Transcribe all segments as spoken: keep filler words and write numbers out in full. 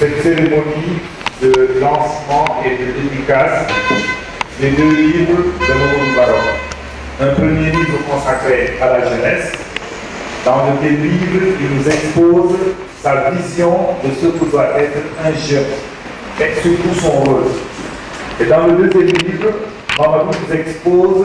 cette cérémonie de lancement et de dédicace des deux livres de Mamadou Baro. Un premier livre consacré à la jeunesse, dans lequel livre il nous expose sa vision de ce que doit être un jeune, et surtout son rôle. Et dans le deuxième livre, Mamadou nous expose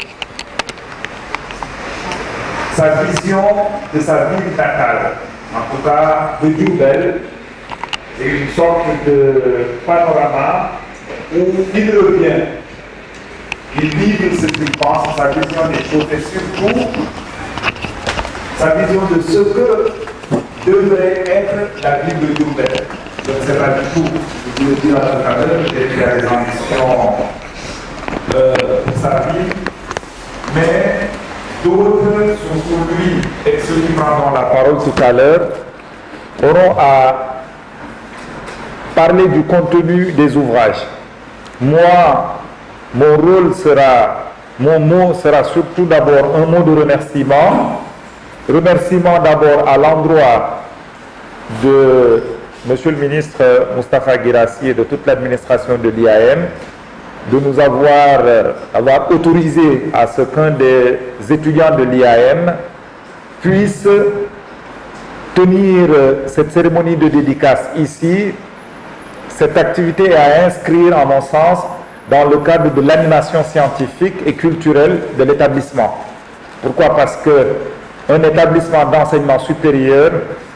sa vision de sa ville natale, en tout cas de Diourbel, et une sorte de panorama où il revient, il livre ce qu'il pense, sa vision des choses et surtout sa vision de ce que devrait être la ville de Diourbel. Je ne sais pas du tout, je vous le dis tout à l'heure, peut-être qu'il y a des ambitions euh, pour sa ville, mais d'autres, surtout lui et ceux qui prendront la parole tout à l'heure, auront à parler du contenu des ouvrages. Moi, mon rôle sera, mon mot sera surtout d'abord un mot de remerciement. Remerciement d'abord à l'endroit de Monsieur le ministre Moustapha Guirassy et de toute l'administration de l'I A M de nous avoir, avoir autorisé à ce qu'un des étudiants de l'I A M puisse tenir cette cérémonie de dédicace ici. Cette activité est à inscrire, en mon sens, dans le cadre de l'animation scientifique et culturelle de l'établissement. Pourquoi? Parce qu'un établissement d'enseignement supérieur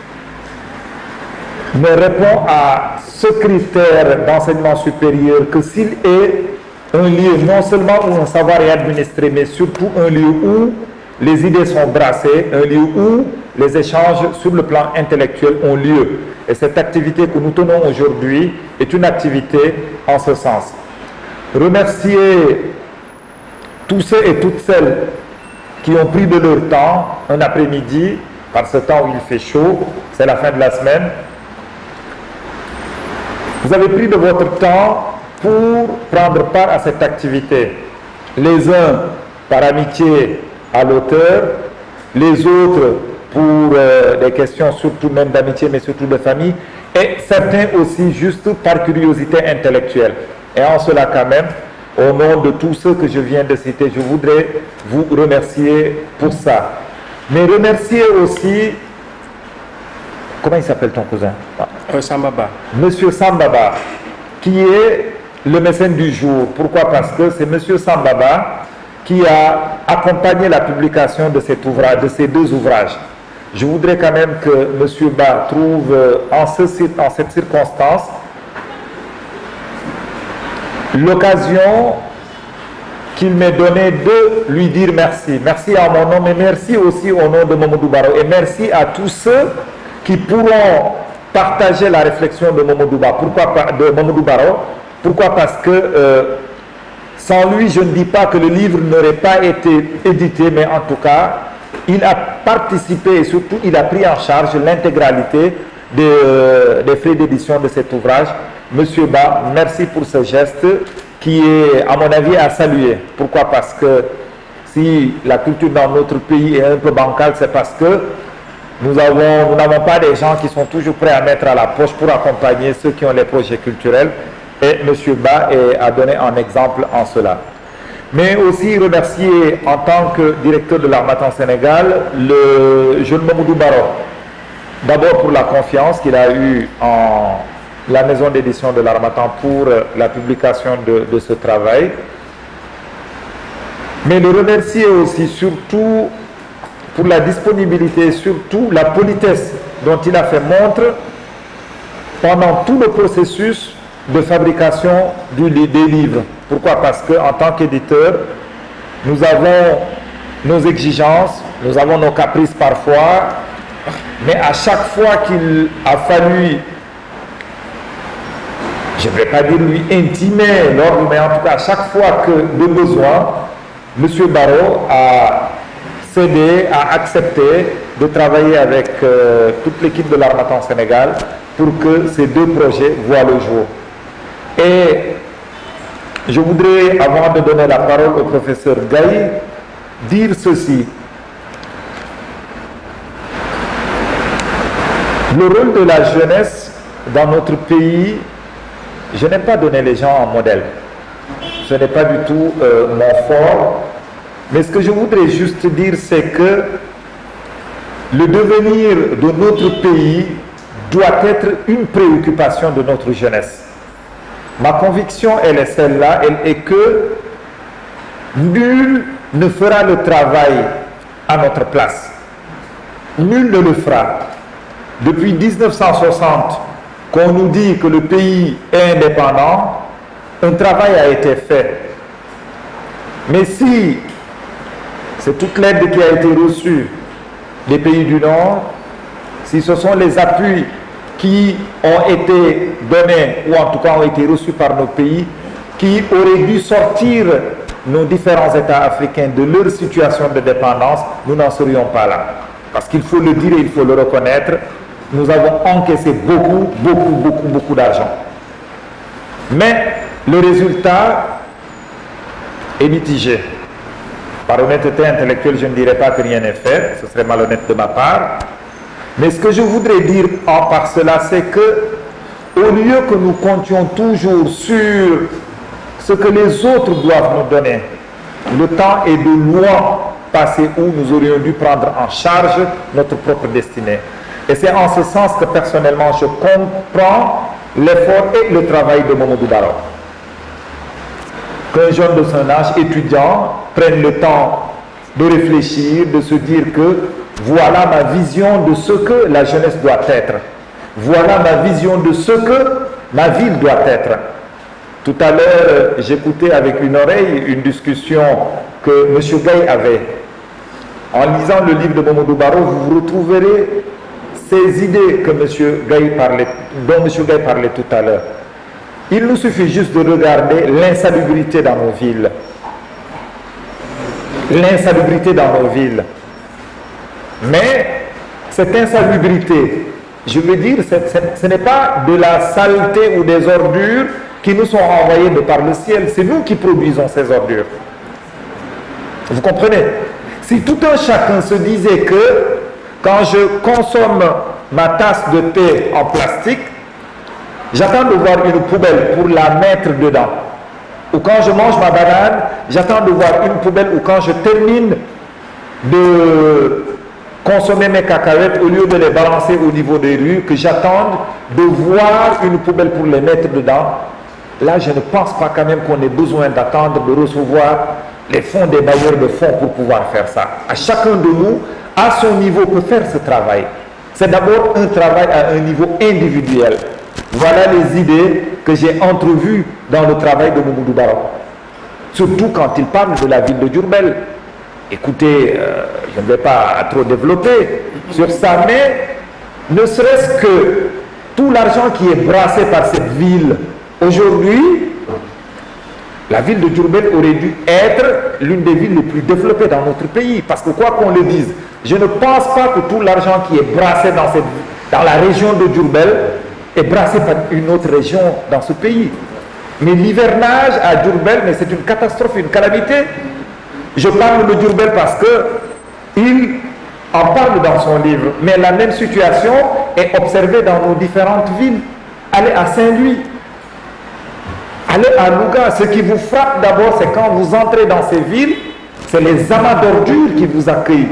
ne répond à ce critère d'enseignement supérieur que s'il est un lieu non seulement où un savoir est administré, mais surtout un lieu où les idées sont brassées, un lieu où les échanges sur le plan intellectuel ont lieu. Et cette activité que nous tenons aujourd'hui est une activité en ce sens. Remercier tous ceux et toutes celles qui ont pris de leur temps un après-midi, par ce temps où il fait chaud, c'est la fin de la semaine. Vous avez pris de votre temps pour prendre part à cette activité. Les uns par amitié à l'auteur, les autres pour euh, des questions surtout même d'amitié, mais surtout de famille, et certains aussi juste par curiosité intellectuelle. Et en cela quand même, au nom de tous ceux que je viens de citer, je voudrais vous remercier pour ça. Mais remercier aussi, comment il s'appelle ton cousin? euh, Sambaba. Monsieur Sambaba, qui est le mécène du jour. Pourquoi? Parce que c'est Monsieur Sambaba qui a accompagné la publication de cet ouvrage, de ces deux ouvrages. Je voudrais quand même que M. Ba trouve en, ce, en cette circonstance l'occasion qu'il m'ait donné de lui dire merci. Merci en mon nom, mais merci aussi au nom de Mamadou Baro. Et merci à tous ceux qui pourront partager la réflexion de Mamadou Baro. Pourquoi, de Mamadou Baro? Pourquoi? Parce que euh, sans lui, je ne dis pas que le livre n'aurait pas été édité, mais en tout cas, il a participé et surtout il a pris en charge l'intégralité des, euh, des frais d'édition de cet ouvrage. Monsieur Ba, merci pour ce geste qui est, à mon avis, à saluer. Pourquoi? Parce que si la culture dans notre pays est un peu bancale, c'est parce que nous avons, nous n'avons pas des gens qui sont toujours prêts à mettre à la poche pour accompagner ceux qui ont les projets culturels. Et M. Ba est, a donné un exemple en cela. Mais aussi remercier en tant que directeur de l'Harmattan Sénégal le jeune Mamadou Baro. D'abord pour la confiance qu'il a eue en la maison d'édition de l'Harmattan pour la publication de, de ce travail. Mais le remercier aussi surtout pour la disponibilité, surtout la politesse dont il a fait montre pendant tout le processus de fabrication du, des livres. Pourquoi? Parce qu'en tant qu'éditeur, nous avons nos exigences, nous avons nos caprices parfois, mais à chaque fois qu'il a fallu, je ne vais pas dire lui intimer l'ordre, mais en tout cas à chaque fois que de besoin, M. Baro a cédé, a accepté de travailler avec euh, toute l'équipe de l'Harmattan Sénégal pour que ces deux projets voient le jour. Et je voudrais, avant de donner la parole au professeur Gaï, dire ceci. Le rôle de la jeunesse dans notre pays, je n'aime pas donner les gens en modèle. Ce n'est pas du tout euh, mon fort. Mais ce que je voudrais juste dire, c'est que le devenir de notre pays doit être une préoccupation de notre jeunesse. Ma conviction, elle est celle-là, elle est que nul ne fera le travail à notre place. Nul ne le fera. Depuis mille neuf cent soixante, qu'on nous dit que le pays est indépendant, un travail a été fait. Mais si c'est toute l'aide qui a été reçue des pays du Nord, si ce sont les appuis qui ont été donnés, ou en tout cas ont été reçus par nos pays, qui auraient dû sortir nos différents États africains de leur situation de dépendance, nous n'en serions pas là. Parce qu'il faut le dire et il faut le reconnaître, nous avons encaissé beaucoup, beaucoup, beaucoup, beaucoup d'argent. Mais le résultat est mitigé. Par honnêteté intellectuelle, je ne dirais pas que rien n'est fait, ce serait malhonnête de ma part. Mais ce que je voudrais dire en par cela, c'est que au lieu que nous comptions toujours sur ce que les autres doivent nous donner, le temps est de loin passé où nous aurions dû prendre en charge notre propre destinée. Et c'est en ce sens que personnellement je comprends l'effort et le travail de Mamadou Barrow. Qu'un jeune de son âge, étudiant, prenne le temps de réfléchir, de se dire que voilà ma vision de ce que la jeunesse doit être. Voilà ma vision de ce que ma ville doit être. Tout à l'heure, j'écoutais avec une oreille une discussion que M. Gaye avait. En lisant le livre de Mamadou Barrow, vous retrouverez ces idées que M. Gaye parlait, dont M. Gaye parlait tout à l'heure. Il nous suffit juste de regarder l'insalubrité dans nos villes. L'insalubrité dans nos villes. Mais cette insalubrité, je veux dire, ce n'est pas de la saleté ou des ordures qui nous sont envoyées de par le ciel. C'est nous qui produisons ces ordures. Vous comprenez? Si tout un chacun se disait que quand je consomme ma tasse de thé en plastique, j'attends de voir une poubelle pour la mettre dedans. Ou quand je mange ma banane, j'attends de voir une poubelle. Ou quand je termine de consommer mes cacahuètes, au lieu de les balancer au niveau des rues, que j'attende de voir une poubelle pour les mettre dedans. Là, je ne pense pas quand même qu'on ait besoin d'attendre de recevoir les fonds des bailleurs de fonds pour pouvoir faire ça. À chacun de nous, à son niveau, peut faire ce travail. C'est d'abord un travail à un niveau individuel. Voilà les idées que j'ai entrevues dans le travail de Mamadou Barrow. Surtout quand il parle de la ville de Diourbel. Écoutez, euh, je ne vais pas trop développer sur ça, mais ne serait-ce que tout l'argent qui est brassé par cette ville, aujourd'hui, la ville de Diourbel aurait dû être l'une des villes les plus développées dans notre pays. Parce que quoi qu'on le dise, je ne pense pas que tout l'argent qui est brassé dans, cette, dans la région de Diourbel est brassé par une autre région dans ce pays. Mais l'hivernage à Diourbel, mais c'est une catastrophe, une calamité. Je parle de Diourbel parce qu'il en parle dans son livre. Mais la même situation est observée dans nos différentes villes. Allez à Saint-Louis. Allez à Louga. Ce qui vous frappe d'abord, c'est quand vous entrez dans ces villes, c'est les amas d'ordures qui vous accueillent.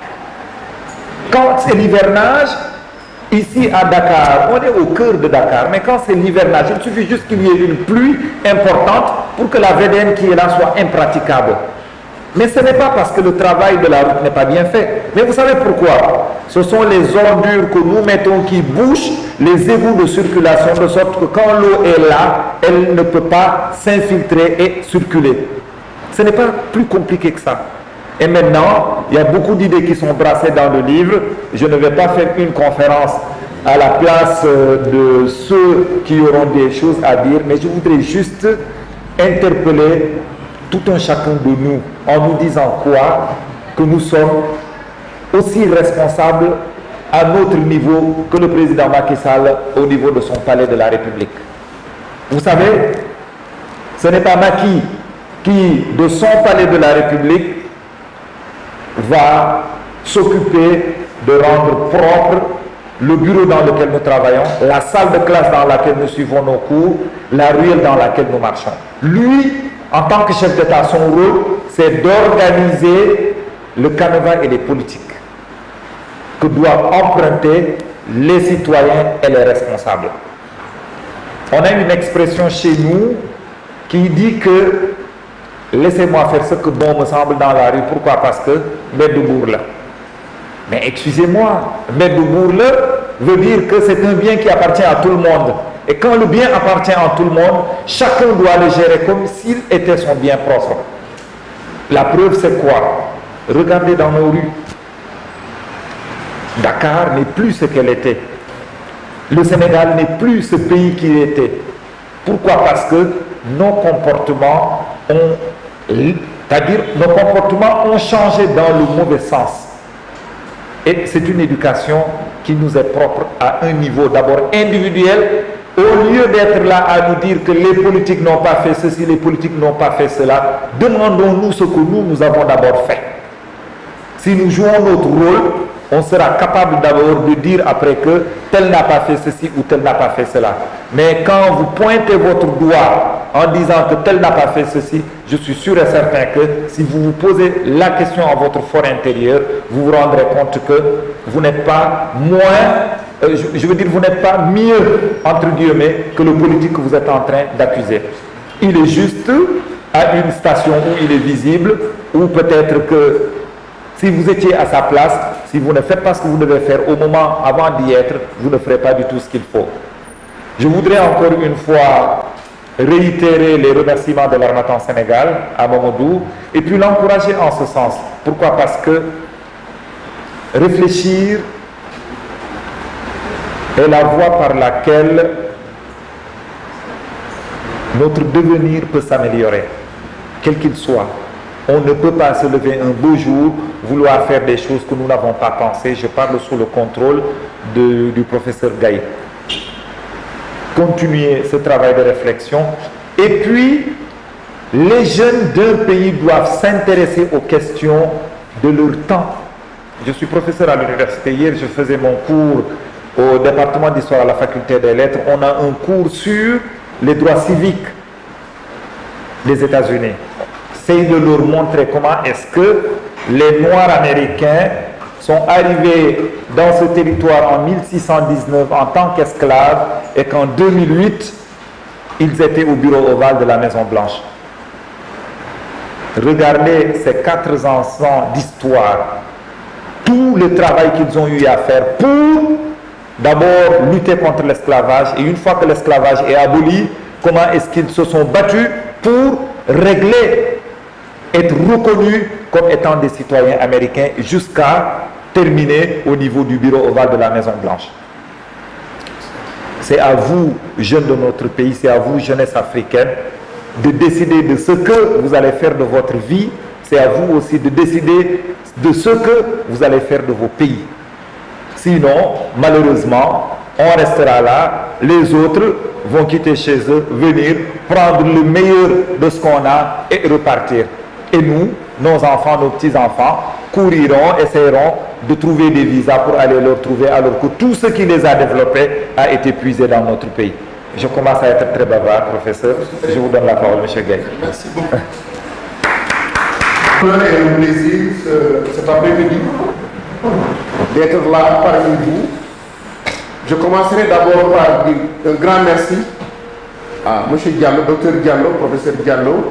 Quand c'est l'hivernage, ici à Dakar, on est au cœur de Dakar, mais quand c'est l'hivernage, il suffit juste qu'il y ait une pluie importante pour que la V D N qui est là soit impraticable. Mais ce n'est pas parce que le travail de la route n'est pas bien fait. Mais vous savez pourquoi? Ce sont les ordures que nous mettons qui bouchent les égouts de circulation, de sorte que quand l'eau est là, elle ne peut pas s'infiltrer et circuler. Ce n'est pas plus compliqué que ça. Et maintenant, il y a beaucoup d'idées qui sont brassées dans le livre. Je ne vais pas faire une conférence à la place de ceux qui auront des choses à dire, mais je voudrais juste interpeller tout un chacun de nous en nous disant quoi? Que nous sommes aussi responsables à notre niveau que le président Macky Sall au niveau de son palais de la République. Vous savez, ce n'est pas Macky qui, de son palais de la République, va s'occuper de rendre propre le bureau dans lequel nous travaillons, la salle de classe dans laquelle nous suivons nos cours, la ruelle dans laquelle nous marchons. Lui, en tant que chef d'État, son rôle, c'est d'organiser le canevas et les politiques que doivent emprunter les citoyens et les responsables. On a une expression chez nous qui dit que laissez-moi faire ce que bon me semble dans la rue. Pourquoi? Parce que Mbedou Bourla. Mais excusez-moi, Mbedou Bourla veut dire que c'est un bien qui appartient à tout le monde. Et quand le bien appartient à tout le monde, chacun doit le gérer comme s'il était son bien propre. La preuve, c'est quoi? Regardez dans nos rues. Dakar n'est plus ce qu'elle était. Le Sénégal n'est plus ce pays qu'il était. Pourquoi? Parce que nos comportements ont, c'est-à-dire nos comportements ont changé dans le mauvais sens. Et c'est une éducation qui nous est propre à un niveau d'abord individuel. Au lieu d'être là à nous dire que les politiques n'ont pas fait ceci, les politiques n'ont pas fait cela, demandons-nous ce que nous, nous avons d'abord fait. Si nous jouons notre rôle, on sera capable d'abord de dire après que tel n'a pas fait ceci ou tel n'a pas fait cela. Mais quand vous pointez votre doigt en disant que tel n'a pas fait ceci, je suis sûr et certain que si vous vous posez la question à votre fort intérieur, vous vous rendrez compte que vous n'êtes pas moins, euh, je, je veux dire, vous n'êtes pas mieux, entre guillemets, que le politique que vous êtes en train d'accuser. Il est juste à une station où il est visible, ou peut-être que si vous étiez à sa place, si vous ne faites pas ce que vous devez faire au moment avant d'y être, vous ne ferez pas du tout ce qu'il faut. Je voudrais encore une fois réitérer les remerciements de l'Harmattan Sénégal à Mamadou et puis l'encourager en ce sens. Pourquoi? Parce que réfléchir est la voie par laquelle notre devenir peut s'améliorer, quel qu'il soit. On ne peut pas se lever un beau jour, vouloir faire des choses que nous n'avons pas pensées. Je parle sous le contrôle de, du professeur Gaï. Continuer ce travail de réflexion. Et puis, les jeunes d'un pays doivent s'intéresser aux questions de leur temps. Je suis professeur à l'université. Hier, je faisais mon cours au département d'histoire à la faculté des lettres. On a un cours sur les droits civiques des États-Unis. C'est de leur montrer comment est-ce que les Noirs américains sont arrivés dans ce territoire en mille six cent dix-neuf en tant qu'esclaves et qu'en deux mille huit, ils étaient au bureau ovale de la Maison Blanche. Regardez ces quatre ans d'histoire, tout le travail qu'ils ont eu à faire pour d'abord lutter contre l'esclavage, et une fois que l'esclavage est aboli, comment est-ce qu'ils se sont battus pour régler, être reconnus comme étant des citoyens américains jusqu'à terminer au niveau du bureau ovale de la Maison Blanche. C'est à vous, jeunes de notre pays, c'est à vous, jeunesse africaine, de décider de ce que vous allez faire de votre vie. C'est à vous aussi de décider de ce que vous allez faire de vos pays. Sinon, malheureusement, on restera là, les autres vont quitter chez eux, venir prendre le meilleur de ce qu'on a et repartir. Et nous, nos enfants, nos petits-enfants, couriront, essayeront de trouver des visas pour aller leur trouver, alors que tout ce qui les a développés a été puisé dans notre pays. Je commence à être très bavard, professeur. Je vous donne la parole, M. Gay. Merci beaucoup. C'est un plaisir cet après-midi d'être là parmi vous. Je commencerai d'abord par dire un grand merci à M. Diallo, docteur Diallo, professeur Diallo,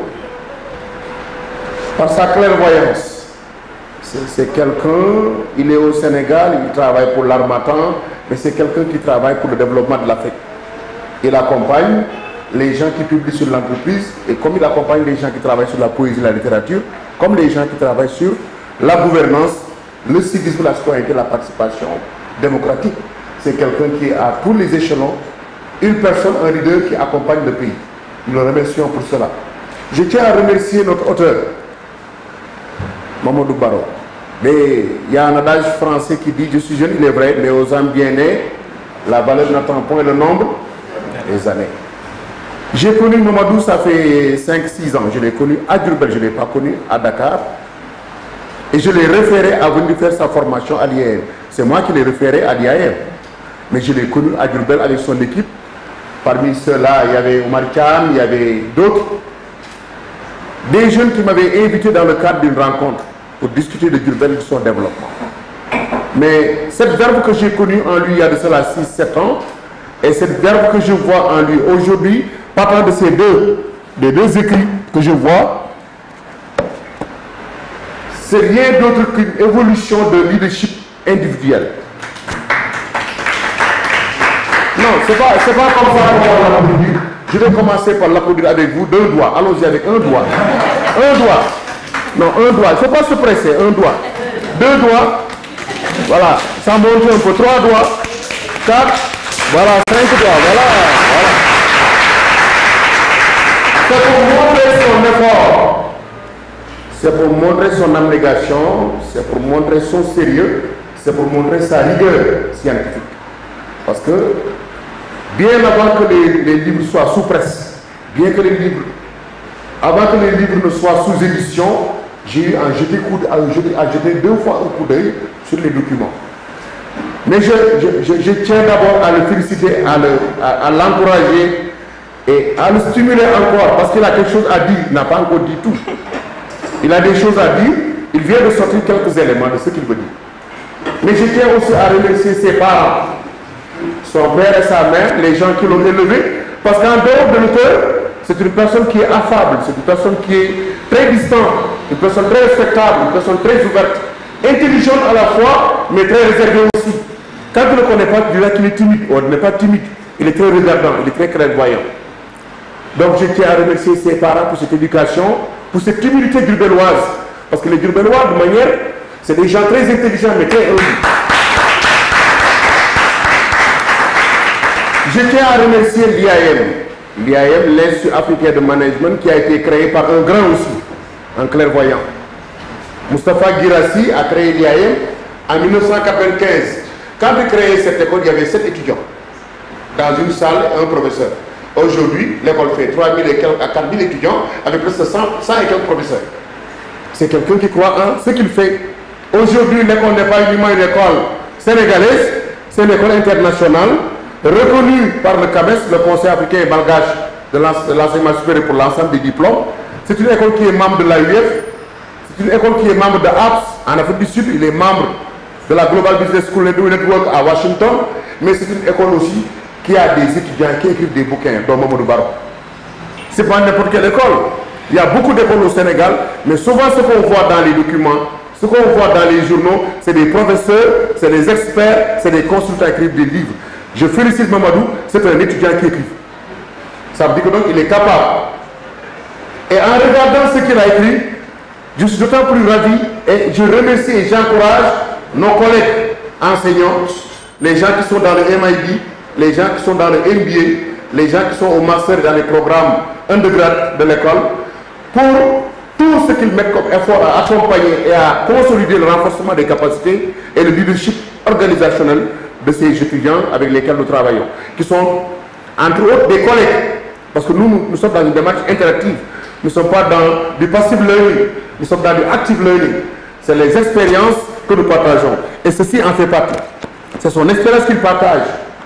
par sa clairvoyance. C'est quelqu'un, il est au Sénégal, il travaille pour l'Harmattan, mais c'est quelqu'un qui travaille pour le développement de l'Afrique. Il accompagne les gens qui publient sur l'entreprise, et comme il accompagne les gens qui travaillent sur la poésie et la littérature, comme les gens qui travaillent sur la gouvernance, le civisme, la citoyenneté, la participation démocratique. C'est quelqu'un qui est à tous les échelons, une personne, un leader qui accompagne le pays. Nous le remercions pour cela. Je tiens à remercier notre auteur, Mamadou Baro. Mais il y a un adage français qui dit « Je suis jeune, il est vrai, mais aux âmes bien nées, la valeur n'attend point le nombre des années. » J'ai connu Mamadou, ça fait cinq six ans. Je l'ai connu à Durbel, je ne l'ai pas connu à Dakar. Et je l'ai référé à venir faire sa formation à l'I A M. C'est moi qui l'ai référé à l'I A M. mais je l'ai connu à Diourbel avec son équipe. Parmi ceux-là, il y avait Omar Khan, il y avait d'autres. Des jeunes qui m'avaient invité dans le cadre d'une rencontre pour discuter de Diourbel et de son développement. Mais cette verbe que j'ai connue en lui il y a de cela six sept ans, et cette verbe que je vois en lui aujourd'hui, partant de ces deux, des deux écrits que je vois, c'est rien d'autre qu'une évolution de leadership individuel. Non, c'est pas, c'est pas comme ça qu'on va l'applaudir. Je vais commencer par l'applaudir avec vous deux doigts. Allons-y avec un doigt. Un doigt. Non, un doigt. Il ne faut pas se presser. Un doigt. Deux doigts. Voilà. Ça monte un peu. Trois doigts. Quatre. Voilà. Cinq doigts. Voilà. Voilà. C'est pour montrer son effort. C'est pour montrer son abnégation. C'est pour montrer son sérieux. C'est pour montrer sa rigueur scientifique. Parce que bien avant que les, les livres soient sous presse, bien que les livres, avant que les livres ne soient sous édition, j'ai eu à jeter, coup de, à jeter, à jeter deux fois un coup d'œil sur les documents. Mais je, je, je, je tiens d'abord à le féliciter, à l'encourager le, à, à et à le stimuler encore, parce qu'il a quelque chose à dire, il n'a pas encore dit tout. Il a des choses à dire, il vient de sortir quelques éléments de ce qu'il veut dire. Mais je tiens aussi à remercier ses parents, son père et sa mère, les gens qui l'ont élevé, parce qu'en dehors de l'auteur, c'est une personne qui est affable, c'est une personne qui est très distante, une personne très respectable, une personne très ouverte, intelligente à la fois, mais très réservée aussi. Quand tu ne le connais pas, tu diras qu'il est timide, ou il n'est pas timide, il est très regardant, il est très clairvoyant. Donc je tiens à remercier ses parents pour cette éducation, pour cette humilité diourbelloise, parce que les Diourbellois, de manière, c'est des gens très intelligents, mais très humbles. Je tiens à remercier l'I A M, l'I A M, l'Institut africain de management, qui a été créé par un grand aussi, un clairvoyant. Moustapha Guirassi a créé l'I A M en mille neuf cent quatre-vingt-quinze. Quand il a créé cette école, il y avait sept étudiants dans une salle et un professeur. Aujourd'hui, l'école fait trois mille et quelques à quatre mille étudiants avec presque cent, cent et quelques professeurs. C'est quelqu'un qui croit en ce qu'il fait. Aujourd'hui, l'école n'est pas uniquement une école sénégalaise, c'est une école internationale, reconnue par le C A M E S, le Conseil africain et malgache de l'enseignement supérieur pour l'ensemble des diplômes. C'est une école qui est membre de l'A U F, c'est une école qui est membre de A P S en Afrique du Sud, il est membre de la Global Business School Network à Washington, mais c'est une école aussi qui a des étudiants qui écrivent des bouquins, dont Mamadou Barrow. Ce n'est pas n'importe quelle école. Il y a beaucoup d'écoles au Sénégal, mais souvent ce qu'on voit dans les documents, ce qu'on voit dans les journaux, c'est des professeurs, c'est des experts, c'est des consultants qui écrivent des livres. Je félicite Mamadou, c'est un étudiant qui écrit. Ça veut dire que donc il est capable. Et en regardant ce qu'il a écrit, je suis d'autant plus ravi et je remercie et j'encourage nos collègues enseignants, les gens qui sont dans le M I B, les gens qui sont dans le M B A, les gens qui sont au master dans les programmes undergrad de l'école, pour tout ce qu'ils mettent comme effort à accompagner et à consolider le renforcement des capacités et le leadership organisationnel de ces étudiants avec lesquels nous travaillons, qui sont entre autres des collègues, parce que nous, nous, nous sommes dans une démarche interactive, nous ne sommes pas dans du passive learning, nous sommes dans du active learning. C'est les expériences que nous partageons, et ceci en fait partie. C'est son expérience qu'il partage.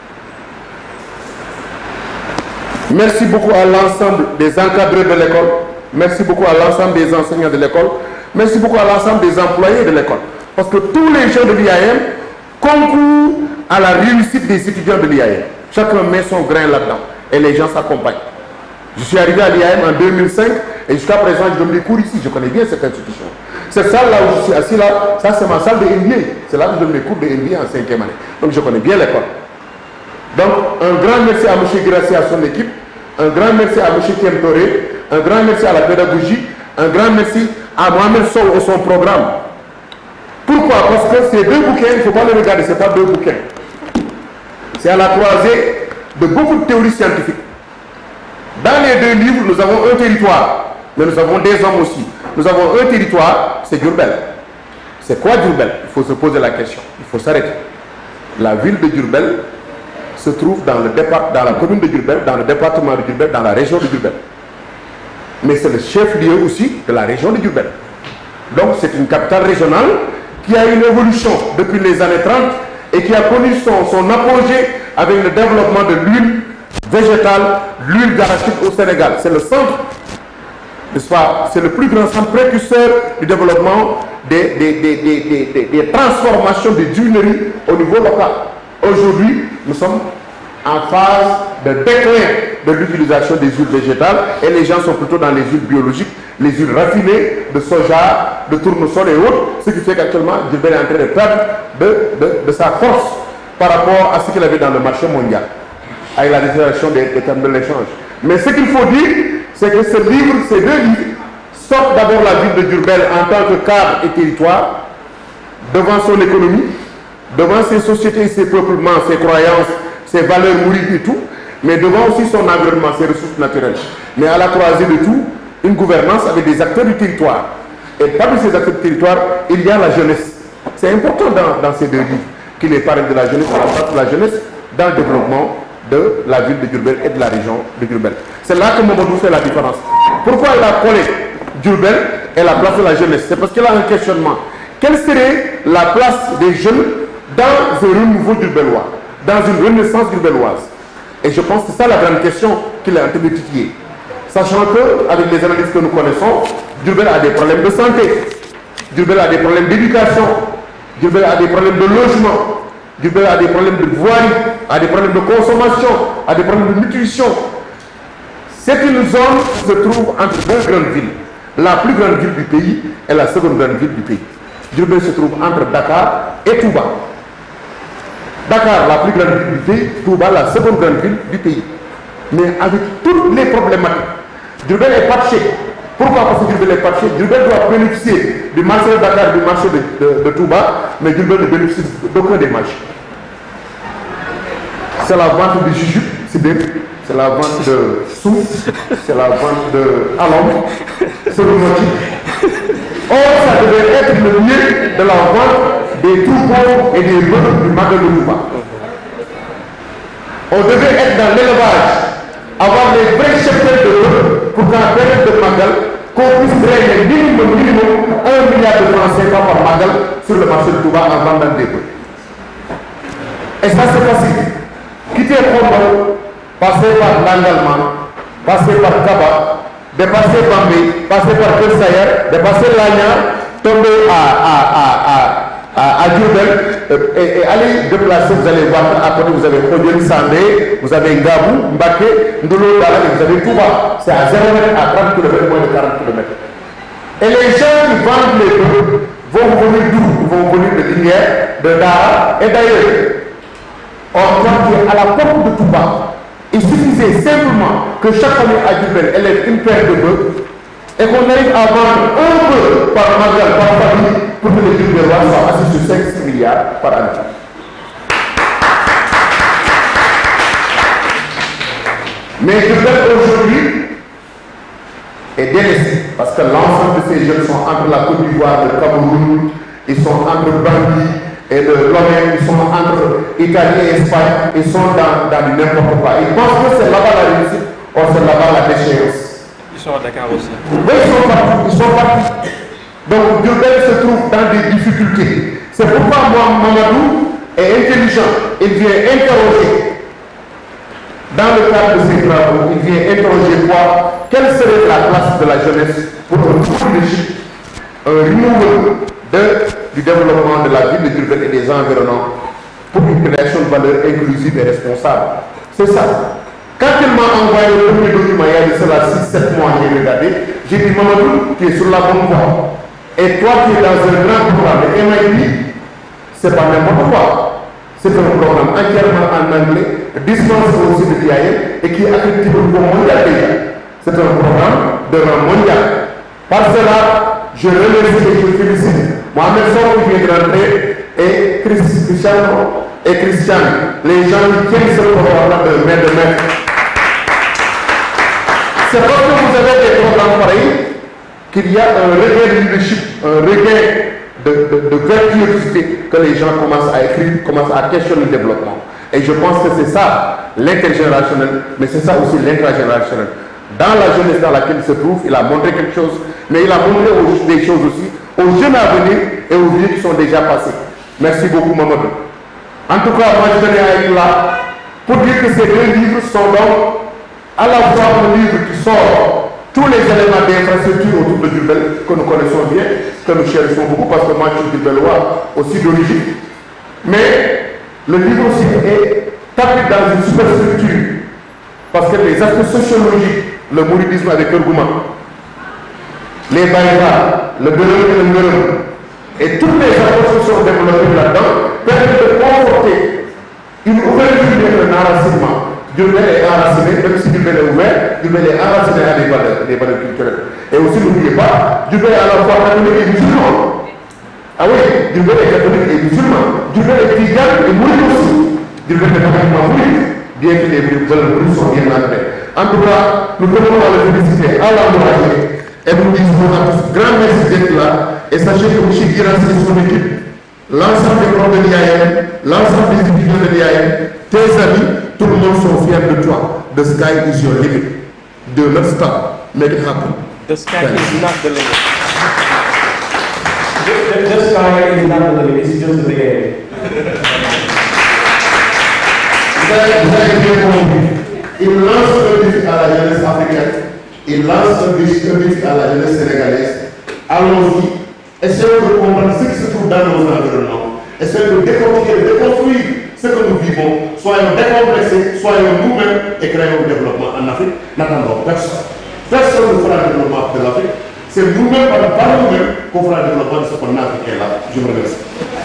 Merci beaucoup à l'ensemble des encadreurs de l'école, merci beaucoup à l'ensemble des enseignants de l'école, merci beaucoup à l'ensemble des employés de l'école, parce que tous les gens de l'I A M concourent à la réussite des étudiants de l'I A M. Chacun met son grain là-dedans et les gens s'accompagnent. Je suis arrivé à l'I A M en deux mille cinq et jusqu'à présent je donne des cours ici, je connais bien cette institution. Cette salle là où je suis assis là, ça c'est ma salle de M B A, c'est là que je donne mes cours de M B A en cinquième année. Donc je connais bien l'école. Donc un grand merci à M. Guirassi et à son équipe, un grand merci à M. Thiem Toré, un grand merci à la pédagogie, un grand merci à Mohamed Sow et son programme. Pourquoi? Parce que ces deux bouquins, il ne faut pas les regarder, ce n'est pas deux bouquins. C'est à la croisée de beaucoup de théories scientifiques. Dans les deux livres, nous avons un territoire, mais nous avons des hommes aussi. Nous avons un territoire, c'est Diourbel. C'est quoi Diourbel? Il faut se poser la question, il faut s'arrêter. La ville de Diourbel se trouve dans, le départ, dans la commune de Diourbel, dans le département de Diourbel, dans la région de Diourbel. Mais c'est le chef-lieu aussi de la région de Diourbel. Donc c'est une capitale régionale qui a une évolution depuis les années trente et qui a connu son, son apogée avec le développement de l'huile végétale, l'huile d'arachide au Sénégal. C'est le centre, n'est-ce pas? C'est le plus grand centre précurseur du développement des, des, des, des, des, des, des transformations de huileries au niveau local. Aujourd'hui, nous sommes en phase de déclin de l'utilisation des huiles végétales et les gens sont plutôt dans les huiles biologiques, les huiles raffinées de soja, de tournesol et autres, ce qui fait qu'actuellement, Diourbel est en train de perdre de, de, de sa force par rapport à ce qu'il avait dans le marché mondial, avec la déclaration des, des termes de l'échange. Mais ce qu'il faut dire, c'est que ce livre, ces deux livres, sortent d'abord la ville de Diourbel en tant que cadre et territoire, devant son économie, devant ses sociétés, ses peuplements, ses croyances, ses valeurs mourides et tout, mais devant aussi son environnement, ses ressources naturelles. Mais à la croisée de tout, une gouvernance avec des acteurs du territoire. Et parmi ces acteurs du territoire, il y a la jeunesse. C'est important dans, dans ces deux livres qu'il est parlé de la jeunesse, la place de la jeunesse dans le développement de la ville de Diourbel et de la région de Diourbel. C'est là que Mamadou fait la différence. Pourquoi il a collé Diourbel et la place de la jeunesse? C'est parce qu'il a un questionnement. Quelle serait la place des jeunes dans un renouveau diourbellois, dans une renaissance diourbelloise? Et je pense que c'est ça la grande question qu'il est en train de titiller. Sachant qu'avec les analyses que nous connaissons, Diourbel a des problèmes de santé, Diourbel a des problèmes d'éducation, Diourbel a des problèmes de logement, Diourbel a des problèmes de voirie, a des problèmes de consommation, a des problèmes de nutrition. C'est une zone qui se trouve entre deux grandes villes. La plus grande ville du pays et la seconde grande ville du pays. Diourbel se trouve entre Dakar et Touba. Dakar, la plus grande ville du pays, Touba, la seconde grande ville du pays. Mais avec toutes les problématiques, Diourbel est patché. Pourquoi? Parce que Diourbel est patché. Diourbel doit bénéficier du marché de Dakar, du marché de, de, de Touba, mais Diourbel ne bénéficie d'aucun des marchés. C'est la vente de jujube, c'est la vente de sous, c'est la vente de alom, c'est le motif. Or, ça devait être le lieu de la vente des troupeaux et des bœufs du Magal de Touba. On devait être dans l'élevage, avoir les vrais cheptels de bœufs pour qu'en période de Magal, qu'on puisse drainer minimum, minimum un milliard de francs C F A par Magal sur le marché de Touba en vendant des bœufs. Et ça, c'est facile. Quitter Khombol, passer par Nangalman, passer par Kaba, dépasser Bambé, passer par Kersayer, dépasser Lagna, tomber à, à, à, à, à Diourbel euh, et, et aller déplacer, vous allez voir, à côté vous avez Khodjoli Sandé, vous avez Ngabou, Mbaké, Ndolo, Dala, et vous avez Touba. C'est à zéro mètre, à trente kilomètres, moins de quarante kilomètres. Et les gens qui vendent les bœufs vont venir d'où? Ils vont venir de Linière, de Dara, et d'ailleurs. Or, quand tu es à la porte de Touba, il suffisait simplement que chaque famille à Diourbel élève une paire de bœufs et qu'on arrive à vendre un bœuf par magal, par famille, pour que les Diourbellois soient assis sur cinq six milliards par année. Mais Diourbel aujourd'hui est délaissé parce que l'ensemble de ces jeunes sont entre la Côte d'Ivoire, le Cameroun, ils sont entre Bangui et le Lomé, ils sont entre Italie et Espagne, ils sont dans, dans du n'importe quoi. Ils pensent que c'est là-bas la réussite, or c'est là-bas la déchéance. Ils sont à Dakar aussi. Oui, ils sont partis, ils sont partis. Donc Diourbel se trouve dans des difficultés. C'est pourquoi moi, Mamadou est intelligent, il vient interroger. Dans le cadre de ses travaux, il vient interroger quoi? Quelle serait la place de la jeunesse pour un nouveau régime, un renouveau de, du développement de la ville de Diourbel et des environnants pour une création de valeur inclusive et responsable. C'est ça. Quand il m'a envoyé le premier document, il y a de cela six sept mois, j'ai regardé, j'ai dit Mamadou, tu es sur la bonne voie. Et toi, tu es dans un grand programme. Et il m'a dit, c'est pas n'importe quoi. C'est un programme entièrement en anglais, dispensé aussi de l'I A M et qui est accrédité au niveau mondial déjà. C'est un programme de rang mondial. Par cela, je remercie et je félicite Mohamed Sow qui vient de rentrer et Cristiano et Christian, les gens qui tiennent ce programme de main de main. C'est parce que vous avez des programmes pareils qu'il y a un regain de leadership, un regain de, de, de vertuosité que les gens commencent à écrire, commencent à questionner le développement. Et je pense que c'est ça l'intergénérationnel, mais c'est ça aussi l'intragénérationnel. Dans la jeunesse dans laquelle il se trouve, il a montré quelque chose, mais il a montré aux, des choses aussi aux jeunes à venir et aux vieux qui sont déjà passés. Merci beaucoup, Mamadou. En tout cas, moi je tenais à être là pour dire que ces deux livres sont donc à la fois un livre qui sort tous les éléments d'infrastructure autour de Diourbel que nous connaissons bien, que nous chérissons beaucoup parce que moi je suis Diourbellois aussi d'origine. Mais le livre aussi est tapé dans une superstructure parce que les aspects sociologiques, le mouridisme avec Kergouma, les baïras, le Dërëm et le Ngërëm, et toutes les approches qui sont développées là-dedans permettent de conforter une ouverture d'un enracinement. Diourbel est enraciné, même si Diourbel est ouvert, Diourbel est enraciné à des valeurs, des valeurs culturelles. Et aussi, n'oubliez pas, Diourbel est à la fois catholique et musulman. Ah oui, Diourbel est catholique et musulman. Diourbel est chrétien et mouride aussi. Diourbel est pratiquement mouride, bien que les valeurs mourides soient bien ancrées. En tout cas, nous tenons à le féliciter, à l'encourager. Et nous disons à tous, grand merci d'être là. Et sachez que M. Guirassy et son équipe, l'ensemble des profs de l'I A M, l'ensemble des étudiants de l'I A M, tes amis, tout le monde sont fiers de toi. The sky is your limit. Do not stop. Make it happen. The sky is not the limit. The, the, the sky is not the limit, it's just the beginning. Vous avez bien compris. Il lance un défi à la jeunesse africaine. Il lance un défi à la jeunesse sénégalaise. Allons-y. Essayons de comprendre ce qui se trouve dans nos environnements. Essayons de décortiquer, de déconstruire ce que nous vivons. Soyons décomplexés, soyons nous-mêmes et créons le développement en Afrique. N'attendons personne. Personne ne fera le développement de l'Afrique. C'est nous-mêmes, par nous-mêmes, qu'on fera le développement de ce qu'on a africain là. Je vous remercie.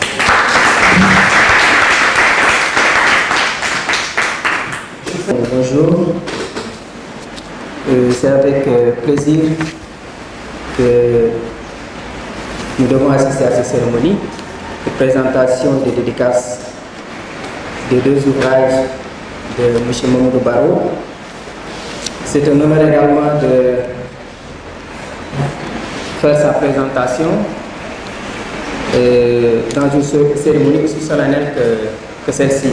Bonjour. Euh, C'est avec euh, plaisir que nous devons assister à cette cérémonie de présentation des dédicaces des deux ouvrages de M. Mamadou Barrow. C'est un honneur également de faire sa présentation euh, dans une cérémonie aussi solennelle que, que celle-ci.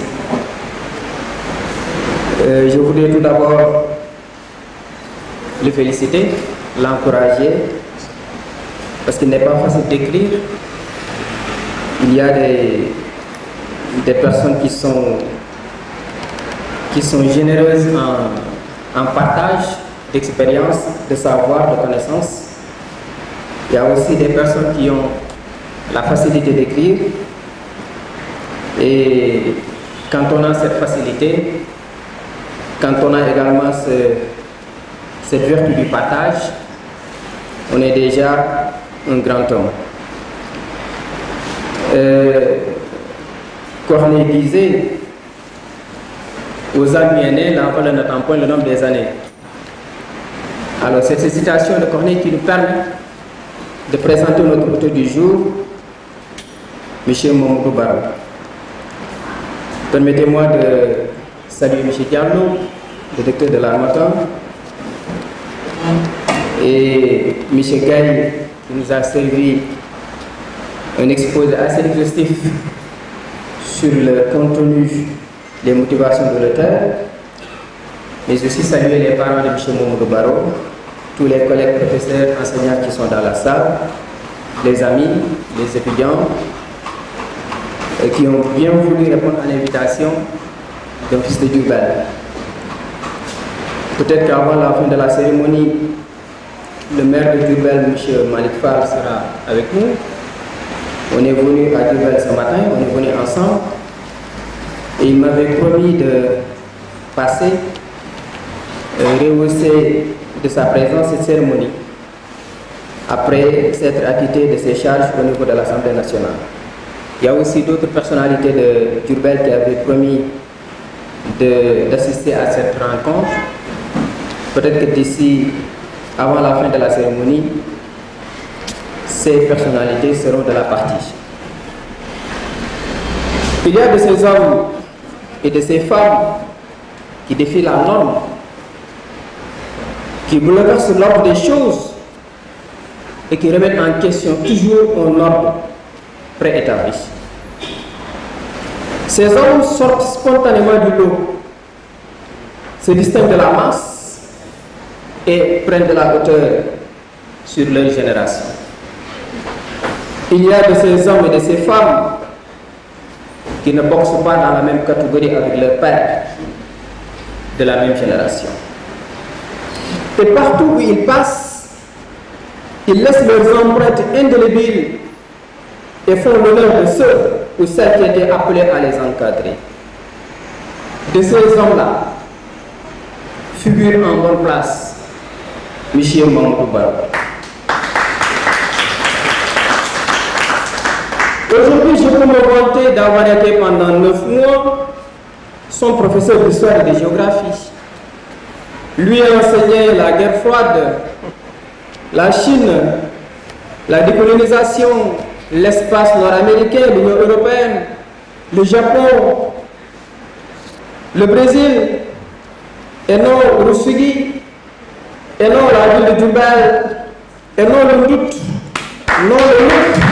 Euh, je voudrais tout d'abord le féliciter, l'encourager, parce qu'il n'est pas facile d'écrire. Il y a des, des personnes qui sont, qui sont généreuses en, en partage d'expérience, de savoir, de connaissances. Il y a aussi des personnes qui ont la facilité d'écrire. Et quand on a cette facilité, quand on a également ce, cette vertu du partage, on est déjà un grand homme. Euh, Corneille disait, aux âmes aînés, l'enfant n'attend point le nombre des années. Alors c'est cette citation de Corneille qui nous permet de présenter notre auteur du jour, M. Mamadou Barrow. Permettez-moi de saluer M. Diallo, le directeur de l'Harmattan, et M. Gaye, qui nous a servi un exposé assez exhaustif sur le contenu, les motivations de l'auteur, mais aussi saluer les parents de M. Mamadou Barrow, tous les collègues professeurs, enseignants qui sont dans la salle, les amis, les étudiants, et qui ont bien voulu répondre à l'invitation d'un fils de Diourbel. Peut-être qu'avant la fin de la cérémonie, le maire de Diourbel, M. Malik Fall, sera avec nous. On est venu à Diourbel ce matin, on est venu ensemble. Et il m'avait promis de passer, euh, rehausser de sa présence cette cérémonie, après s'être acquitté de ses charges au niveau de l'Assemblée nationale. Il y a aussi d'autres personnalités de Diourbel qui avaient promis d'assister à cette rencontre. Peut-être que d'ici, avant la fin de la cérémonie, ces personnalités seront de la partie. Il y a de ces hommes et de ces femmes qui défient la norme, qui bouleversent l'ordre des choses et qui remettent en question toujours un ordre préétabli. Ces hommes sortent spontanément du lot, se distinguent de la masse et prennent de la hauteur sur leur génération. Il y a de ces hommes et de ces femmes qui ne boxent pas dans la même catégorie avec leur père de la même génération. Et partout où ils passent, ils laissent leurs empreintes indélébiles et font l'honneur de ceux ou celles qui étaient appelés à les encadrer. De ces hommes-là, figure en bonne place M. Mamadou Barrow. Aujourd'hui, je peux me vanter d'avoir été pendant neuf mois son professeur d'histoire et de géographie. Lui a enseigné la guerre froide, la Chine, la décolonisation, l'espace nord-américain, l'Union européenne, le Japon, le Brésil, et non Roussugui, et non la ville de Dubaï, et non le doute, non le doute.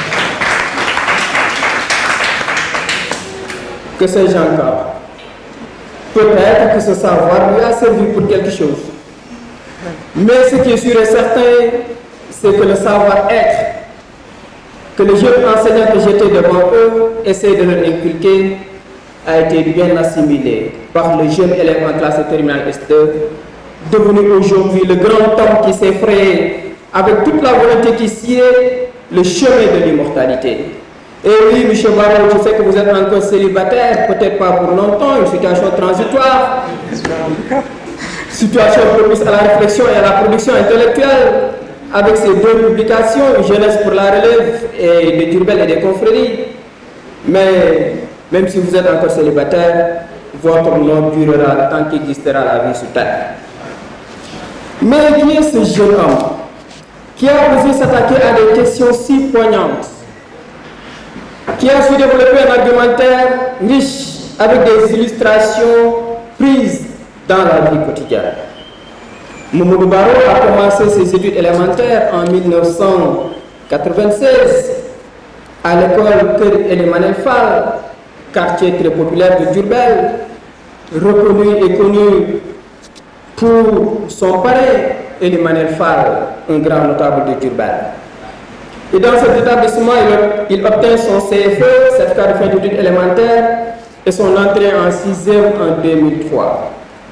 Que sais-je encore? Peut-être que ce savoir lui a servi pour quelque chose. Mais ce qui est sûr et certain, c'est que le savoir-être que les jeunes enseignants que j'étais devant eux essaient de leur inculquer a été bien assimilé par le jeune élève en classe de terminale S deux, devenu aujourd'hui le grand homme qui s'est frayé avec toute la volonté qui sied le chemin de l'immortalité. Et oui, M. Barrow, je sais que vous êtes encore célibataire, peut-être pas pour longtemps, une situation transitoire, situation propice à la réflexion et à la production intellectuelle, avec ces deux publications, Jeunesse pour la relève et de Diourbel et des confréries. Mais même si vous êtes encore célibataire, votre nom durera tant qu'existera la vie sur terre. Mais qui est ce jeune homme qui a osé s'attaquer à des questions si poignantes, qui a su développer un argumentaire riche avec des illustrations prises dans la vie quotidienne? Mamadou Barrow a commencé ses études élémentaires en mille neuf cent quatre-vingt-seize à l'école Kër Elimanel Fall, quartier très populaire de Diourbel, reconnu et connu pour son parrain Elimanel Fall, un grand notable de Diourbel. Et dans cet établissement, il, il obtint son C F E, certificat de fin d'études élémentaires, et son entrée en sixième en deux mille trois.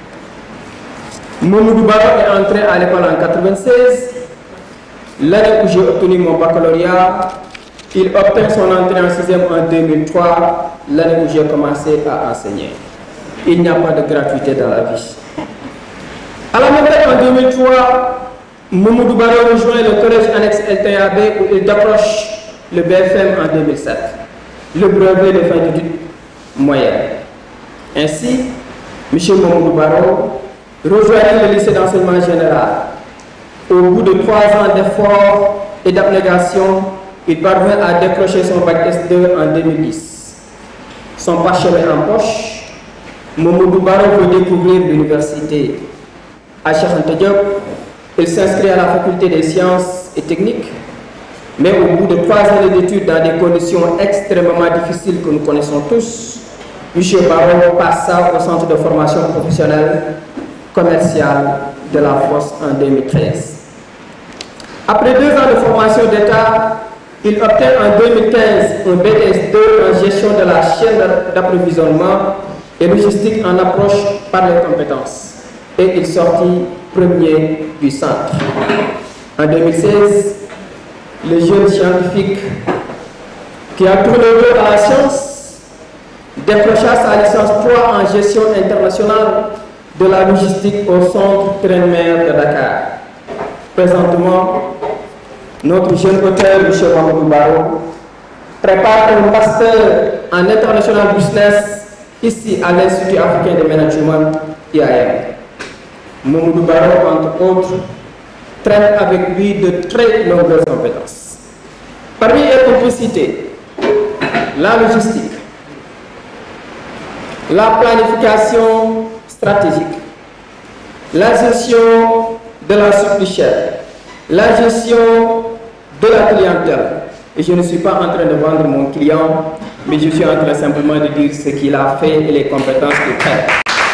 Mamadou Barrow est entré à l'école en mille neuf cent quatre-vingt-seize. L'année où j'ai obtenu mon baccalauréat, il obtint son entrée en sixième en deux mille trois, l'année où j'ai commencé à enseigner. Il n'y a pas de gratuité dans la vie. À la même date, en deux mille trois, Mamadou Barrow rejoint le collège annexe L T A B où il décroche le B F M en deux mille sept, le brevet de fin d'études moyenne. Ainsi, M. Mamadou Barrow rejoignit le lycée d'enseignement général. Au bout de trois ans d'efforts et d'abnégation, il parvint à décrocher son bac S deux en deux mille dix. Son parchemin en poche, Mamadou Barrow veut découvrir l'université. À Cheikh Anta Diop, il s'inscrit à la faculté des sciences et techniques, mais au bout de trois années d'études dans des conditions extrêmement difficiles que nous connaissons tous, M. Barrow passa au centre de formation professionnelle commerciale de la Fosse en deux mille treize. Après deux ans de formation d'État, il obtint en deux mille quinze un B S deux en gestion de la chaîne d'approvisionnement et logistique en approche par les compétences. Et il sortit premier du centre. En deux mille seize, le jeune scientifique qui a tourné le dos à la science décrocha sa licence trois en gestion internationale de la logistique au centre Train-Mer de Dakar. Présentement, notre jeune auteur, M. Mamadou Barrow, prépare un master en international business ici à l'Institut africain de management I A M. Mamadou Barrow, entre autres, traite avec lui de très nombreuses compétences. Parmi les complicités, la logistique, la planification stratégique, la gestion de la supply chain, la gestion de la clientèle. Et je ne suis pas en train de vendre mon client, mais je suis en train simplement de dire ce qu'il a fait et les compétences qu'il traite.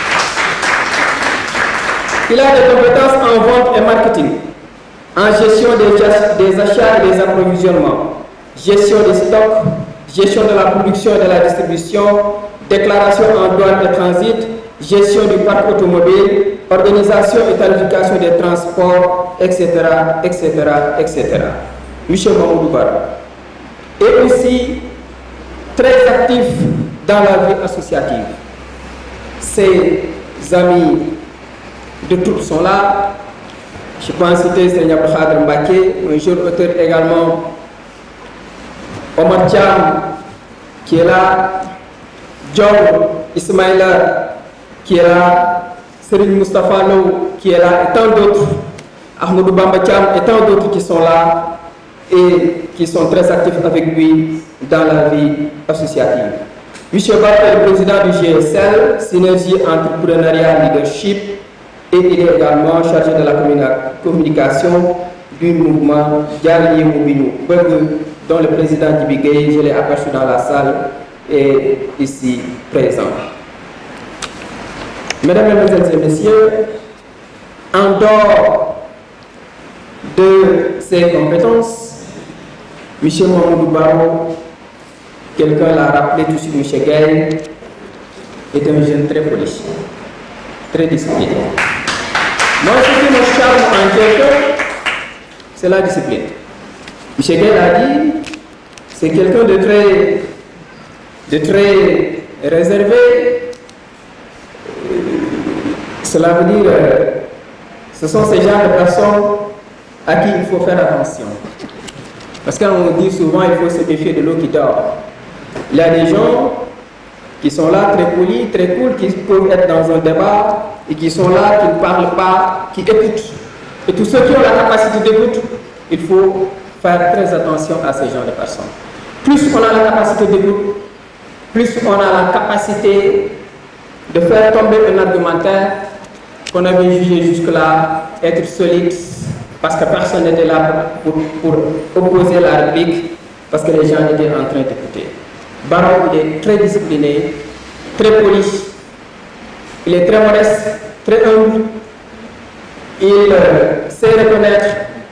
Il a des compétences en vente et marketing, en gestion des, des achats et des approvisionnements, gestion des stocks, gestion de la production et de la distribution, déclaration en douane et transit, gestion du parc automobile, organisation et planification des transports, et cetera, et cetera, et cetera. Michel Mamoudou Baro est aussi très actif dans la vie associative. Ses amis de tous sont là. Je peux en citer Seigneur Khadr Mbaké, un jeune auteur également, Omar Thiam qui est là, John Ismaïla qui est là, Serigne Moustapha Lo qui est là, et tant d'autres, Ahmadou Bamba Thiam et tant d'autres qui sont là et qui sont très actifs avec lui dans la vie associative. Michel Barth est le président du G S L, Synergie Entrepreneuriat Leadership, et il est également chargé de la communication du mouvement Diallié Moubinou, dont le président Dibigay, je l'ai aperçu dans la salle, est ici présent. Mesdames, Mesdemoiselles et Messieurs, en dehors de ses compétences, Michel Mamoudou Baro, quelqu'un l'a rappelé tout de suite, Michel Gaye, est un jeune très poli, très discipliné. Moi, ce qui me charme en quelqu'un, c'est la discipline. Michel Gaye l'a dit, c'est quelqu'un de très, de très réservé. Cela veut dire, euh, ce sont ces genres de personnes à qui il faut faire attention. Parce qu'on dit souvent qu'il faut se méfier de l'eau qui dort. Il y a des gens qui sont là très polis, très cool, qui peuvent être dans un débat et qui sont là, qui ne parlent pas, qui écoutent. Et tous ceux qui ont la capacité d'écoute, il faut faire très attention à ces genres de personnes. Plus on a la capacité d'écoute, plus on a la capacité de faire tomber un argumentaire qu'on avait jugé jusque-là être solide, parce que personne n'était là pour, pour, pour opposer la réplique, parce que les gens étaient en train d'écouter. Baro, il est très discipliné, très poli, il est très modeste, très humble, il euh, sait reconnaître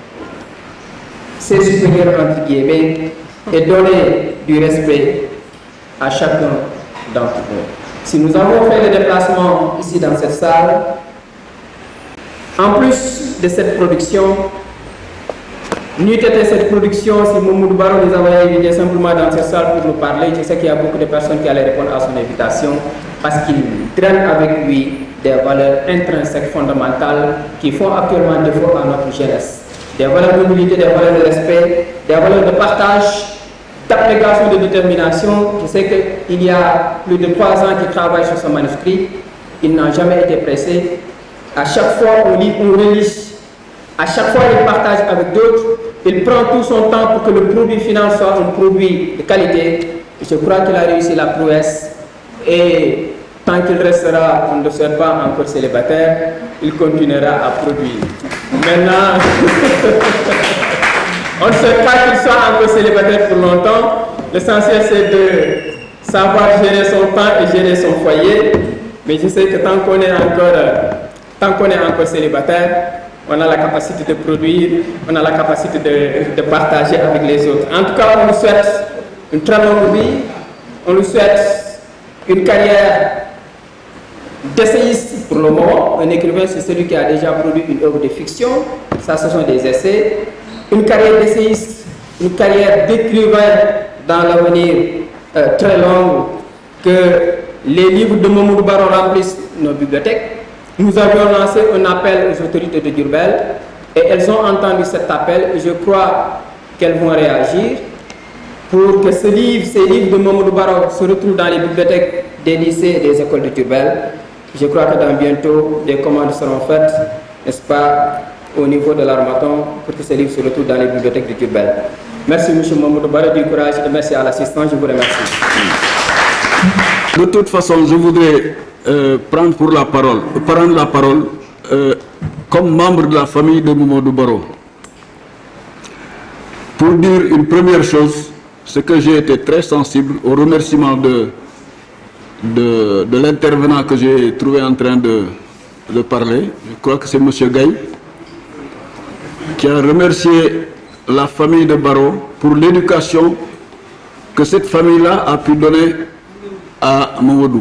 ses supérieurs entre guillemets et donner du respect à chacun d'entre nous. Si nous avons fait le déplacement ici dans cette salle, en plus de cette production, n'eût été cette production si Mamoudou Baro nous avait invité simplement dans cette salle pour nous parler. Je sais qu'il y a beaucoup de personnes qui allaient répondre à son invitation parce qu'il traîne avec lui des valeurs intrinsèques fondamentales qui font actuellement défaut à notre jeunesse. Des valeurs d'humilité, des valeurs de respect, des valeurs de partage, d'application, de détermination. Je sais qu'il y a plus de trois ans qu'il travaille sur ce manuscrit. Il n'a jamais été pressé. À chaque fois, on lit, on relit. À chaque fois, il partage avec d'autres. Il prend tout son temps pour que le produit final soit un produit de qualité. Je crois qu'il a réussi la prouesse. Et tant qu'il restera, on ne sera pas encore célibataire, il continuera à produire. Maintenant, on ne souhaite pas qu'il soit encore célibataire pour longtemps. L'essentiel, c'est de savoir gérer son temps et gérer son foyer. Mais je sais que tant qu'on est encore, tant qu'on est encore célibataire, on a la capacité de produire, on a la capacité de, de partager avec les autres. En tout cas, on lui souhaite une très longue vie, on lui souhaite une carrière d'essayiste pour le moment. Un écrivain, c'est celui qui a déjà produit une œuvre de fiction. Ça, ce sont des essais. Une carrière d'essayiste, une carrière d'écrivain dans l'avenir euh, très longue, que les livres de Mamoudou Baro remplissent nos bibliothèques. Nous avions lancé un appel aux autorités de Diourbel et elles ont entendu cet appel et je crois qu'elles vont réagir pour que ce livre, ces livres de Mamoudou Baro se retrouvent dans les bibliothèques des lycées et des écoles de Diourbel. Je crois que dans bientôt, des commandes seront faites, n'est-ce pas, au niveau de l'Harmattan pour que ces livres se retrouvent dans les bibliothèques de Diourbel. Merci M. Mamoudou Baro du courage et merci à l'assistance, je vous remercie. De toute façon, je voudrais euh, prendre, pour la parole, prendre la parole euh, comme membre de la famille de Mamoudou Baro. Pour dire une première chose, c'est que j'ai été très sensible au remerciement de, de, de l'intervenant que j'ai trouvé en train de, de parler. Je crois que c'est M. Gaye, qui a remercié la famille de Baro pour l'éducation que cette famille-là a pu donner à Mamadou.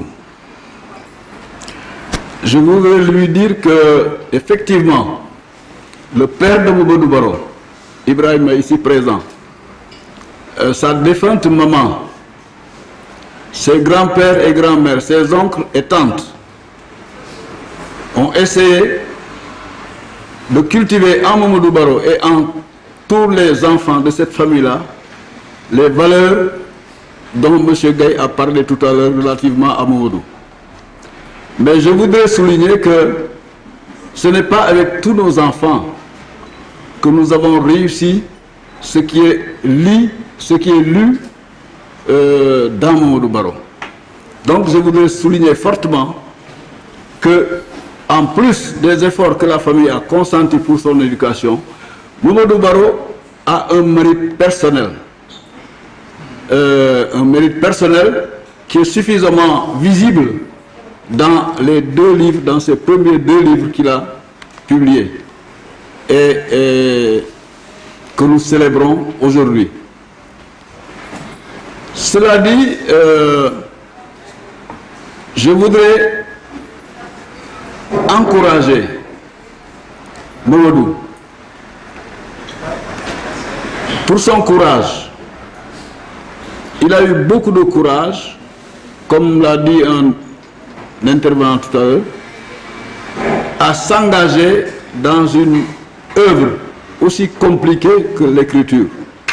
Je voudrais lui dire que, effectivement, le père de Mamadou Baro, Ibrahim est ici présent, euh, sa défunte maman, ses grands-pères et grands-mères, ses oncles et tantes ont essayé de cultiver en Mamadou Baro et en tous les enfants de cette famille-là les valeurs dont M. Gaye a parlé tout à l'heure relativement à Mamadou. Mais je voudrais souligner que ce n'est pas avec tous nos enfants que nous avons réussi ce qui est lu, ce qui est lu euh, dans Mamadou Baro. Donc je voudrais souligner fortement que, en plus des efforts que la famille a consentis pour son éducation, Mamadou Baro a un mérite personnel. Euh, un mérite personnel qui est suffisamment visible dans les deux livres, dans ces premiers deux livres qu'il a publiés et, et que nous célébrons aujourd'hui. Cela dit, euh, je voudrais encourager Mamadou pour son courage. Il a eu beaucoup de courage, comme l'a dit un intervenant tout à l'heure, à s'engager dans une œuvre aussi compliquée que l'écriture.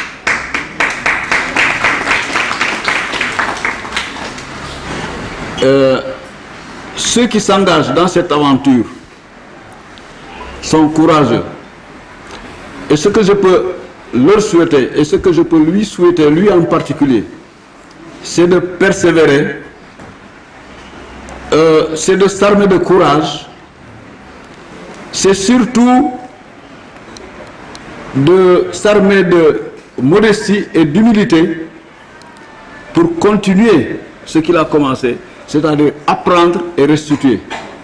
Euh, ceux qui s'engagent dans cette aventure sont courageux. Et ce que je peux leur souhaiter, et ce que je peux lui souhaiter, lui en particulier, c'est de persévérer, euh, c'est de s'armer de courage, c'est surtout de s'armer de modestie et d'humilité pour continuer ce qu'il a commencé, c'est-à-dire apprendre et restituer.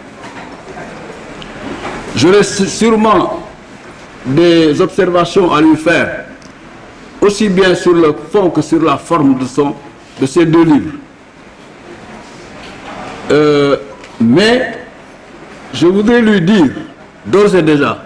J'aurai sûrement des observations à lui faire, aussi bien sur le fond que sur la forme de, son, de ces deux livres. Euh, mais je voudrais lui dire, d'ores et déjà,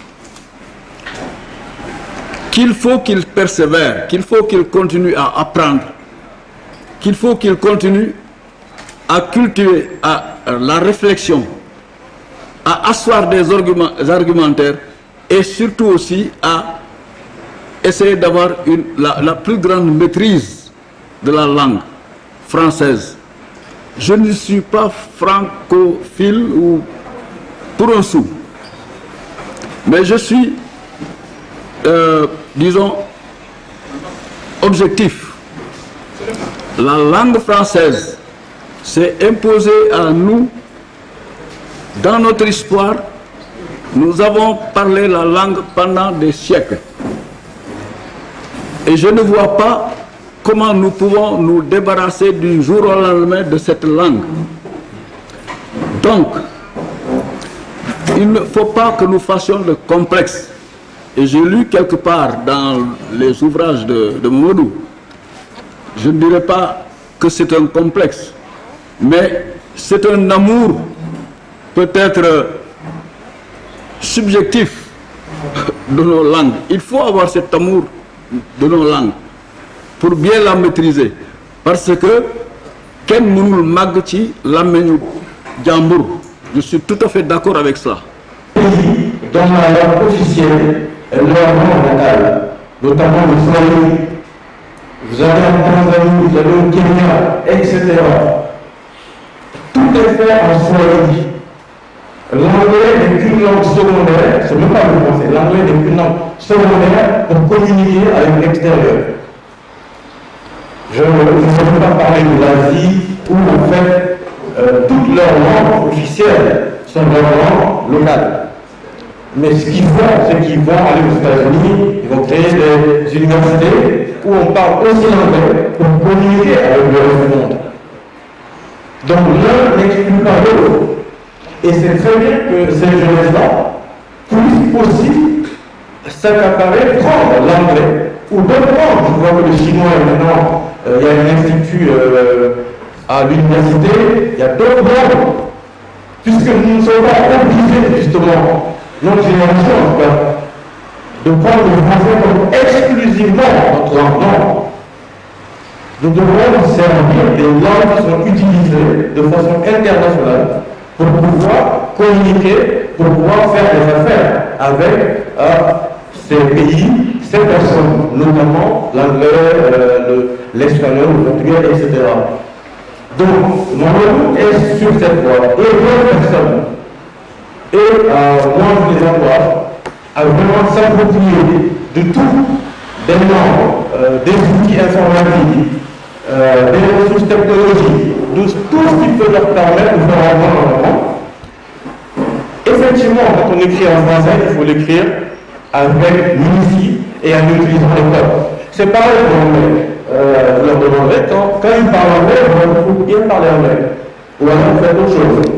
qu'il faut qu'il persévère, qu'il faut qu'il continue à apprendre, qu'il faut qu'il continue à cultiver à, à la réflexion, à asseoir des arguments, des argumentaires, et surtout aussi à essayer d'avoir la, la plus grande maîtrise de la langue française. Je ne suis pas francophile ou pour un sou, mais je suis, euh, disons, objectif. La langue française s'est imposée à nous dans notre histoire. Nous avons parlé la langue pendant des siècles. Et je ne vois pas comment nous pouvons nous débarrasser du jour au lendemain de cette langue. Donc, il ne faut pas que nous fassions de complexe. Et j'ai lu quelque part dans les ouvrages de, de Mamadou, je ne dirais pas que c'est un complexe, mais c'est un amour peut-être subjectif de nos langues. Il faut avoir cet amour de nos langues pour bien la maîtriser, parce que ken mënul màgg ci làmmiñu jàmbur. Je suis tout à fait d'accord avec cela. Dans la langue officielle, leur langue natale, notamment le Swahili, vous avez en Tanzanie, vous avez au Kenya, et cetera. Tout est fait en Swahili. L'anglais n'est qu'une langue secondaire, c'est même pas le français, l'anglais n'est qu'une langue secondaire pour communiquer avec l'extérieur. Je ne veux pas parler de l'Asie où en fait euh, toutes leurs langues officielles sont leurs langues locales. Mais ce qu'ils font, c'est qu'ils vont aller aux États-Unis, ils vont créer des universités où on parle aussi l'anglais pour communiquer avec le reste du monde. Donc l'un n'exclut pas l'autre. Et c'est très bien que ces jeunesses-là puissent aussi s'accaparer, prendre l'anglais ou d'autres langues. Je vois que le chinois est maintenant euh, il y a un institut euh, à l'université, il y a d'autres mondes. Puisque nous ne sommes pas obligés, justement, notre génération en tout cas, de prendre le français comme exclusivement notre langue. Non. Nous devons nous servir des langues qui sont utilisées de façon internationale pour pouvoir communiquer, pour pouvoir faire des affaires avec euh, ces pays, ces personnes, notamment l'anglais, euh, l'espagnol, le, le portugais, et cetera. Donc, mon rôle est sur cette voie. Et d'autres personnes, et euh, moi je les envoie à vraiment s'approprier de tout, des normes, euh, des outils informatiques, euh, des ressources technologiques, de tout ce qui peut leur permettre de faire avoir un moment. Effectivement, quand on écrit en français, il faut l'écrire avec minutie et en utilisant les codes. C'est pareil pour l'anglais. Euh, vous leur demanderez, quand, quand ils parlent anglais, il faut bien parler anglais. Ou alors faire autre chose.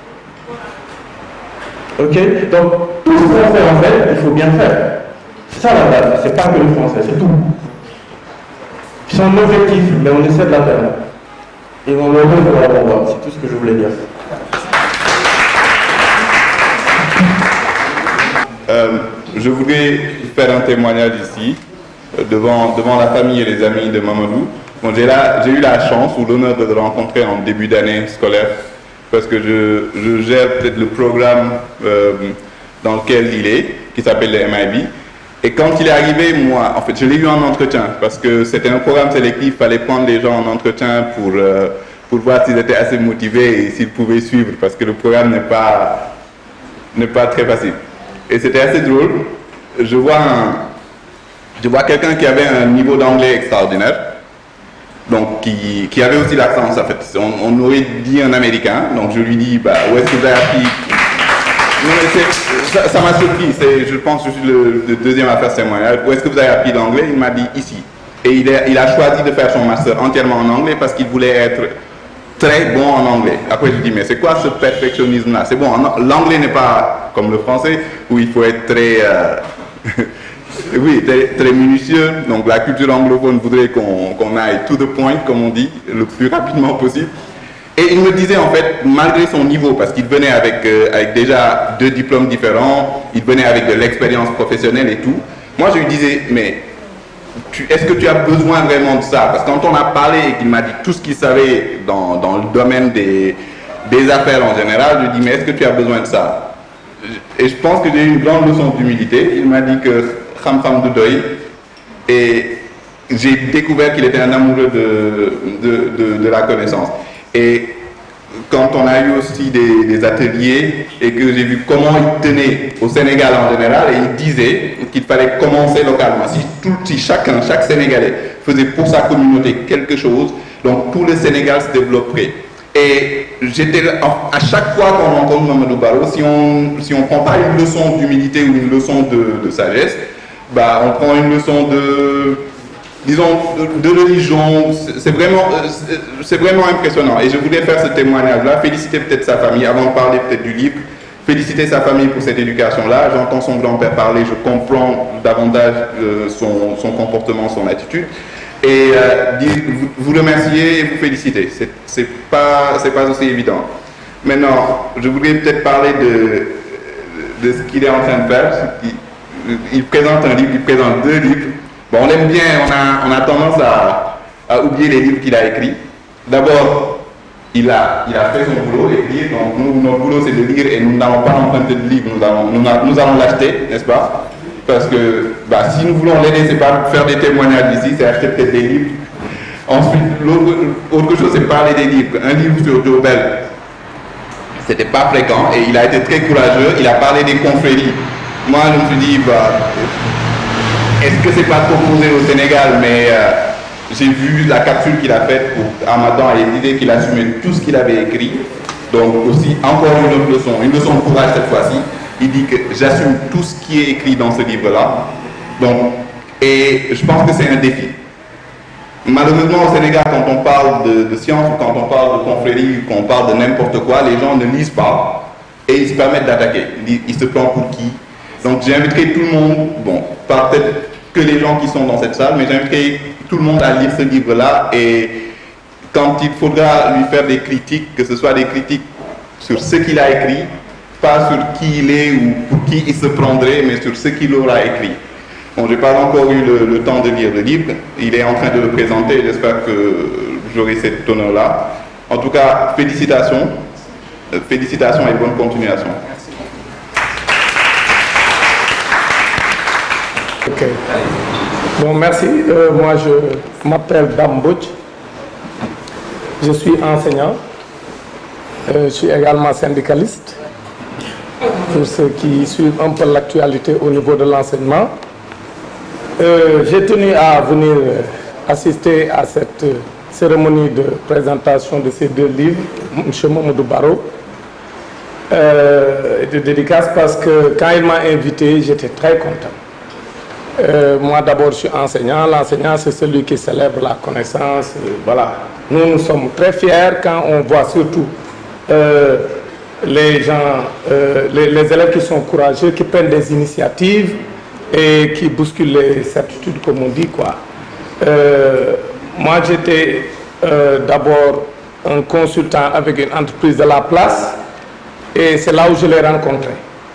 Ok? Donc, tout ce qu'on fait en fait, il faut bien faire. C'est ça la base, c'est pas que le français, c'est tout. C'est un objectif, mais on essaie de l'atteindre. Et on le veut pour la voie, c'est tout ce que je voulais dire. Euh, je voulais faire un témoignage ici, euh, devant, devant la famille et les amis de Mamadou. Bon, j'ai eu la chance ou l'honneur de le rencontrer en début d'année scolaire, parce que je, je gère peut-être le programme euh, dans lequel il est, qui s'appelle le M I B. Et quand il est arrivé, moi, en fait, je l'ai eu en entretien, parce que c'était un programme sélectif, il fallait prendre les gens en entretien pour, euh, pour voir s'ils étaient assez motivés et s'ils pouvaient suivre, parce que le programme n'est pas, n'est pas très facile. Et c'était assez drôle. Je vois, un, je vois quelqu'un qui avait un niveau d'anglais extraordinaire, donc qui, qui avait aussi l'accent, en fait. On, on aurait dit un Américain, donc je lui dis, bah, où est-ce que vous avez appris? Non, mais ça m'a surpris, je pense que je suis le, le deuxième à faire ce témoignage. Où est-ce que vous avez appris l'anglais? Il m'a dit ici. Et il a, il a choisi de faire son master entièrement en anglais parce qu'il voulait être très bon en anglais. Après je dis, mais c'est quoi ce perfectionnisme-là? C'est bon, l'anglais n'est pas comme le français où il faut être très, euh, oui, très, très minutieux. Donc la culture anglophone voudrait qu'on qu'on aille to the point, comme on dit, le plus rapidement possible. Et il me disait en fait, malgré son niveau, parce qu'il venait avec, euh, avec déjà deux diplômes différents, il venait avec de l'expérience professionnelle et tout, moi je lui disais, mais est-ce que tu as besoin vraiment de ça? Parce que quand on a parlé et qu'il m'a dit tout ce qu'il savait dans, dans le domaine des, des affaires en général, je lui ai dit, mais est-ce que tu as besoin de ça? Et je pense que j'ai eu une grande leçon d'humilité. Il m'a dit que Kham Kham Doudoy, et j'ai découvert qu'il était un amoureux de, de, de, de la connaissance. Et quand on a eu aussi des, des ateliers et que j'ai vu comment il tenait au Sénégal en général, et il disait qu'il fallait commencer localement. Si, tout, si chacun, chaque Sénégalais faisait pour sa communauté quelque chose, donc tout le Sénégal se développerait. Et j'étais à chaque fois qu'on rencontre Mamadou Barrow, si on si on prend pas une leçon d'humilité ou une leçon de, de sagesse, bah on prend une leçon de disons, de, de religion. C'est vraiment, c'est vraiment impressionnant. Et je voulais faire ce témoignage-là, féliciter peut-être sa famille, avant de parler peut-être du livre, féliciter sa famille pour cette éducation-là. J'entends son grand-père parler, je comprends davantage euh, son, son comportement, son attitude. Et euh, dire, vous, vous remercier et vous féliciter. C'est pas, c'est pas aussi évident. Maintenant, je voudrais peut-être parler de, de ce qu'il est en train de faire. Il, il présente un livre, il présente deux livres. Bon, on aime bien, on a, on a tendance à, à oublier les livres qu'il a écrits. D'abord, il a, il a fait son boulot, écrire, donc nous, notre boulot c'est de lire et nous n'allons pas emprunter de livre, nous allons, nous, nous allons l'acheter, n'est-ce pas? Parce que bah, si nous voulons l'aider, c'est pas faire des témoignages ici, c'est acheter peut-être des livres. Ensuite, autre chose, c'est parler des livres. Un livre sur Joe Bell, c'était pas fréquent et il a été très courageux, il a parlé des confréries. Moi, je me suis dit, bah, est-ce que c'est pas trop posé au Sénégal, mais euh, j'ai vu la capsule qu'il a faite pour Ramadan et il disait qu'il assumait tout ce qu'il avait écrit. Donc aussi, encore une autre leçon, une leçon de courage cette fois-ci. Il dit que j'assume tout ce qui est écrit dans ce livre-là. Donc, et je pense que c'est un défi. Malheureusement au Sénégal, quand on parle de, de science ou quand on parle de confrérie ou quand on parle de n'importe quoi, les gens ne lisent pas et ils se permettent d'attaquer. Ils, ils se prennent pour qui? Donc j'inviterai tout le monde, bon, pas peut-être que les gens qui sont dans cette salle, mais j'inviterai tout le monde à lire ce livre-là, et quand il faudra lui faire des critiques, que ce soit des critiques sur ce qu'il a écrit, pas sur qui il est ou pour qui il se prendrait, mais sur ce qu'il aura écrit. Bon, je n'ai pas encore eu le, le temps de lire le livre, il est en train de le présenter, j'espère que j'aurai cet honneur-là. En tout cas, félicitations, euh, félicitations et bonne continuation. Ok. Bon, merci. Euh, moi, je m'appelle Dambouch. Je suis enseignant. Euh, je suis également syndicaliste. Pour ceux qui suivent un peu l'actualité au niveau de l'enseignement. Euh, j'ai tenu à venir assister à cette cérémonie de présentation de ces deux livres, M. Mamadou Barrow, euh, de dédicace, parce que quand il m'a invité, j'étais très content. Euh, moi d'abord je suis enseignant, l'enseignant c'est celui qui célèbre la connaissance, euh, voilà. Nous nous sommes très fiers quand on voit surtout euh, les gens, euh, les, les élèves qui sont courageux, qui prennent des initiatives et qui bousculent les certitudes comme on dit quoi. Euh, moi j'étais euh, d'abord un consultant avec une entreprise de la place et c'est là où je l'ai rencontré.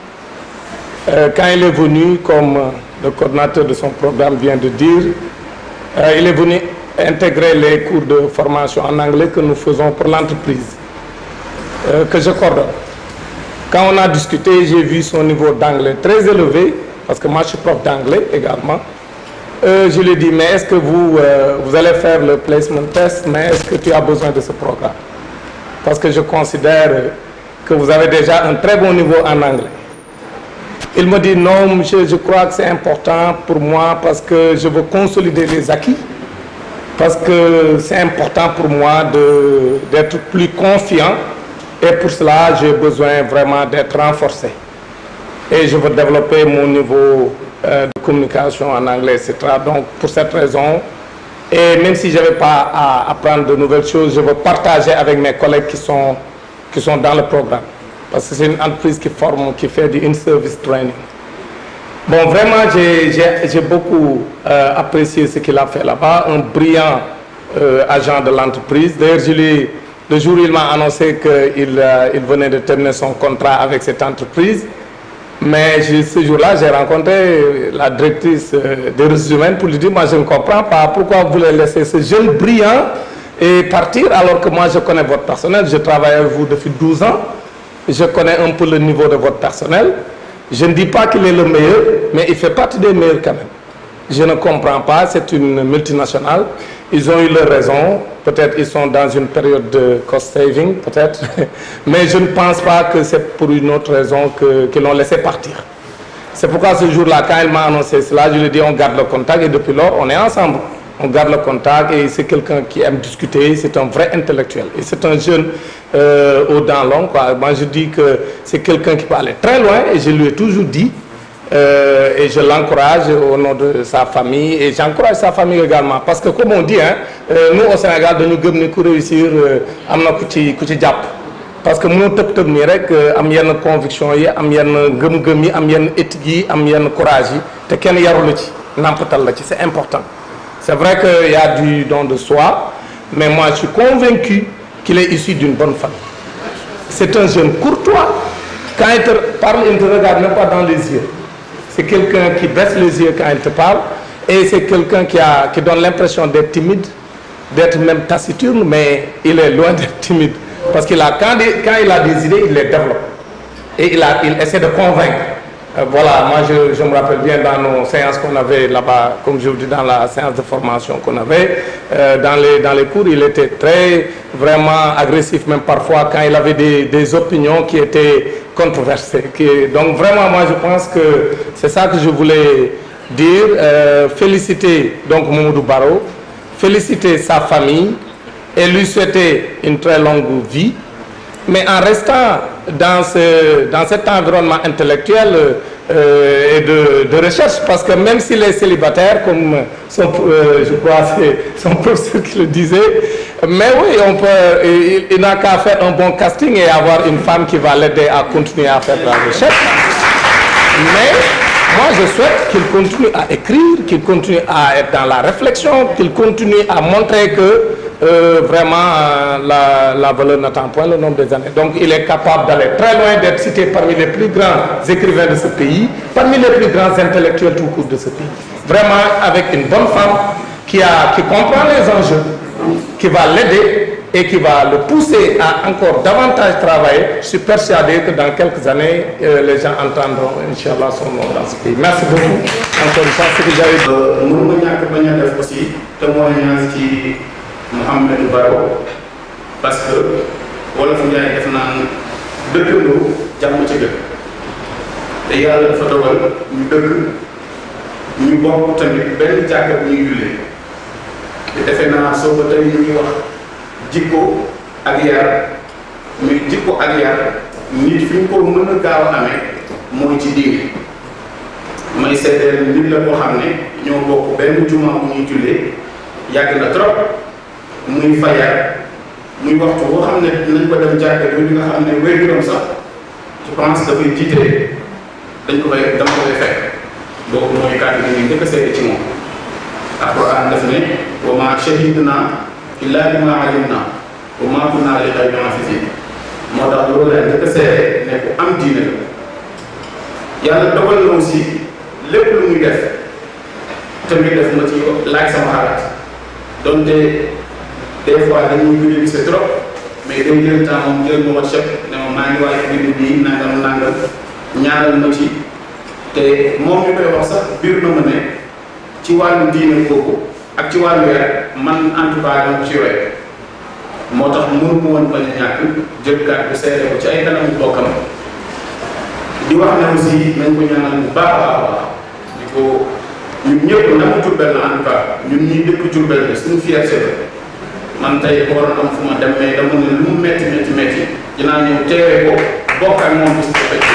Euh, quand il est venu, comme le coordinateur de son programme vient de dire, euh, il est venu intégrer les cours de formation en anglais que nous faisons pour l'entreprise, euh, que je coordonne. Quand on a discuté, j'ai vu son niveau d'anglais très élevé, parce que moi je suis prof d'anglais également. Euh, je lui ai dit, mais est-ce que vous, euh, vous allez faire le placement test, mais est-ce que tu as besoin de ce programme? Parce que je considère que vous avez déjà un très bon niveau en anglais. Il me dit non, monsieur, je crois que c'est important pour moi parce que je veux consolider les acquis, parce que c'est important pour moi d'être plus confiant et pour cela j'ai besoin vraiment d'être renforcé. Et je veux développer mon niveau euh, de communication en anglais, et cetera. Donc pour cette raison, et même si je n'avais pas à apprendre de nouvelles choses, je veux partager avec mes collègues qui sont, qui sont dans le programme. Parce que c'est une entreprise qui forme, qui fait du in-service training. Bon, vraiment, j'ai beaucoup euh, apprécié ce qu'il a fait là-bas. Un brillant euh, agent de l'entreprise. D'ailleurs, le jour où il m'a annoncé qu'il euh, il venait de terminer son contrat avec cette entreprise. Mais ce jour-là, j'ai rencontré la directrice euh, des ressources humaines pour lui dire, moi, je ne comprends pas pourquoi vous voulez laisser ce jeune brillant et partir alors que moi, je connais votre personnel. Je travaille avec vous depuis douze ans. Je connais un peu le niveau de votre personnel. Je ne dis pas qu'il est le meilleur, mais il fait partie des meilleurs quand même. Je ne comprends pas, c'est une multinationale. Ils ont eu leur raison. Peut-être qu'ils sont dans une période de cost saving, peut-être. Mais je ne pense pas que c'est pour une autre raison qu'ils qu l'ont laissé partir. C'est pourquoi ce jour-là, quand il m'a annoncé cela, je lui ai dit on garde le contact et depuis lors, on est ensemble. On garde le contact et c'est quelqu'un qui aime discuter, c'est un vrai intellectuel. Et c'est un jeune euh, aux dents longues, quoi. Moi je dis que c'est quelqu'un qui peut aller très loin et je lui ai toujours dit, euh, et je l'encourage au nom de sa famille et j'encourage sa famille également. Parce que comme on dit, hein, euh, nous au Sénégal, nous devons réussir à nous coucher parce que nous devons avoir une conviction, am yenn gëm-gëm yi, am yenn éthique yi, am yenn courage yi, te kenn yarul ci, nampatal la ci, c'est important. C'est vrai qu'il y a du don de soi, mais moi je suis convaincu qu'il est issu d'une bonne famille. C'est un jeune courtois. Quand il te parle, il ne te regarde même pas dans les yeux. C'est quelqu'un qui baisse les yeux quand il te parle. Et c'est quelqu'un qui, qui donne l'impression d'être timide, d'être même taciturne, mais il est loin d'être timide. Parce qu'il a, quand, quand il a des idées, il les développe. Et il, a, il essaie de convaincre. Euh, voilà, moi je, je me rappelle bien dans nos séances qu'on avait là-bas, comme je vous dis, dans la séance de formation qu'on avait, euh, dans, les, dans les cours, il était très, vraiment agressif, même parfois quand il avait des, des opinions qui étaient controversées. Qui, donc vraiment, moi je pense que c'est ça que je voulais dire. Euh, féliciter donc Mamadou Barrow, féliciter sa famille et lui souhaiter une très longue vie. Mais en restant dans, ce, dans cet environnement intellectuel euh, et de, de recherche, parce que même s'il est célibataire, comme son, euh, je crois c'est son professeur qui le disait, mais oui, on peut, il, il n'a qu'à faire un bon casting et avoir une femme qui va l'aider à continuer à faire de la recherche. Mais moi je souhaite qu'il continue à écrire, qu'il continue à être dans la réflexion, qu'il continue à montrer que euh, vraiment euh, la, la valeur n'attend point le nombre des années. Donc il est capable d'aller très loin, d'être cité parmi les plus grands écrivains de ce pays, parmi les plus grands intellectuels tout court de ce pays. Vraiment avec une bonne femme qui, a, qui comprend les enjeux, qui va l'aider et qui va le pousser à encore davantage travailler. Je suis persuadé que dans quelques années, euh, les gens entendront, Inch'Allah, son nom dans ce pays. Merci beaucoup. Encore une fois, ce que j'avais dit. Nous avons aussi témoignage qui Mohamed Baro, parce que Wolof Ndiaye def naan dëkkandoo jàmm ci dëkk te yàlla dafa dogal ñu dëkk ñu bokk tamit benn jàkka bu ñuy jullee te defe naa soo ba tey ñu ngi wax jikko ak yar muy jikko ak yar nit fi ñu ko mën a gaaw a amee mooy ci diine may seedeel nit la boo xam ne ñoo bokk benn juma bu ñuy jullee yàgg na trop muy fajar muy waxtu boo xam ne nañ ko dem jàkka bi nga xam ne wér-gu-yaram sax je pense dafay jiite dañ ko fay dama ko fay fekk boobu mooy kàddu gi njëkk a seede ci moom. Alxuraan daf ne wa maa shahidnaa illaa bimaa alimnaa wa maa kunnaa li ghaybi haafiziin moo tax loolu la njëkk a seede ne ku am diine la yàlla dogal na aussi lépp lu muy def tamit def ma ci laaj sama xalaat donte des fois dañuy gëj a gis trop mais day jël temps moom jël ma WhatsApp ne ma maa ngi waaj a bind bii nangam nangam ñaanal ma ci te moom mi koy wax sax biir na ma ne ci wàllu diine boobu ak ci wàllu weer man en tout cas dama ci roy moo tax mënu ma woon bañ a ñàkk jël kàddu bu seere ko ci ay kanamu bokkam di wax ne aussi nañ ko ñaanal bu baax a baax a baax di ko ñun ñëpp na mu Jurbel la en tout cas ñun ñuy dëkk Jurbel bi suñu fierté la man tey waroon am fu ma dem mais dama ne lu mu métti métti métti dinaa ñëw teewee ko bokk ak moom bis bu fekk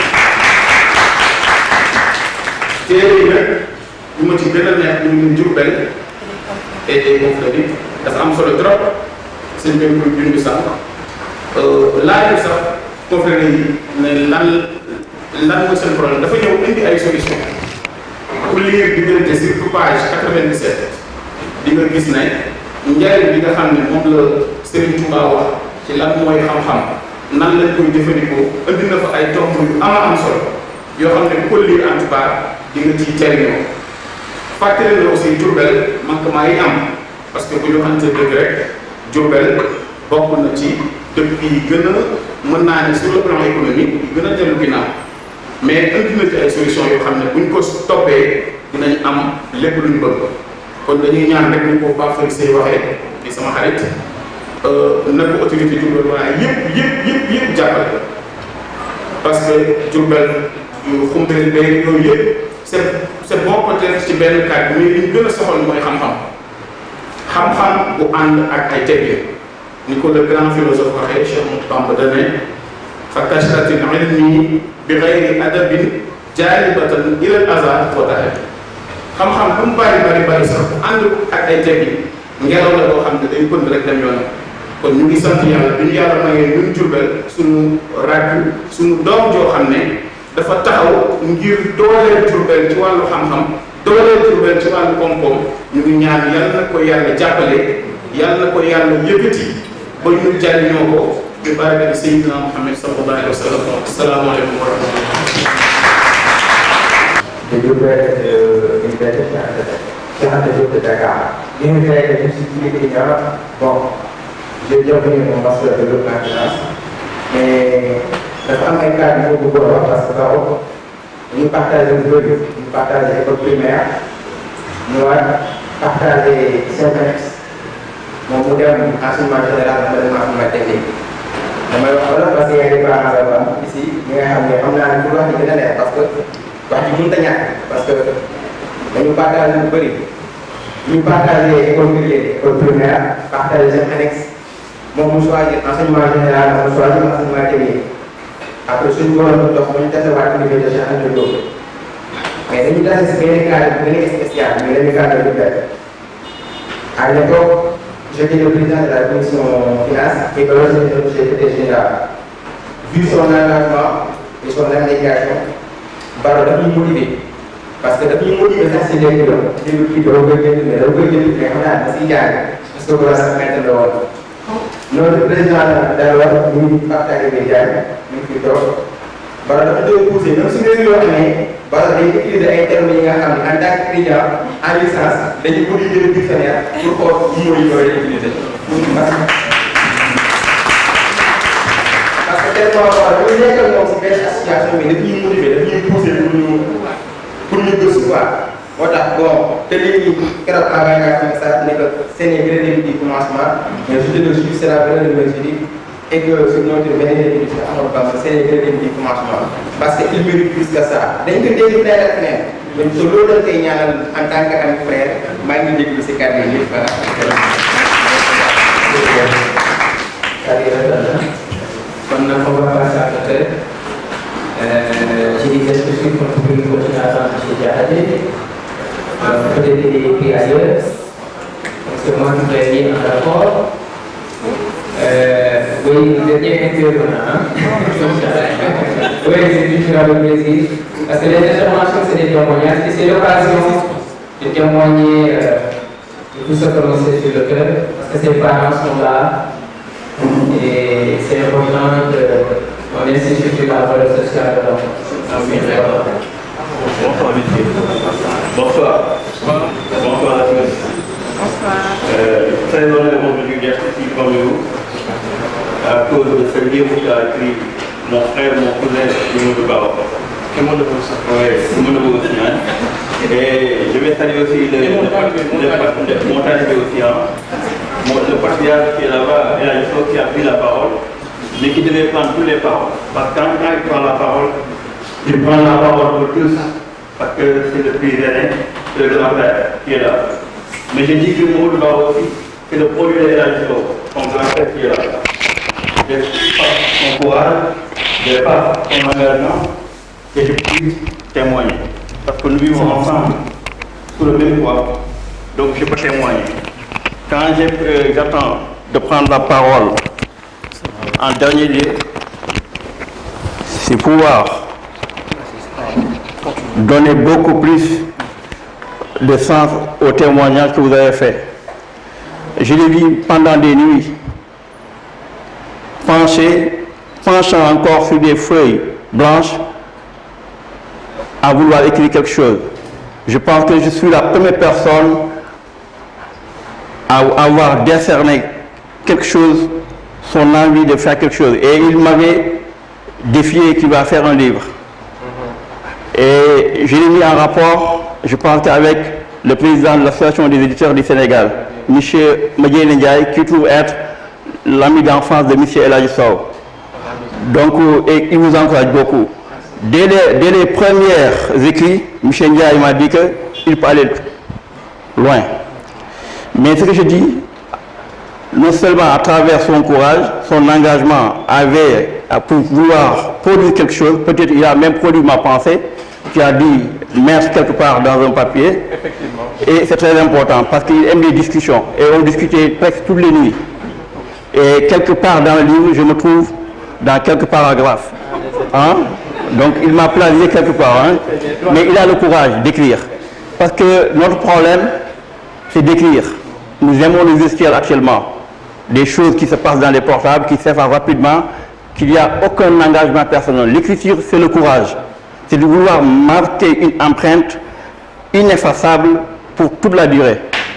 téere yi nag li ma ci gën a neex ñu ngi Jurbel et et boobu la dafa am solo trop sëñ bi koy junj sax laaj sax conféré yi ne lan lan mooy seen problème dafa ñëw indi ay solution ku lire diggante surtout page quatre-vingt-dix-sept di nga gis ne njariñ bi nga xam ne moom la Serigne Touba wax ci lan mooy xam-xam nan lañ koy jëfandikoo indi na fa ay tomb yu ama am solo yoo xam ne bu ko lire en tout cas di nga ciy jariñoo fàttali na aussi Diourbel manquement yi am parce que bu ñu xamante dëgg rek Diourbel bokk na ci dëkk yi gën a mën naa ne sur le plan économique yi gën a dellu ginnaaw mais indi na ci ay solution yoo xam ne buñ ko toppee dinañ am lépp lu ñu bëgg kon dañuy ñaan rek ni ko Pape Faye Seye waxee di sama xarit na ko autorité Diourbel waaye yëpp yëpp yëpp yëpp jàppale parce que Diourbel xumbeel beeg yooyu yëpp c'est c'est bon peut-être ci benn kàddu mais li ñu gën a soxal mooy xam-xam xam-xam bu ànd ak ay teggin ni ko le grand philosophe waxee Cheikh Bamba dane fa kashratin ilmi bi ghayri adabin jaalibatan ila al-azab wa tahab xam-xam bu mu bari bari bari sax bu ànd ak ay teggin ngelaw la boo xam ne day bënd rek dem yoon kon ñu ngi sant yàlla bi ñu yàlla mayee ñun Diourbel suñu rakk suñu doom joo xam ne dafa taxaw ngir dooleel Diourbel ci wàllu xam-xam dooleel Diourbel ci wàllu koom-koom ñu ngi ñaan yàlla na ko yàlla jàppale yàlla na ko yàlla yëkkati ba ñu jariñoo ko bi barakati Seydina Muhammad sallallahu alayhi wa sallam. Asalaamaaleykum wa rahmatullah. de Diourbel de l'université Cheikh Anta Diop de Dakar. L'université je suis étudiant, bon, j'ai déjà obtenu mon master de développement finance, mais dafa am ay cas yu bëgg a wax parce que d'abord ñu partagé lu bëri ñu partagé école primaire ñu war partagé C M S moom mu dem enseignement général ma dem enseignement technique damay wax wala parce que y a des parents là-bas ici ñi nga xam ne xam naa ne pour wax ji gën a neex parce que wax ji mënut a ñàkk parce que dañu partagé lu bëri ñu partagé école privée école primaire partagé seen annexe moom mu choisir enseignement général mu choisir enseignement technique après suñu borom dox ba ñu tasewaat université Cheikh Anta Diop mais dañu tase si benn cadre bu gën a spécial mais dañu cadre bu benn à l'époque j'étais le président de la commission finance et alors j'étais le secrétaire général vu son engagement et son abnégation Baro daf ñu motivé parce que daf ñu motiver sax si léegi doon déglu kii doo koy jënd mais doo koy jënd mais xam naa da siy jaay parce que voilà maître la woon notre président d'alors ñu ngi partagé des jaay ñu ngi fi toog bala dafa doon poussé même su ngeen yoo xam ne bala day utiliser ay termes yi nga xam ne en tant que client en licence dañuy bëgg jël dictionnaire pour xool mots yi ñooy utiliser parce que tellement voilà bu ñu nekkal moom si benn association bi daf ñuy motiver daf ñuy poussé pour ñu pour ñu gëstu quoi moo tax bon te léegi keroog envoyé naa ci message ne que seen i grédit du commencement mais je te le dis c'est la vraie université et que sur notre beneen émission Amadou Bamba seen i grédit du commencement parce que il mérite plus que ça dañ ko dégg frère ak frère mais te loolu dañ koy ñaanal en tant que ami frère maa ngi déglu si kàddu yi yëpp voilà. kon nag on va passer à peut-être j'ai des discussions qu'on peut continuer à faire chez Diakhaté peut-être des prix ailleurs parce que moi je vais lire un rapport euh, oui le dernier intervenant hein? Oui c'est toujours avec plaisir parce que les interventions c'est des témoignages et c'est l'occasion de témoigner euh, de tout ce que l'on sait sur le cœur parce que ses parents sont là et c'est important qu'on insiste sur la valeur sociale de l'homme. Bonsoir, monsieur. Bonsoir. Bonsoir à tous. Bonsoir. Euh, très honnêtement, je suis ici comme vous, à cause de ce livre qu'a écrit mon frère, mon cousin, Simon Baro. Simon de Boussin. Oui, Simon de Boussin. Et je vais saluer aussi le montage de l'océan. Le patriarche qui est là-bas, il a une chose qui a pris la parole, mais qui devait prendre toutes les paroles. Parce que quand il prend la parole, il prend la parole pour tous, parce que c'est le plus aîné, le grand-père qui est là. Mais je dis que le mot de Baro aussi, c'est le produit de la chose, son grand-père qui est là. Je passe son courage, je passe son engagement, et je puis témoigner. Parce que nous vivons ensemble, sous le même toit, donc je peux témoigner. Quand euh, j'attends de prendre la parole en dernier lieu, c'est pouvoir donner beaucoup plus de sens au témoignage que vous avez fait. Je l'ai vu pendant des nuits, pencher, penchant encore sur des feuilles blanches, à vouloir écrire quelque chose. Je pense que je suis la première personne à avoir décerné quelque chose, son envie de faire quelque chose. Et il m'avait défié qu'il va faire un livre. Et je l'ai mis en rapport, je pense qu'avec le président de l'association des éditeurs du Sénégal, M. Madjel Ndiaye, qui trouve être l'ami d'enfance de M. El Hadji Sow. Donc, et il vous encourage beaucoup. Dès les, dès les premiers écrits, M. Ndiaye m'a dit qu'il peut aller loin. Mais ce que je dis, non seulement à travers son courage, son engagement avait à pour vouloir produire quelque chose, peut-être il a même produit ma pensée, qui a dit mettre quelque part dans un papier. Effectivement. Et c'est très important parce qu'il aime les discussions. Et on discutait presque toutes les nuits. Et quelque part dans le livre, je me trouve dans quelques paragraphes. Hein? Donc il m'a plagié quelque part. Hein? Mais il a le courage d'écrire. Parce que notre problème, c'est d'écrire. Nous aimons le gestuel actuellement. Des choses qui se passent dans les portables, qui s'effacent rapidement, qu'il n'y a aucun engagement personnel. L'écriture, c'est le courage. C'est de vouloir marquer une empreinte ineffaçable pour toute la durée.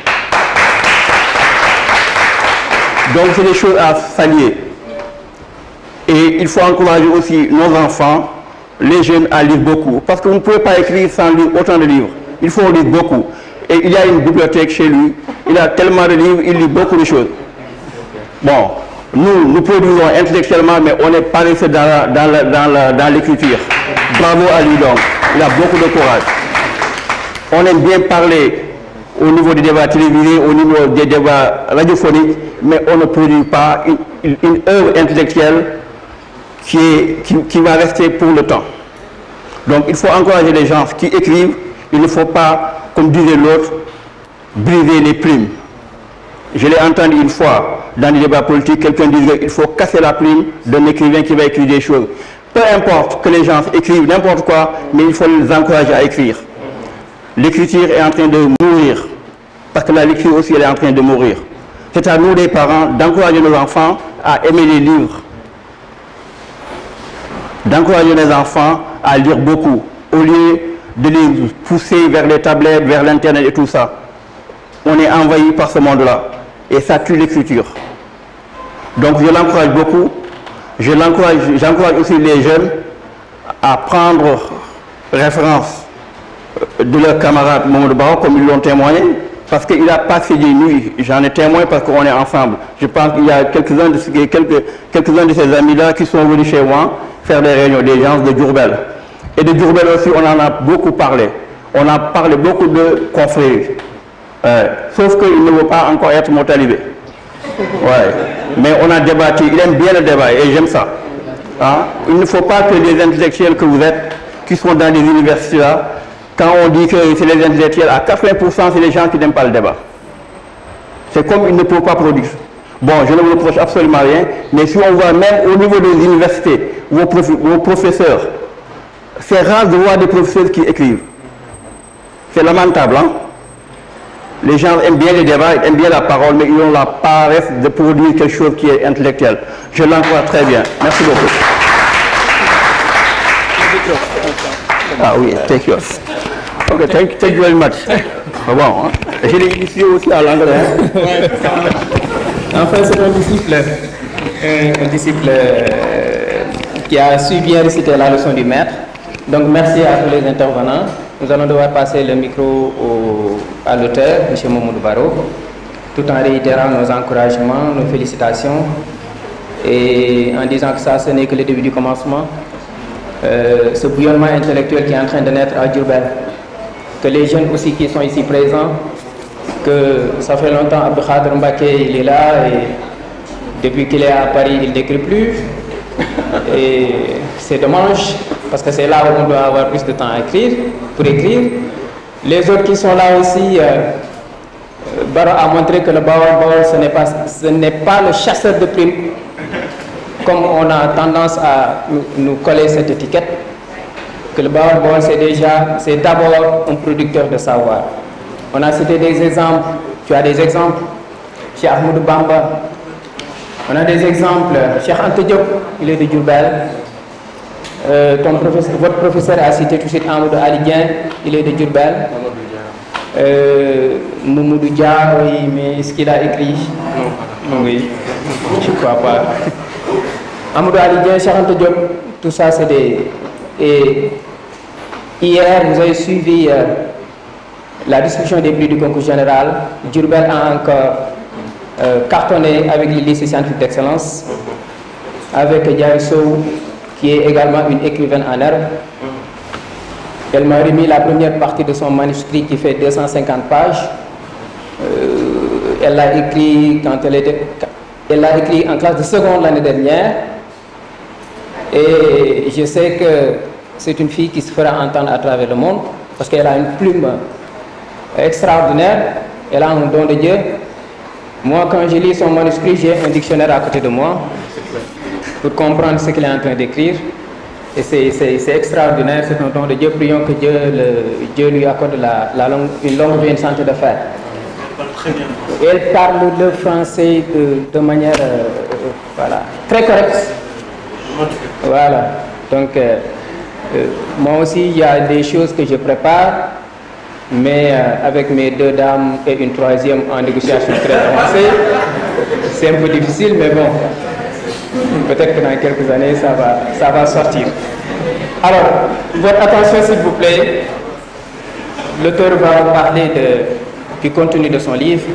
Donc c'est des choses à saluer. Et il faut encourager aussi nos enfants, les jeunes, à lire beaucoup. Parce que vous ne pouvez pas écrire sans lire autant de livres. Il faut lire beaucoup. Et il y a une bibliothèque chez lui. Il a tellement de livres, il lit beaucoup de choses. Bon, nous, nous produisons intellectuellement, mais on est paresseux dans la, dans la, dans la, dans l'écriture. Bravo à lui donc. Il a beaucoup de courage. On aime bien parler au niveau des débats télévisés, au niveau des débats radiophoniques, mais on ne produit pas une, une, une œuvre intellectuelle qui, est, qui, qui va rester pour le temps. Donc il faut encourager les gens qui écrivent. Il ne faut pas, comme disait l'autre, briser les plumes. Je l'ai entendu une fois dans les débats politiques, quelqu'un disait qu'il faut casser la plume d'un écrivain qui va écrire des choses. Peu importe que les gens écrivent n'importe quoi, mais il faut les encourager à écrire. l'écriture est en train de mourir, parce que la lecture aussi elle est en train de mourir. C'est à nous les parents d'encourager nos enfants à aimer les livres, d'encourager les enfants à lire beaucoup, au lieu de les pousser vers les tablettes, vers l'internet et tout ça. On est envahi par ce monde-là et ça tue l'écriture. Donc je l'encourage beaucoup, je l'encourage, j'encourage aussi les jeunes à prendre référence de leurs camarades Mamadou Baro comme ils l'ont témoigné, parce qu'il a passé des nuits, j'en ai témoin parce qu'on est ensemble. Je pense qu'il y a quelques-uns de, quelques, quelques-uns de ces amis-là qui sont venus chez moi faire des réunions, des gens de Diourbel. Et de Diourbel aussi, on en a beaucoup parlé. On a parlé beaucoup de confréries. Euh, sauf qu'il ne veut pas encore être mon talibé. Ouais. Mais on a débattu, il aime bien le débat et j'aime ça. Hein? Il ne faut pas que les intellectuels que vous êtes, qui sont dans les universités là, quand on dit que c'est les intellectuels, à quatre-vingts pour cent c'est les gens qui n'aiment pas le débat. C'est comme ils ne peuvent pas produire. Bon, je ne vous reproche absolument rien, mais si on voit même au niveau des universités, vos, prof vos professeurs, c'est rare de voir des professeurs qui écrivent. C'est lamentable, hein? Les gens aiment bien les débats, ils aiment bien la parole, mais ils ont la paresse de produire quelque chose qui est intellectuel. Je l'encourage très bien. Merci beaucoup. Ah oui, take yours. Ok, thank, thank you very much. Ah bon, hein? Je l'ai ici aussi à l'anglais. Hein? Enfin, c'est un disciple, un, un disciple euh, qui a su bien réciter la leçon du maître. Donc, merci à tous les intervenants. Nous allons devoir passer le micro au, à l'auteur, M. Mamadou Baro, tout en réitérant nos encouragements, nos félicitations, et en disant que ça, ce n'est que le début du commencement. Euh, ce bouillonnement intellectuel qui est en train de naître à Diourbel, que les jeunes aussi qui sont ici présents, que ça fait longtemps Abdou Khadr Mbaké il est là et depuis qu'il est à Paris il n'écrit plus et c'est dommage parce que c'est là où on doit avoir plus de temps à écrire, pour écrire. Les autres qui sont là aussi, euh, Baro a montré que le Bawol Bawol ce n'est pas, ce n'est pas le chasseur de primes comme on a tendance à nous, nous coller cette étiquette, que le Bawol Bawol c'est déjà, c'est d'abord un producteur de savoir. On a cité des exemples, tu as des exemples, Cheikh Ahmadou Bamba, on a des exemples, Cheikh Anta Diop, il est de Diourbel, euh, ton professeur, votre professeur a cité tout de suite Amadou Ali Dieng, il est de Diourbel, euh, Mamadou Dia, oui, mais est-ce qu'il a écrit? Non, oui, je ne crois pas. Amadou Ali Dieng, Cheikh Anta Diop, tout ça c'est des... Et hier, vous avez suivi... Euh, la distribution des prix du concours général. Diourbel a encore euh, cartonné avec les lycées scientifiques d'excellence, avec Diary Sow, qui est également une écrivaine en herbe. Elle m'a remis la première partie de son manuscrit qui fait deux cent cinquante pages. Euh, elle l'a écrit quand elle était, elle l'a écrit en classe de seconde l'année dernière. Et je sais que c'est une fille qui se fera entendre à travers le monde parce qu'elle a une plume extraordinaire, elle a un don de Dieu. Moi, quand je lis son manuscrit, j'ai un dictionnaire à côté de moi pour comprendre ce qu'il est en train d'écrire. Et c'est extraordinaire, c'est un don de Dieu. Prions que Dieu, le, Dieu lui accorde la, la longue, une longue vie et une santé de fer. Elle parle le français de, de manière euh, voilà, très correcte. Voilà. Donc, euh, euh, moi aussi, il y a des choses que je prépare. Mais euh, avec mes deux dames et une troisième en négociation très avancée, c'est un peu difficile, mais bon, peut-être que dans quelques années, ça va, ça va sortir. Alors, votre attention s'il vous plaît. L'auteur va parler de, du contenu de son livre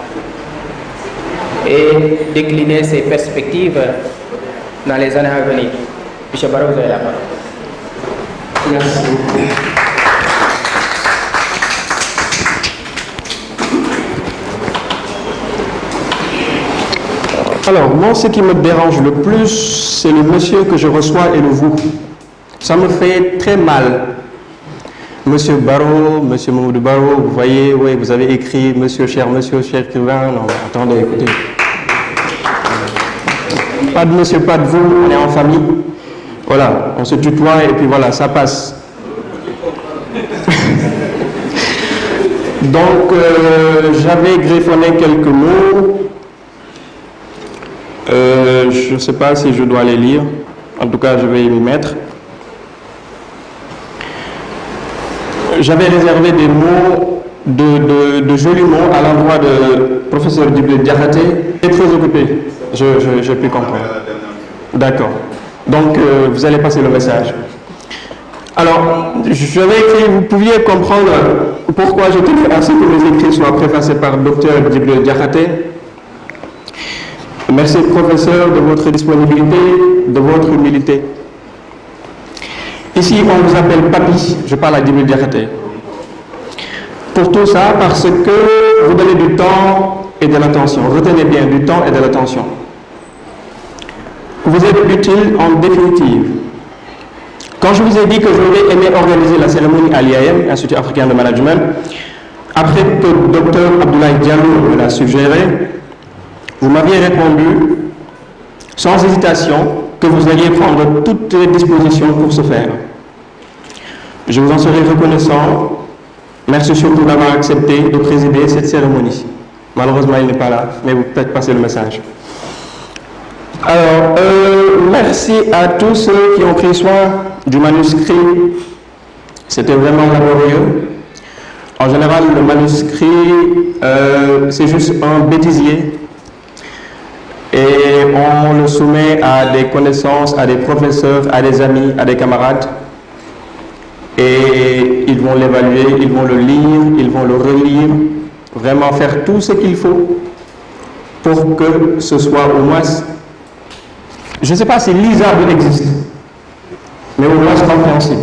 et décliner ses perspectives dans les années à venir. Monsieur Baro, vous avez la parole. Merci beaucoup. Alors, moi, ce qui me dérange le plus, c'est le monsieur que je reçois et le vous. Ça me fait très mal. Monsieur Baro, monsieur Mamadou Baro, vous voyez, oui, vous avez écrit monsieur, cher monsieur, cher écrivain. Non, attendez, écoutez. Pas de monsieur, pas de vous, on est en famille. Voilà, on se tutoie et puis voilà, ça passe. Donc, euh, j'avais griffonné quelques mots. Euh, je ne sais pas si je dois les lire. En tout cas, je vais m'y mettre. J'avais réservé des mots, de, de, de jolis mots à l'endroit de professeur Djibril Diakhaté. Il est très occupé, j'ai pu comprendre. D'accord. Donc, euh, vous allez passer le message. Alors, je vais écrire, vous pouviez comprendre pourquoi je tenais à ce que mes écrits soient préfacés par docteur Djibril Diakhaté. Merci, professeur, de votre disponibilité, de votre humilité. Ici, on vous appelle Papi, je parle à Djibril Diakhaté. Pour tout ça, parce que vous donnez du temps et de l'attention. Retenez bien, du temps et de l'attention. Vous êtes utile en définitive. Quand je vous ai dit que j'aurais aimé organiser la cérémonie à l'I A M, Institut africain de management, après que le docteur Abdoulaye Diallo me l'a suggéré, vous m'aviez répondu, sans hésitation, que vous alliez prendre toutes les dispositions pour ce faire. Je vous en serai reconnaissant. Merci surtout d'avoir accepté de présider cette cérémonie. Malheureusement, il n'est pas là, mais vous peut-être passer le message. Alors, euh, merci à tous ceux qui ont pris soin du manuscrit. C'était vraiment laborieux. En général, le manuscrit, euh, c'est juste un bêtisier. Et on le soumet à des connaissances, à des professeurs, à des amis, à des camarades. Et ils vont l'évaluer, ils vont le lire, ils vont le relire, vraiment faire tout ce qu'il faut pour que ce soit au moins, je ne sais pas si lisable existe, mais au moins compréhensible.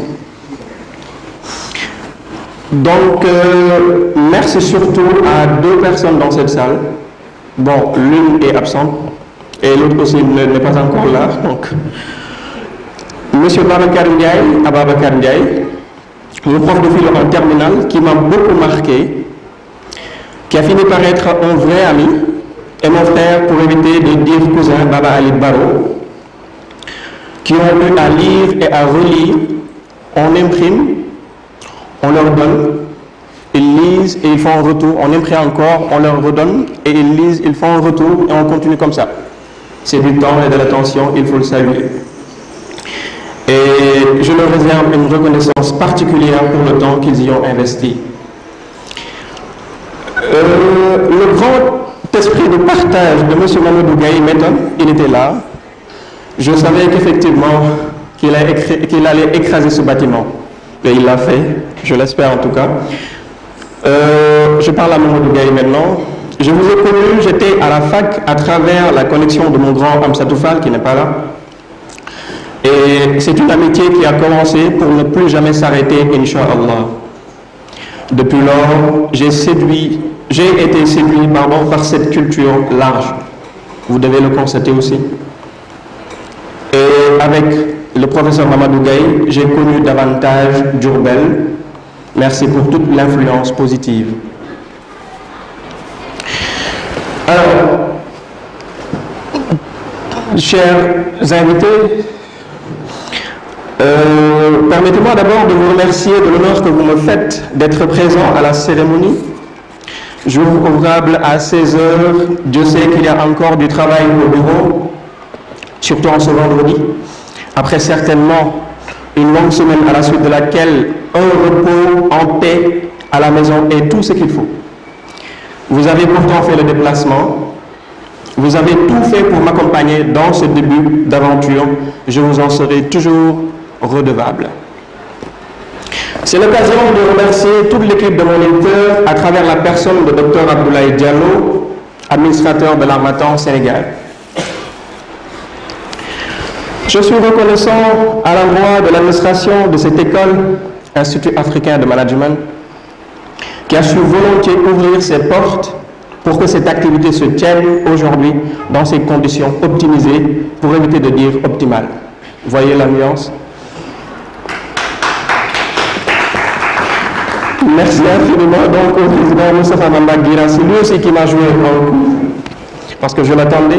Donc, euh, merci surtout à deux personnes dans cette salle. Bon, l'une est absente et l'autre aussi n'est pas encore là. Donc, Monsieur Babacar Ndiaye, Ababacar Ndiaye, le prof de philo en terminale, qui m'a beaucoup marqué, qui a fini par être un vrai ami, et mon frère, pour éviter de dire cousin, Baba Ali Baro, qui ont eu à lire et à relire. On imprime, on leur donne, ils lisent et ils font un retour, on imprime encore, on leur redonne et ils lisent, ils font un retour et on continue comme ça. C'est du temps et de l'attention, il faut le saluer. Et je leur réserve une reconnaissance particulière pour le temps qu'ils y ont investi. Euh, le grand esprit de partage de M. Mamadou Gaye m'étonne, il était là. Je savais qu'effectivement qu'il allait, qu'il allait écraser ce bâtiment. Et il l'a fait, je l'espère en tout cas. Euh, je parle à Mamadou Gaye maintenant. Je vous ai connu, j'étais à la fac à travers la connexion de mon grand Amsatou Fall qui n'est pas là. Et c'est une amitié qui a commencé pour ne plus jamais s'arrêter, Inch'Allah. Depuis lors, j'ai séduit, j'ai été séduit pardon, par cette culture large. Vous devez le constater aussi. Et avec le professeur Mamadou Gaye, j'ai connu davantage Diourbel. Merci pour toute l'influence positive. Alors, chers invités, euh, permettez-moi d'abord de vous remercier de l'honneur que vous me faites d'être présent à la cérémonie. Jour ouvrable à seize heures, Dieu sait qu'il y a encore du travail au bureau, surtout en ce vendredi. Après certainement une longue semaine à la suite de laquelle un repos en paix à la maison est tout ce qu'il faut. Vous avez pourtant fait le déplacement. Vous avez tout fait pour m'accompagner dans ce début d'aventure. Je vous en serai toujours redevable. C'est l'occasion de remercier toute l'équipe de mon éditeur à travers la personne de docteur Abdoulaye Diallo, administrateur de l'Harmattan Sénégal. Je suis reconnaissant à l'endroit de l'administration de cette école, Institut africain de management, qui a su volontiers ouvrir ses portes pour que cette activité se tienne aujourd'hui dans ces conditions optimisées, pour éviter de dire optimales. Voyez la nuance. Merci infiniment donc au président Moustapha Mamba Guira, c'est lui aussi qui m'a joué un coup, parce que je l'attendais.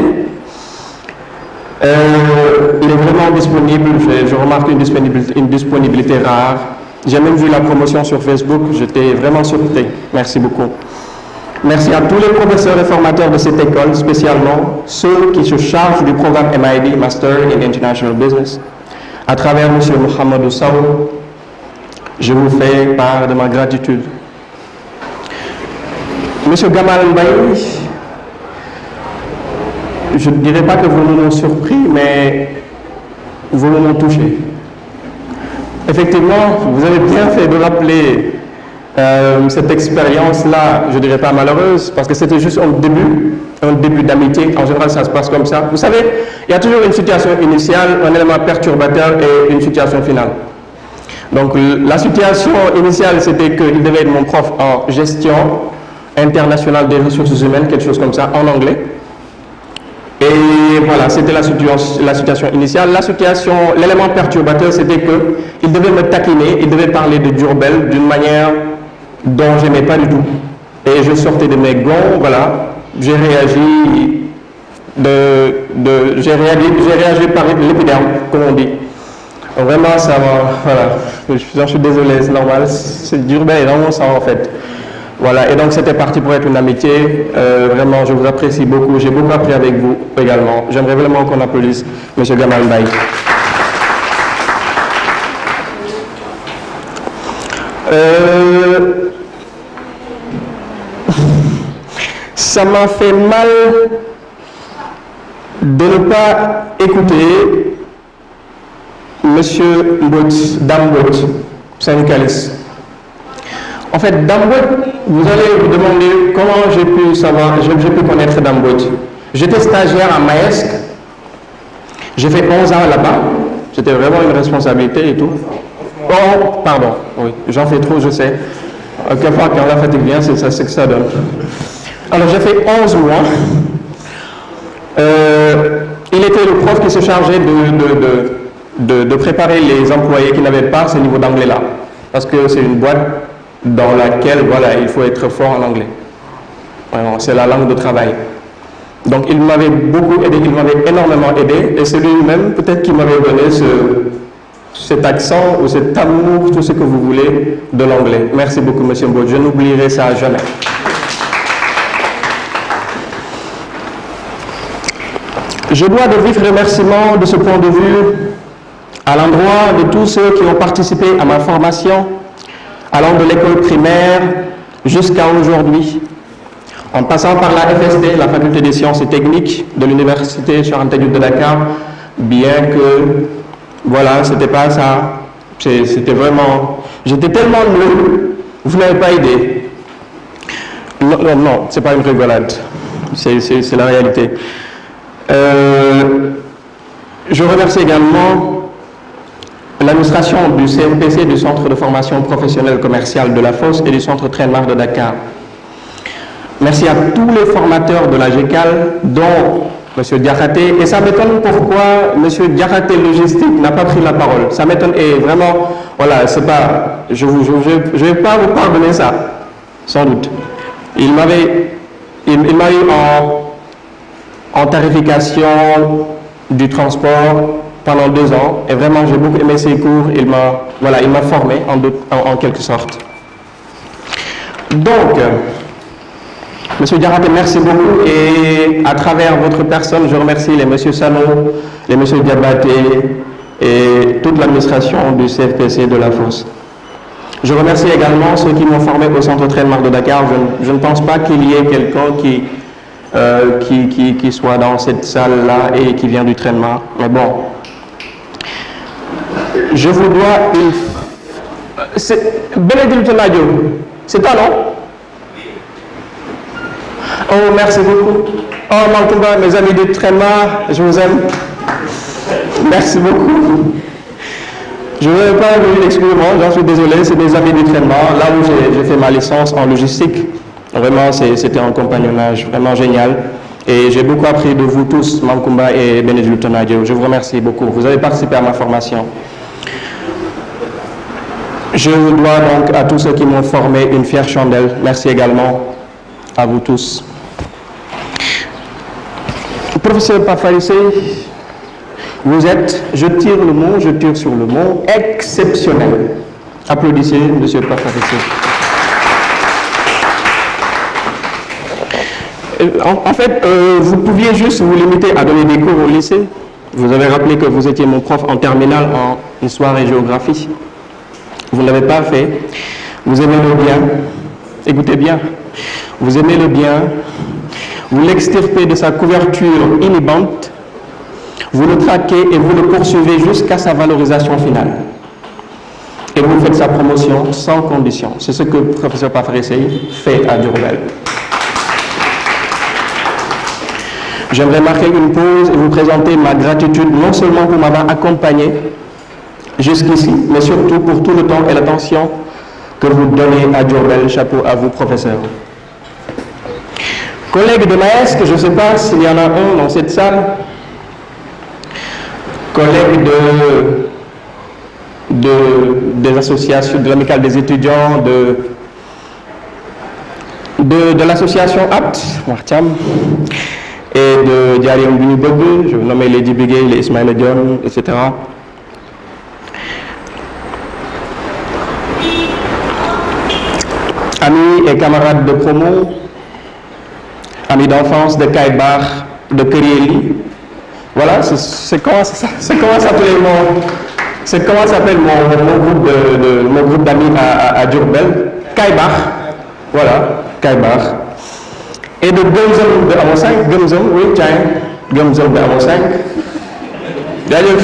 Euh, il est vraiment disponible, je, je remarque une disponibilité, une disponibilité rare. J'ai même vu la promotion sur Facebook, j'étais vraiment surpris. Merci beaucoup. Merci à tous les professeurs et formateurs de cette école, spécialement ceux qui se chargent du programme M I D, Master in International Business. À travers M. Mohamedou Sow, je vous fais part de ma gratitude. M. Gamal Mbaye, je ne dirais pas que vous m'avez surpris, mais vous m'avez touché. Effectivement, vous avez bien fait de rappeler euh, cette expérience-là, je ne dirais pas malheureuse, parce que c'était juste un début, un début d'amitié. En général, ça se passe comme ça. Vous savez, il y a toujours une situation initiale, un élément perturbateur et une situation finale. Donc, la situation initiale, c'était qu'il devait être mon prof en gestion internationale des ressources humaines, quelque chose comme ça, en anglais. Et voilà, c'était la situation, la situation initiale. La situation, l'élément perturbateur, c'était qu'il devait me taquiner, il devait parler de Diourbel d'une manière dont je n'aimais pas du tout. Et je sortais de mes gonds, voilà, j'ai réagi, de, de, j'ai réagi, j'ai réagi par l'épiderme, comme on dit. Donc vraiment, ça va, voilà, je, je suis désolé, c'est normal, c'est Diourbel et vraiment ça en fait. Voilà, et donc c'était parti pour être une amitié. Euh, vraiment, je vous apprécie beaucoup. J'ai beaucoup appris avec vous également. J'aimerais vraiment qu'on applaudisse M. Gamal Mbaye. Euh, ça m'a fait mal de ne pas écouter M. Mbot, Dame Mbot, syndicaliste. En fait, Dambot, vous allez vous demander comment j'ai pu savoir, j'ai pu connaître Dambot. J'étais stagiaire à Maersk, j'ai fait onze ans là-bas, c'était vraiment une responsabilité et tout. Oh, pardon, oui, j'en fais trop, je sais. Quelquefois, quand la fatigue vient, c'est ça, c'est que ça donne. Alors, j'ai fait onze mois. Euh, il était le prof qui se chargeait de, de, de, de, de préparer les employés qui n'avaient pas ce niveau d'anglais-là. Parce que c'est une boîte dans laquelle, voilà, il faut être fort en anglais. C'est la langue de travail. Donc, il m'avait beaucoup aidé, il m'avait énormément aidé, et c'est lui-même, peut-être, qui m'avait donné ce, cet accent ou cet amour, tout ce que vous voulez, de l'anglais. Merci beaucoup, M. Mbod. Je n'oublierai ça jamais. Je dois de vifs remerciements de ce point de vue à l'endroit de tous ceux qui ont participé à ma formation, allant de l'école primaire jusqu'à aujourd'hui, en passant par la F S D, la Faculté des sciences et techniques de l'Université Cheikh Anta Diop de Dakar, bien que, voilà, c'était pas ça, c'était vraiment, j'étais tellement nul, vous n'avez pas aidé. Non, non, non, c'est pas une rigolade, c'est la réalité. Euh, je remercie également l'administration du C F P C, du Centre de formation professionnelle commerciale de la Fosse et du Centre Trainmark de Dakar. Merci à tous les formateurs de la G C A L, dont M. Diakhaté. Et ça m'étonne pourquoi M. Diakhaté Logistique n'a pas pris la parole. Ça m'étonne et vraiment, voilà, c'est pas, je ne je, je, je vais pas vous pardonner ça, sans doute. Il m'avait, il, il m'a eu en, en tarification du transport pendant deux ans, et vraiment j'ai beaucoup aimé ses cours, il m'a voilà, il m'a formé en, en, en quelque sorte. Donc, euh, M. Diakhaté, merci beaucoup, et à travers votre personne, je remercie les M. Sano, les M. Diabaté et toute l'administration du C F P C de la Fosse. Je remercie également ceux qui m'ont formé au Centre Trainmark de Dakar. Je, je ne pense pas qu'il y ait quelqu'un qui, euh, qui, qui, qui soit dans cette salle-là et qui vient du Trainmark, mais bon. Je vous dois une... Bénédicte Nadio, c'est toi, non? Oh, merci beaucoup. Oh, Mankumba, mes amis du Trainmark, je vous aime. Merci beaucoup. Je ne vais pas vous excuser, j'en suis désolé, c'est mes amis du Trainmark, là où j'ai fait ma licence en logistique. Vraiment, c'était un compagnonnage vraiment génial. Et j'ai beaucoup appris de vous tous, Mankumba et Bénédicte Nadio. Je vous remercie beaucoup. Vous avez participé à ma formation. Je dois donc à tous ceux qui m'ont formé une fière chandelle. Merci également à vous tous. Professeur Pafarissé, vous êtes, je tire le mot, je tire sur le mot, exceptionnel. Applaudissez M. Pafarissé. En, en fait, euh, vous pouviez juste vous limiter à donner des cours au lycée. Vous avez rappelé que vous étiez mon prof en terminale en histoire et géographie. Vous ne l'avez pas fait. Vous aimez le bien. Écoutez bien. Vous aimez le bien. Vous l'extirpez de sa couverture inhibante. Vous le traquez et vous le poursuivez jusqu'à sa valorisation finale. Et vous faites sa promotion sans condition. C'est ce que le professeur Pafarissé fait à Diourbel. J'aimerais marquer une pause et vous présenter ma gratitude non seulement pour m'avoir accompagné jusqu'ici, mais surtout pour tout le temps et l'attention que vous donnez à Diourbel. Chapeau à vous, professeur. Collègues de Maesc, je ne sais pas s'il y en a un dans cette salle. Collègues de, de, des associations, de l'amicale des étudiants, de, de, de l'association A P T, Martiam, et de Diarium Bunibebe, je vais nommer Lady Bigay, les Ismaël Dion, et cetera. Amis et camarades de promo, amis d'enfance de Kaïbar, de Kerieli. Voilà, c'est comment ça s'appelle mon, c'est comment s'appelle mon, mon groupe de, de mon groupe d'amis à, à, à Diourbel, Kaïbar. Voilà, Kaïbar. Et de Gumzum de Amo cinq, Gumzum, oui, tiens, Gumzum de Amo cinq. D'ailleurs,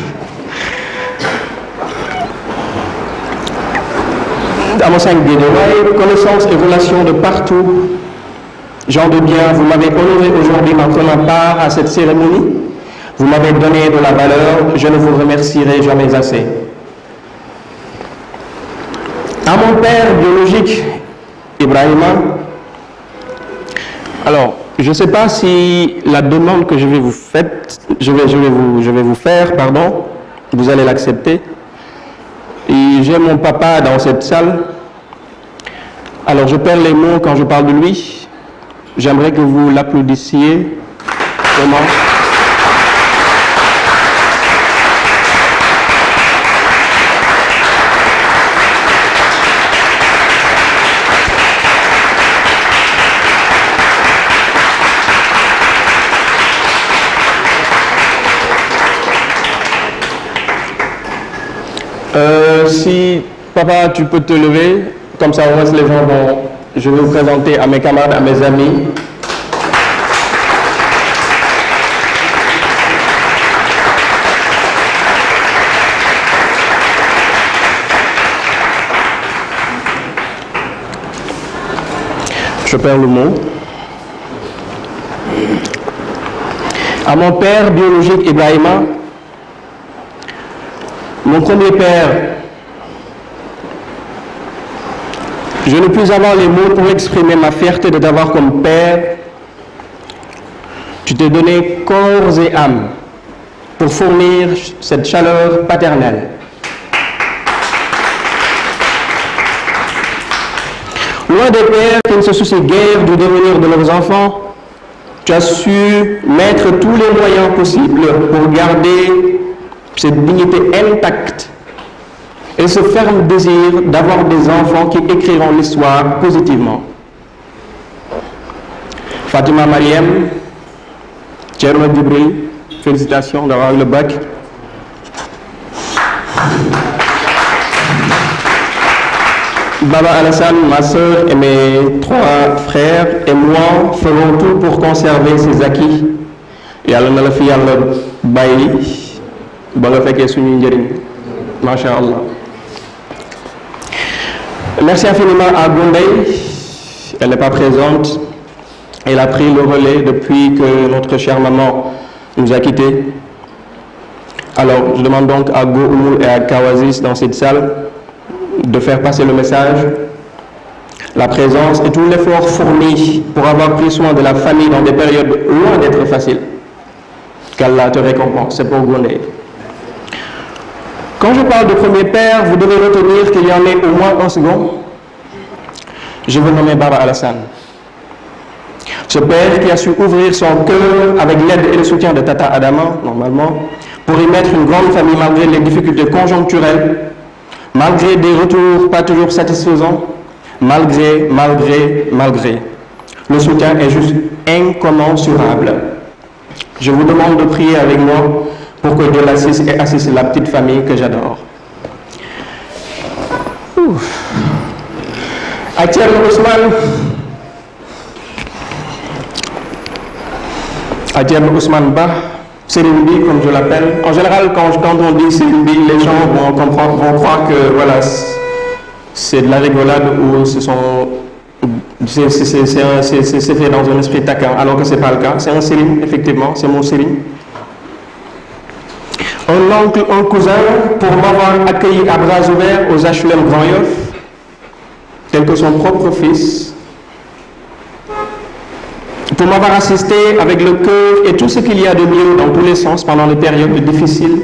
Amo cinq Guédiawaye, connaissances et relations de partout. Gens de bien, vous m'avez honoré aujourd'hui en prenant part à cette cérémonie. Vous m'avez donné de la valeur, je ne vous remercierai jamais assez. À mon père biologique, Ibrahima, alors, je ne sais pas si la demande que je vais vous faire, je vais, je vais, vous, je vais vous faire, pardon, vous allez l'accepter. Et j'ai mon papa dans cette salle. Alors, je perds les mots quand je parle de lui. J'aimerais que vous l'applaudissiez. Comment ? Euh, si, papa, tu peux te lever, comme ça au moins les gens vont... Je vais vous présenter à mes camarades, à mes amis. Je perds le mot. À mon père biologique, Ibrahima, mon premier père, je ne puis avoir les mots pour exprimer ma fierté de t'avoir comme père. Tu t'es donné corps et âme pour fournir cette chaleur paternelle. Loin des pères qui ne se soucient guère du devenir de leurs enfants, tu as su mettre tous les moyens possibles pour garder cette dignité intacte et ce ferme désir d'avoir des enfants qui écriront l'histoire positivement. Fatima Mariam, Thierno Djibril, félicitations d'avoir eu le bac. Baba Alassane, ma soeur et mes trois frères et moi ferons tout pour conserver ces acquis. Yàlla na la fi Yàlla bàyyi ba nga fekkee suñu njëriñ. Masha Allah. Merci infiniment à Gondaï. Elle n'est pas présente. Elle a pris le relais depuis que notre chère maman nous a quittés. Alors, je demande donc à Go Oumou et à Kawazis dans cette salle de faire passer le message, la présence et tout l'effort fourni pour avoir pris soin de la famille dans des périodes loin d'être faciles. Qu'Allah te récompense, c'est pour Gondaï. Quand je parle de premier père, vous devez retenir qu'il y en ait au moins un second. Je veux nommer Baba Alassane. Ce père qui a su ouvrir son cœur avec l'aide et le soutien de Tata Adama, normalement, pour y mettre une grande famille malgré les difficultés conjoncturelles, malgré des retours pas toujours satisfaisants, malgré, malgré, malgré. Le soutien est juste incommensurable. Je vous demande de prier avec moi pour que Dieu l'assiste et assiste la petite famille que j'adore. Atiel Ousmane, Atiel Ousmane Ba, Serimbi, comme je l'appelle. En général, quand, quand on dit Serimbi, les gens vont, comprendre, vont croire que voilà, c'est de la rigolade ou ce sont c'est fait dans un esprit taquin, alors que ce n'est pas le cas. C'est un Serim, effectivement, c'est mon Serim. Un oncle, un cousin, pour m'avoir accueilli à bras ouverts aux H L M Grand Yoff, tel que son propre fils, pour m'avoir assisté avec le cœur et tout ce qu'il y a de mieux dans tous les sens pendant les périodes difficiles.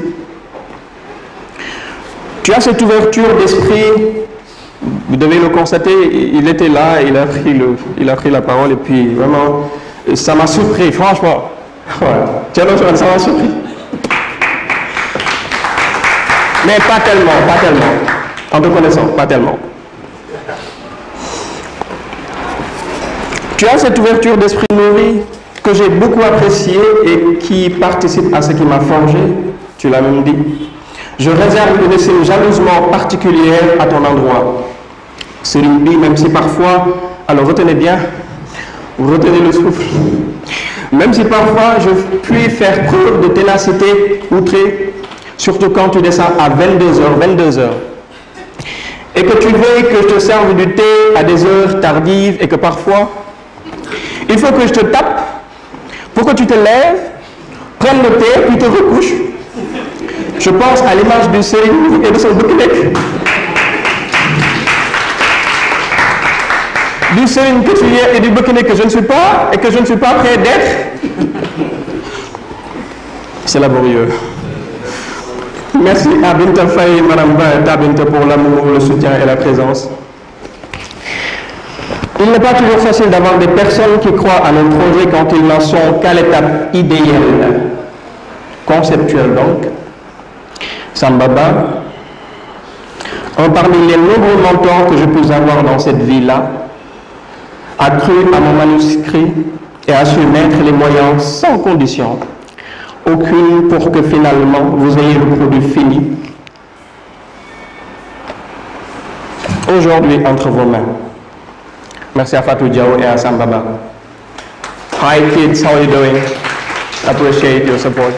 Tu as cette ouverture d'esprit, vous devez le constater, il était là, il a pris, le, il a pris la parole et puis vraiment, ça m'a surpris, franchement. Voilà. Tiens, ça m'a surpris. Mais pas tellement, pas tellement. En te connaissant, pas tellement. Tu as cette ouverture d'esprit nourri que j'ai beaucoup appréciée et qui participe à ce qui m'a forgé, tu l'as même dit. Je réserve une estime jalousement particulière à ton endroit. Serimbi, même si parfois, alors retenez bien, retenez le souffle, même si parfois je puis faire preuve de ténacité outrée, surtout quand tu descends à vingt-deux heures, vingt-deux heures, et que tu veuilles que je te serve du thé à des heures tardives et que parfois, il faut que je te tape pour que tu te lèves, prennes le thé, puis te recouches. Je pense à l'image du Serim et de son bouquet. Du Serim que tu es et du bouquet que je ne suis pas et que je ne suis pas prêt d'être. C'est laborieux. Merci à Binta Faye et Madame Binta pour l'amour, le soutien et la présence. Il n'est pas toujours facile d'avoir des personnes qui croient à nos projets quand ils n'en sont qu'à l'étape idéale, conceptuelle donc. Sambaba, un parmi les nombreux mentors que je peux avoir dans cette vie-là, a cru à mon manuscrit et a su mettre les moyens sans condition, aucune pour que finalement vous ayez le produit fini, aujourd'hui entre vos mains. Merci à Fatou Diao et à Sambaba. Hi kids, how are you doing? Appreciate your support.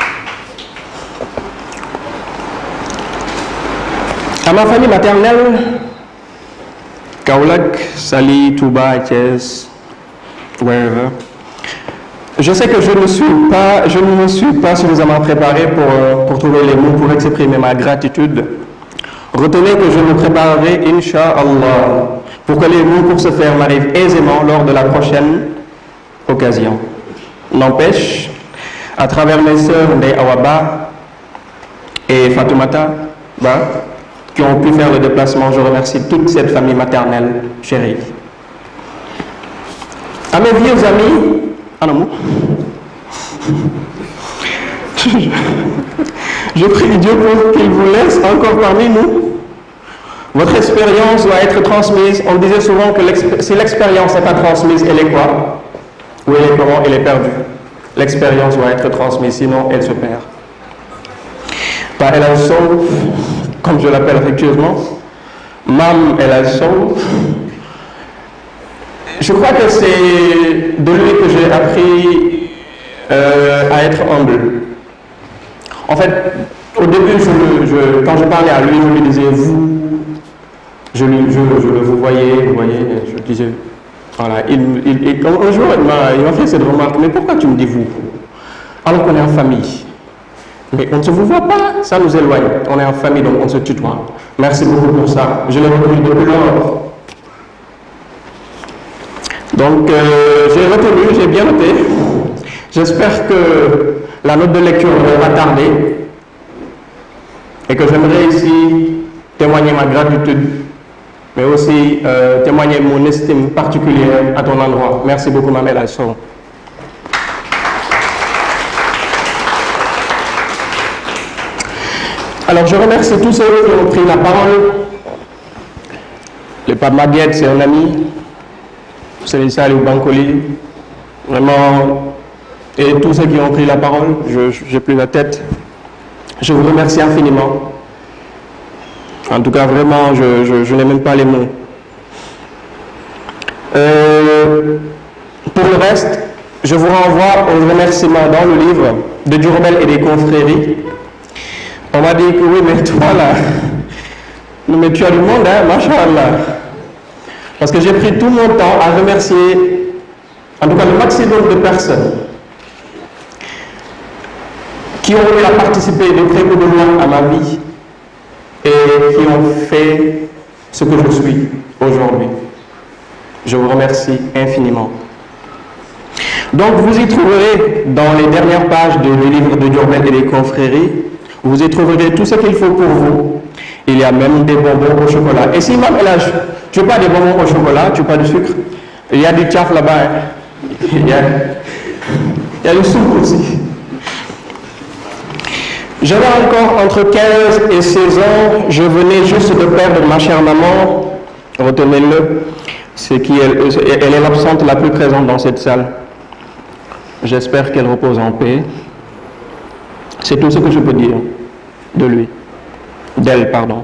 À ma famille maternelle, Kaolack, Sali, Touba, Thiès, wherever, je sais que je ne suis pas, je ne me suis pas suffisamment préparé pour, pour trouver les mots pour exprimer ma gratitude. Retenez que je me préparerai, Inch'Allah, pour que les mots pour ce faire m'arrivent aisément lors de la prochaine occasion. N'empêche, à travers mes sœurs Ndeye Awaba et Fatoumata Ba, qui ont pu faire le déplacement, je remercie toute cette famille maternelle chérie. À mes vieux amis, en amour, je, je prie Dieu pour qu'il vous laisse encore parmi nous. Votre expérience doit être transmise. On disait souvent que si l'expérience n'est pas transmise, elle est quoi? Ou elle est comment? Elle est perdue. L'expérience doit être transmise, sinon elle se perd. Par El Hadj Sow, comme je l'appelle affectueusement, Mam El Hadj Sow, je crois que c'est de lui que j'ai appris euh, à être humble. En fait, au début, je, je, quand je parlais à lui, je lui disais vous, je, lui, je, je le vous voyez, vous voyez, je disais, voilà, il, il, il, un jour, il m'a fait cette remarque, mais pourquoi tu me dis vous? Alors qu'on est en famille. Mais on ne se vous voit pas, ça nous éloigne. On est en famille, donc on se tutoie. Merci beaucoup pour ça. Je l'ai retenu depuis lors. Donc, euh, j'ai retenu, j'ai bien noté. J'espère que la note de lecture ne va pas tarder et que j'aimerais ici témoigner ma gratitude, mais aussi euh, témoigner mon estime particulière à ton endroit. Merci beaucoup, Mam El Hadj Sow. Alors je remercie tous ceux qui ont pris la parole. Le Pape Maguette, c'est un ami. C'est Salou Bankoli. Vraiment, et tous ceux qui ont pris la parole, je n'ai plus la tête. Je vous remercie infiniment. En tout cas, vraiment, je, je, je n'ai même pas les mots. Euh, pour le reste, je vous renvoie aux remerciements dans le livre de Diourbel et des confréries. On m'a dit que oui, mais toi là, mais tu as du monde, hein, machallah. Parce que j'ai pris tout mon temps à remercier, en tout cas le maximum de personnes qui ont eu à participer de près ou de loin à ma vie et qui ont fait ce que je suis aujourd'hui. Je vous remercie infiniment. Donc vous y trouverez dans les dernières pages du livre de Diourbel et des confréries, vous y trouverez tout ce qu'il faut pour vous. Il y a même des bonbons au chocolat. Et si même là, tu n'as pas des bonbons au chocolat, tu n'as pas de sucre, il y a du tchaf là-bas. Hein. Il y a, il y a du sucre aussi. J'avais encore entre quinze et seize ans, je venais juste de perdre ma chère maman, retenez-le, c'est qu'elle elle est l'absente la plus présente dans cette salle. J'espère qu'elle repose en paix. C'est tout ce que je peux dire de lui, d'elle, pardon.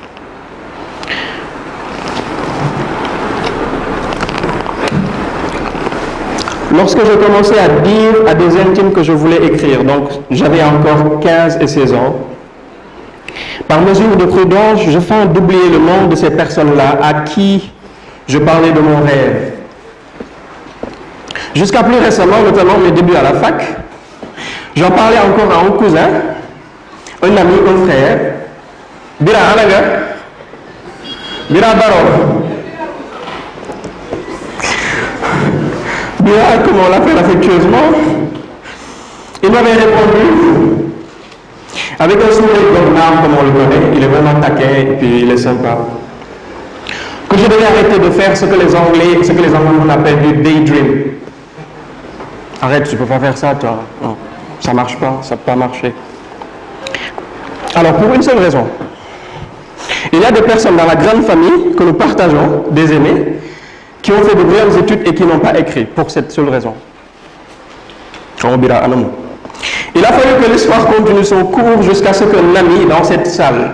Lorsque je commençais à dire à des intimes que je voulais écrire, donc j'avais encore quinze et seize ans, par mesure de prudence, je feins d'oublier le nom de ces personnes-là à qui je parlais de mon rêve. Jusqu'à plus récemment, notamment mes débuts à la fac, j'en parlais encore à un cousin, un ami, un frère, Bira Alaga, Bira Baro. Bira, comme on l'appelle affectueusement, il m'avait répondu avec un sourire gourmand comme on le connaît, il est vraiment taquin et puis il est sympa, que je devais arrêter de faire ce que les Anglais, ce que les Anglais appellent du daydream. Arrête, tu ne peux pas faire ça, toi. Non, ça ne marche pas, ça ne peut pas marcher. Alors, pour une seule raison, il y a des personnes dans la grande famille que nous partageons, des aînés, qui ont fait de brillantes études et qui n'ont pas écrit, pour cette seule raison. Il a fallu que l'histoire continue son cours jusqu'à ce qu'un ami dans cette salle.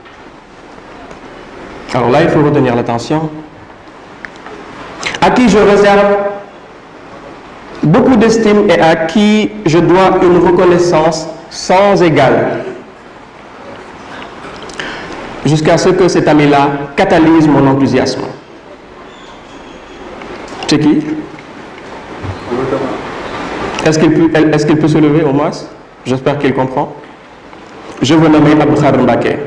Alors là, il faut retenir l'attention. À qui je réserve beaucoup d'estime et à qui je dois une reconnaissance sans égale. Jusqu'à ce que cet ami-là catalyse mon enthousiasme. C'est qui? Est-ce qu'il peut, est-ce qu'il peut se lever au moins? J'espère qu'il comprend. Je vous nomme Abdou Khadr Mbacké.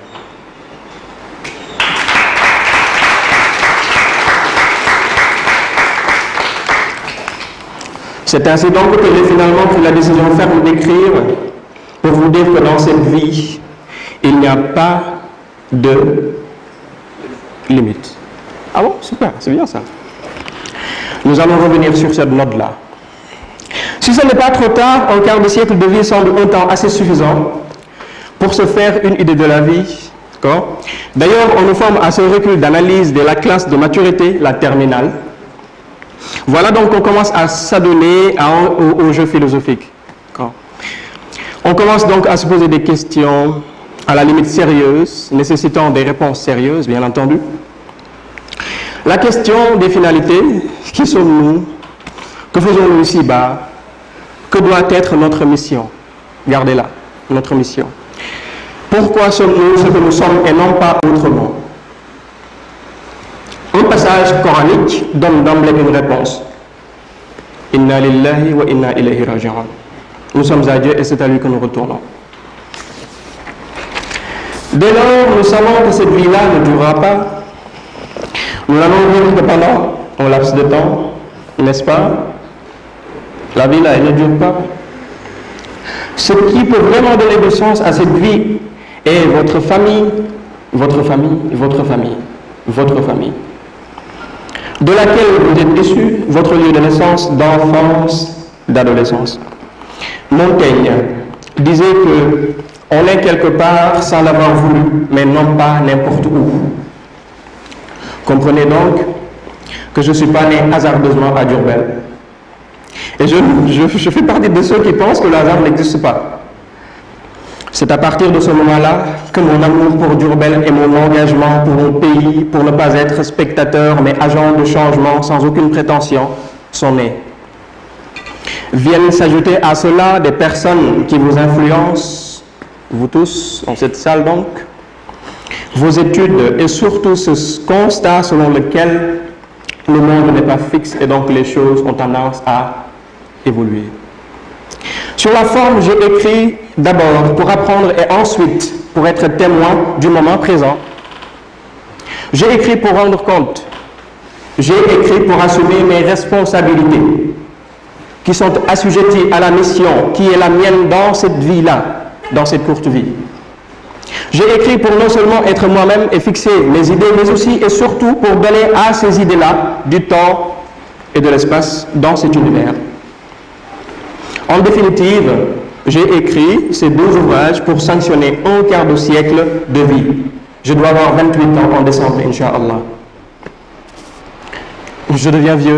C'est ainsi donc que j'ai finalement pris la décision ferme d'écrire pour vous dire que dans cette vie, il n'y a pas de limite. Ah bon? Super, c'est bien ça. Nous allons revenir sur cette note-là. Si ce n'est pas trop tard, un quart de siècle de vie semble un temps assez suffisant pour se faire une idée de la vie. D'ailleurs, on nous forme à ce recul d'analyse de la classe de maturité, la terminale. Voilà donc qu'on commence à s'adonner au, au jeu philosophique. On commence donc à se poser des questions à la limite sérieuses, nécessitant des réponses sérieuses, bien entendu. La question des finalités, qui sommes-nous? Que faisons-nous ici-bas? Que doit être notre mission? Gardez-la, notre mission. Pourquoi sommes-nous ce que nous sommes et non pas autrement? Un passage coranique donne d'emblée une réponse. Inna lillahi wa inna ilayhi raji'un. Nous sommes à Dieu et c'est à lui que nous retournons. Dès lors, nous savons que cette vie-là ne durera pas. Nous n'allons vivre que pendant un laps de temps, n'est-ce pas? La vie-là, elle ne dure pas. Ce qui peut vraiment donner du sens à cette vie est votre famille, votre famille, votre famille, votre famille, de laquelle vous êtes issu, votre lieu de naissance, d'enfance, d'adolescence. Montaigne disait que On est quelque part sans l'avoir voulu, mais non pas n'importe où. Comprenez donc que je ne suis pas né hasardeusement à Diourbel. Et je, je, je fais partie de ceux qui pensent que le hasard n'existe pas. C'est à partir de ce moment-là que mon amour pour Diourbel et mon engagement pour mon pays, pour ne pas être spectateur mais agent de changement sans aucune prétention, sont nés. Viennent s'ajouter à cela des personnes qui vous influencent, vous tous, dans cette salle donc, vos études et surtout ce constat selon lequel le monde n'est pas fixe et donc les choses ont tendance à évoluer. Sur la forme, j'ai écrit d'abord pour apprendre et ensuite pour être témoin du moment présent. J'ai écrit pour rendre compte. J'ai écrit pour assumer mes responsabilités qui sont assujetties à la mission qui est la mienne dans cette vie-là, dans cette courte vie. J'ai écrit pour non seulement être moi-même et fixer mes idées, mais aussi et surtout pour donner à ces idées-là du temps et de l'espace dans cet univers. En définitive, j'ai écrit ces deux ouvrages pour sanctionner un quart de siècle de vie. Je dois avoir vingt-huit ans en décembre, Inch'Allah. Je deviens vieux.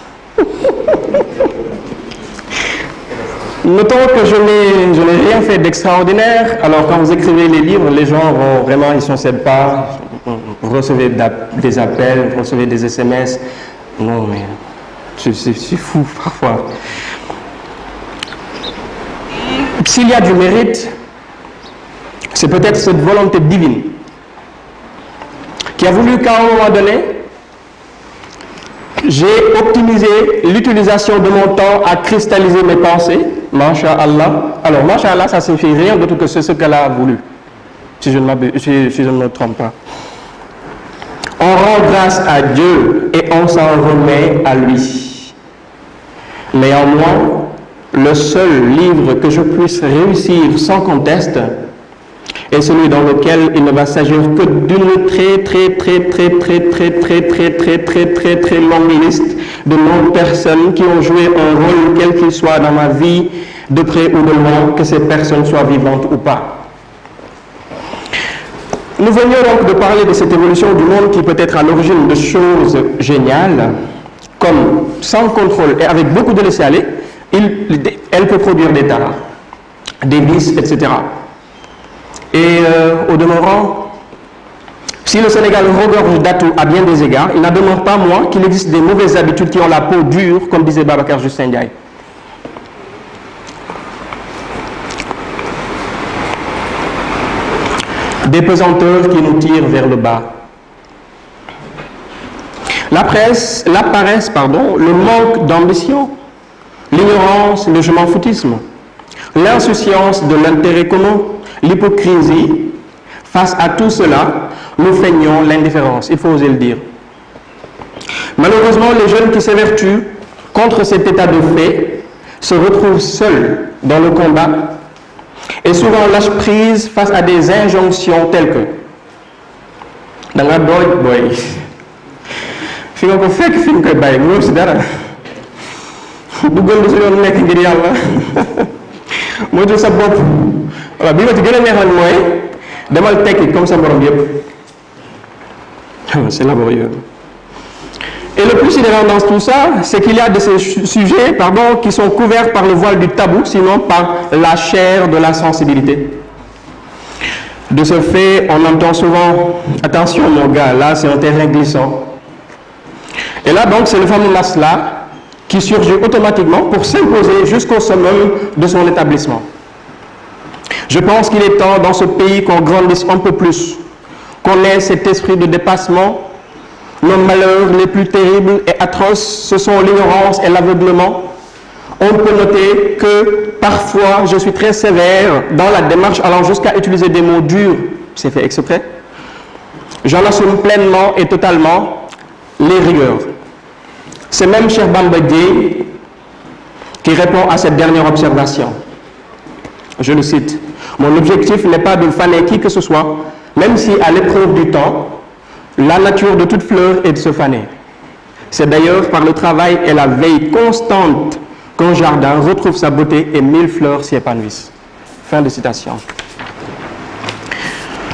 Notons que je n'ai rien fait d'extraordinaire. Alors quand vous écrivez les livres, les gens vont vraiment, ils ne s'en cèdent pas. Vous recevez des appels, vous recevez des S M S. Non mais c'est fou parfois. S'il y a du mérite, c'est peut-être cette volonté divine qui a voulu qu'à un moment donné, j'ai optimisé l'utilisation de mon temps à cristalliser mes pensées. Masha'Allah. Alors, Masha'Allah, ça signifie rien d'autre que ce qu'elle a voulu, si je, ne si, si je ne me trompe pas. On rend grâce à Dieu et on s'en remet à lui. Néanmoins, le seul livre que je puisse réussir sans conteste est celui dans lequel il ne va s'agir que d'une très très très très très très très très très très très très longue liste de noms de personnes qui ont joué un rôle quel qu'il soit dans ma vie, de près ou de loin, que ces personnes soient vivantes ou pas. Nous venions donc de parler de cette évolution du monde qui peut être à l'origine de choses géniales, comme sans contrôle et avec beaucoup de laisser-aller, elle peut produire des tares, des vices, et cetera. Et euh, au demeurant, si le Sénégal regorge d'atouts à bien des égards, il n'en demeure pas moins qu'il existe des mauvaises habitudes qui ont la peau dure, comme disait Babacar Justin Ndiaye. Des pesanteurs qui nous tirent vers le bas. La presse, la paresse, pardon, le manque d'ambition, l'ignorance, le je m'en foutisme, l'insouciance de l'intérêt commun, l'hypocrisie, face à tout cela, nous feignons l'indifférence, il faut oser le dire. Malheureusement, les jeunes qui s'évertuent contre cet état de fait se retrouvent seuls dans le combat et souvent lâchent prise face à des injonctions telles que dans la boy boy fi nga ko fekk fi nga koy bàyyi mu si dara duggal lu si yoon nekk ngir yàlla moytu sa bopp. Voilà, bi ma ci gën a neexal mooy demal tekki comme sa morom yëpp. C'est laborieux. Et le plus sidérant dans tout ça, c'est qu'il y a de ces sujets pardon, qui sont couverts par le voile du tabou, sinon par la chair de la sensibilité. De ce fait, on entend souvent, attention mon gars, là c'est un terrain glissant. Et là donc c'est le fameux masla qui surgit automatiquement pour s'imposer jusqu'au summum de son établissement. Je pense qu'il est temps dans ce pays qu'on grandisse un peu plus, qu'on ait cet esprit de dépassement. Nos malheurs les plus terribles et atroces, ce sont l'ignorance et l'aveuglement. On peut noter que parfois je suis très sévère dans la démarche allant jusqu'à utiliser des mots durs, c'est fait exprès. J'en assume pleinement et totalement les rigueurs. C'est même Cheikh Bamba Dièye qui répond à cette dernière observation. Je le cite. Mon objectif n'est pas de faner qui que ce soit, même si à l'épreuve du temps, la nature de toute fleur est de se faner. C'est d'ailleurs par le travail et la veille constante qu'un jardin retrouve sa beauté et mille fleurs s'y épanouissent. Fin de citation.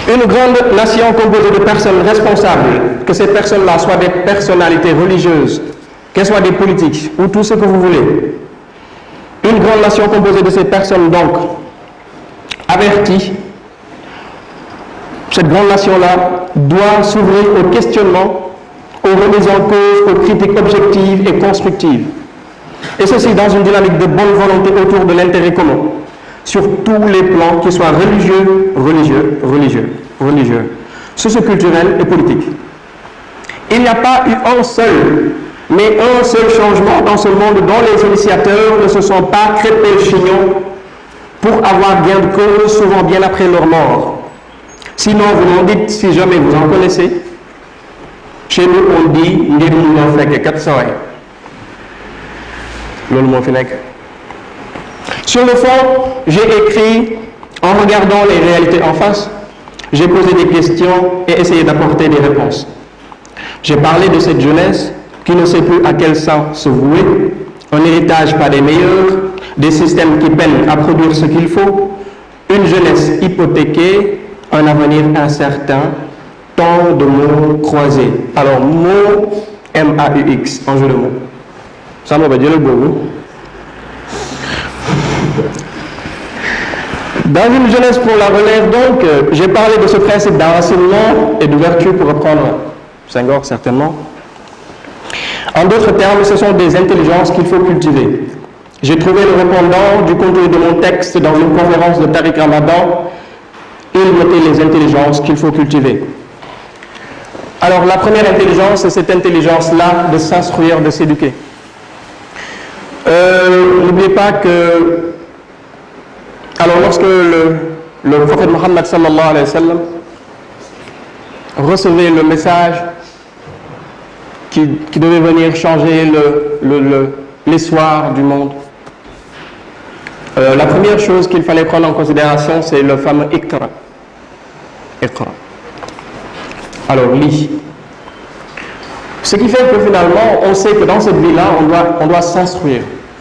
Une grande nation composée de personnes responsables, que ces personnes-là soient des personnalités religieuses, qu'elles soient des politiques ou tout ce que vous voulez. Une grande nation composée de ces personnes, donc, averties, cette grande nation-là doit s'ouvrir au questionnement, aux remises en cause, aux critiques objectives et constructives. Et ceci dans une dynamique de bonne volonté autour de l'intérêt commun, sur tous les plans, qu'ils soient religieux, religieux, religieux, religieux, socioculturels et politiques. Il n'y a pas eu un seul, mais un seul changement dans ce monde dont les initiateurs ne se sont pas crêpés le chignon pour avoir gain de cause, souvent bien après leur mort. Sinon, vous m'en dites si jamais vous en connaissez. Chez nous, on dit ngir mu ñoo fekke kat saway loolu moo fi nekk. Sur le fond, j'ai écrit en regardant les réalités en face, j'ai posé des questions et essayé d'apporter des réponses. J'ai parlé de cette jeunesse qui ne sait plus à quel sang se vouer, un héritage pas des meilleurs, des systèmes qui peinent à produire ce qu'il faut, une jeunesse hypothéquée, un avenir incertain, tant de mots croisés. Alors, mots M A U X, en jeu de mots. Ça m'a dit le beau. Dans une jeunesse pour la relève, donc, euh, j'ai parlé de ce principe d'enracinement et d'ouverture pour reprendre Senghor, certainement. En d'autres termes, ce sont des intelligences qu'il faut cultiver. J'ai trouvé le répondant du contenu de mon texte dans une conférence de Tariq Ramadan. Il mettait les intelligences qu'il faut cultiver. Alors, la première intelligence, c'est cette intelligence-là de s'instruire, de s'éduquer. Euh, N'oubliez pas que, alors lorsque le, le prophète Mohammed sallallahu alayhi wa sallam recevait le message qui, qui devait venir changer l'histoire du monde, euh, la première chose qu'il fallait prendre en considération, c'est le fameux Iqra. Iqra. Alors, lis. Ce qui fait que finalement, on sait que dans cette vie-là, on doit, on doit s'instruire.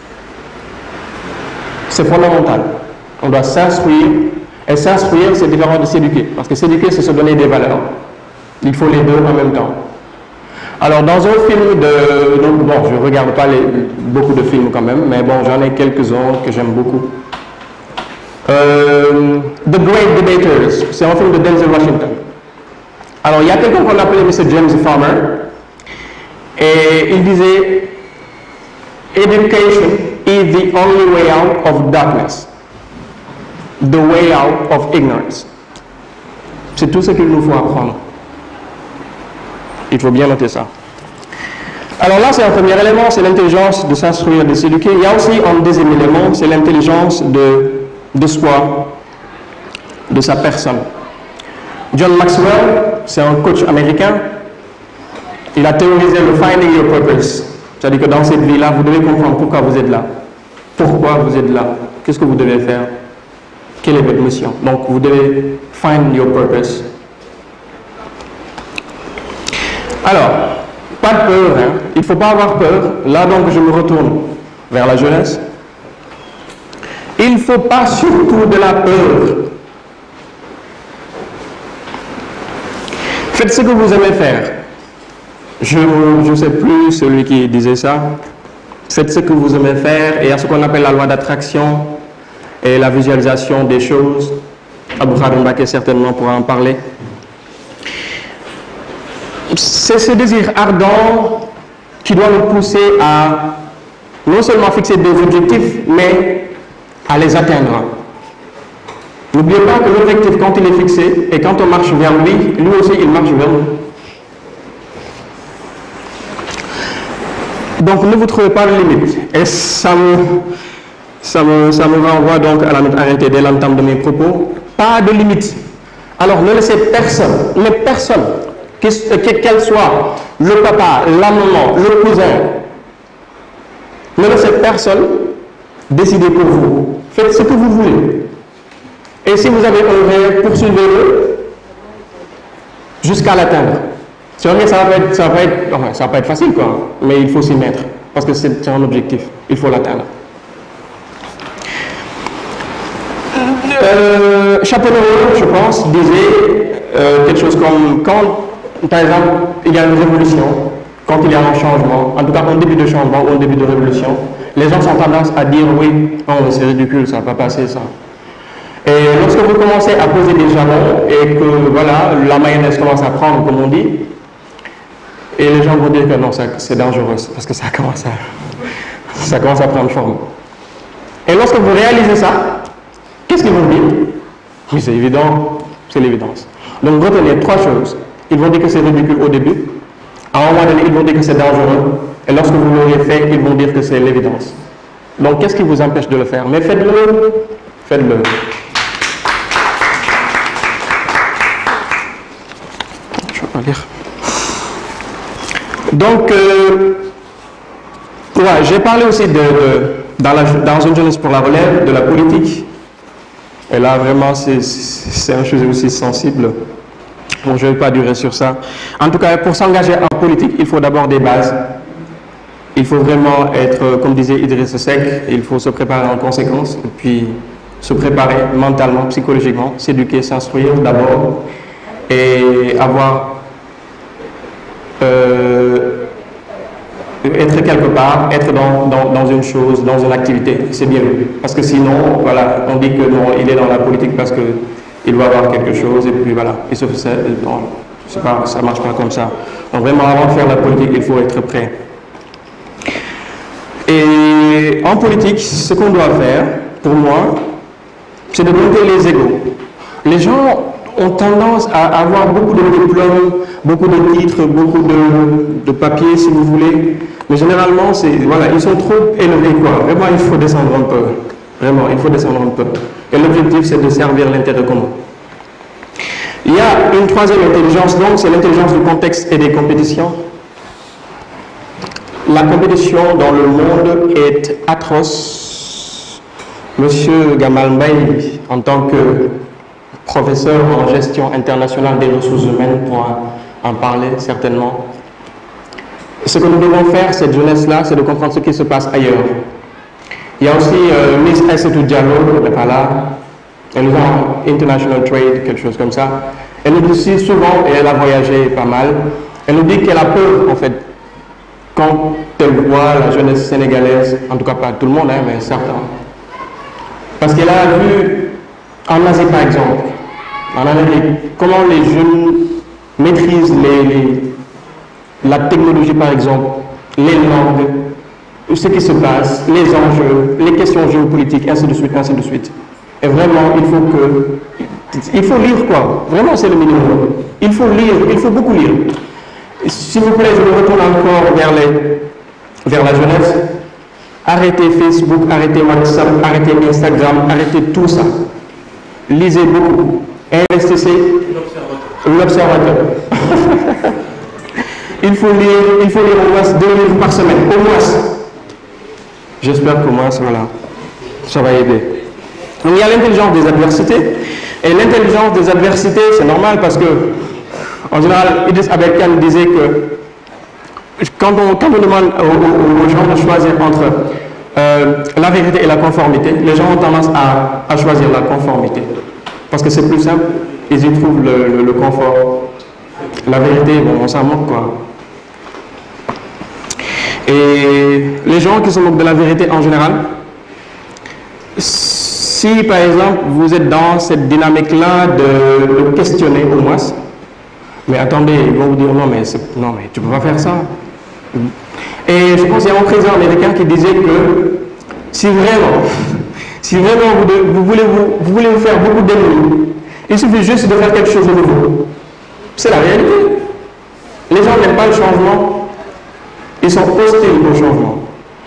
C'est fondamental. On doit s'instruire. Et s'instruire, c'est différent de s'éduquer. Parce que s'éduquer, c'est se donner des valeurs. Il faut les deux en même temps. Alors, dans un film de... Donc, bon, je ne regarde pas les, beaucoup de films quand même, mais bon, j'en ai quelques-uns que j'aime beaucoup. Euh, The Great Debaters, c'est un film de Denzel Washington. Alors, il y a quelqu'un qu'on appelait M. James Farmer, et il disait « Education is the only way out of darkness, the way out of ignorance. » C'est tout ce qu'il nous faut apprendre. Il faut bien noter ça. Alors là, c'est un premier élément, c'est l'intelligence de s'instruire, de s'éduquer. Il y a aussi un deuxième élément, c'est l'intelligence de, de soi, de sa personne. John Maxwell, c'est un coach américain. Il a théorisé le finding your purpose. C'est-à-dire que dans cette vie-là, vous devez comprendre pourquoi vous êtes là. Pourquoi vous êtes là. Qu'est-ce que vous devez faire. Quelle est votre mission. Donc, vous devez find your purpose. Alors, pas de peur. Hein. Il ne faut pas avoir peur. Là, donc, je me retourne vers la jeunesse. Il ne faut pas surtout de la peur. Faites ce que vous aimez faire. Je ne sais plus celui qui disait ça. Faites ce que vous aimez faire. Et il y a ce qu'on appelle la loi d'attraction et la visualisation des choses. Abou Khadim Baké certainement pourra en parler. C'est ce désir ardent qui doit nous pousser à non seulement fixer des objectifs, mais à les atteindre. N'oubliez pas que l'objectif, quand il est fixé, et quand on marche vers lui, lui aussi, il marche vers nous. Donc, ne vous trouvez pas de limite. Et ça me, ça me, ça me renvoie donc à la neutralité dès l'entame de mes propos. Pas de limite. Alors, ne laissez personne, mais personne, qu'elle soit le papa, la maman, le cousin, ne laissez personne décider pour vous. Faites ce que vous voulez. Et si vous avez un rêve, poursuivez-le jusqu'à l'atteindre. C'est vrai que ça va pas être, ça va être, enfin, ça va pas être facile, quoi, mais il faut s'y mettre, parce que c'est un objectif, il faut l'atteindre. Euh, Schopenhauer, je pense, disait euh, quelque chose comme quand, par exemple, il y a une révolution, quand il y a un changement, en tout cas un début de changement ou un début de révolution, les gens ont tendance à dire oui, oh, c'est ridicule, ça ne va pas passer ça. Et lorsque vous commencez à poser des jalons et que voilà, la mayonnaise commence à prendre, comme on dit, et les gens vont dire que non, c'est dangereux parce que ça commence à, ça commence à prendre forme. Et lorsque vous réalisez ça, qu'est-ce qu'ils vont dire? Oui, c'est évident, c'est l'évidence. Donc retenez trois choses. Ils vont dire que c'est ridicule au début. À un moment donné, ils vont dire que c'est dangereux. Et lorsque vous l'aurez fait, ils vont dire que c'est l'évidence. Donc qu'est-ce qui vous empêche de le faire? Mais faites-le. Faites-le. Je vais pas lire. Donc, euh, ouais, j'ai parlé aussi de, de dans, la, dans une jeunesse pour la relève, de la politique. Et là, vraiment, c'est un sujet aussi sensible. Bon, je ne vais pas durer sur ça. En tout cas, pour s'engager en politique, il faut d'abord des bases. Il faut vraiment être, comme disait Idriss Seck, il faut se préparer en conséquence, et puis se préparer mentalement, psychologiquement, s'éduquer, s'instruire d'abord, et avoir... Euh, être quelque part, être dans, dans, dans une chose, dans une activité, c'est bien. Parce que sinon, voilà, on dit que non, il est dans la politique parce qu'il va avoir quelque chose, et puis voilà, il se fait, non, pas, ça ne marche pas comme ça. Donc vraiment, avant de faire la politique, il faut être prêt. Et en politique, ce qu'on doit faire, pour moi, c'est de monter les égos. Les gens ont tendance à avoir beaucoup de diplômes, beaucoup de titres, beaucoup de, de papiers, si vous voulez. Mais généralement, voilà, ils sont trop élevés, quoi. Vraiment, il faut descendre un peu. Vraiment, il faut descendre un peu. Et l'objectif, c'est de servir l'intérêt commun. Il y a une troisième intelligence, donc, c'est l'intelligence du contexte et des compétitions. La compétition dans le monde est atroce. Monsieur Gamal Mbaye, en tant que professeur en gestion internationale des ressources humaines, pourra en parler certainement. Ce que nous devons faire, cette jeunesse-là, c'est de comprendre ce qui se passe ailleurs. Il y a aussi euh, Miss Aïssatou Diallo, elle n'est pas là, elle nous a International Trade, quelque chose comme ça. Elle nous dit souvent, et elle a voyagé pas mal, elle nous dit qu'elle a peur, en fait, quand elle voit la jeunesse sénégalaise, en tout cas pas tout le monde, hein, mais certains. Parce qu'elle a vu, en Asie par exemple, en Amérique, comment les jeunes maîtrisent les, les, la technologie par exemple, les langues, ce qui se passe, les enjeux, les questions géopolitiques, ainsi de suite, ainsi de suite. Et vraiment, il faut que... Il faut lire quoi. Vraiment, c'est le minimum. Il faut lire, il faut beaucoup lire. S'il vous plaît, je me retourne encore vers, les, vers la jeunesse. Arrêtez Facebook, arrêtez WhatsApp, arrêtez Instagram, arrêtez tout ça. Lisez beaucoup. Investissez. L'observateur. il faut lire, il faut lire au moins deux livres par semaine, au moins. J'espère qu'au moins, voilà, ça va aider. Donc il y a l'intelligence des adversités. Et l'intelligence des adversités, c'est normal parce que, en général, Idriss Abdelkane disait que quand on, quand on demande aux, aux, aux gens de choisir entre euh, la vérité et la conformité, les gens ont tendance à, à choisir la conformité. Parce que c'est plus simple, ils y trouvent le, le, le confort. La vérité, bon, on s'en moque, quoi. Et les gens qui se moquent de la vérité en général, si par exemple vous êtes dans cette dynamique-là de, de questionner au moins, mais attendez, ils vont vous dire non mais, non, mais tu ne peux pas faire ça. Et je pense qu'il y a un président américain qui disait que si vraiment, si vraiment vous, de, vous, voulez, vous, vous voulez vous faire beaucoup d'ennemis, il suffit juste de faire quelque chose de nouveau. C'est la réalité. Les gens n'aiment pas le changement. Ils sont hostiles au changement.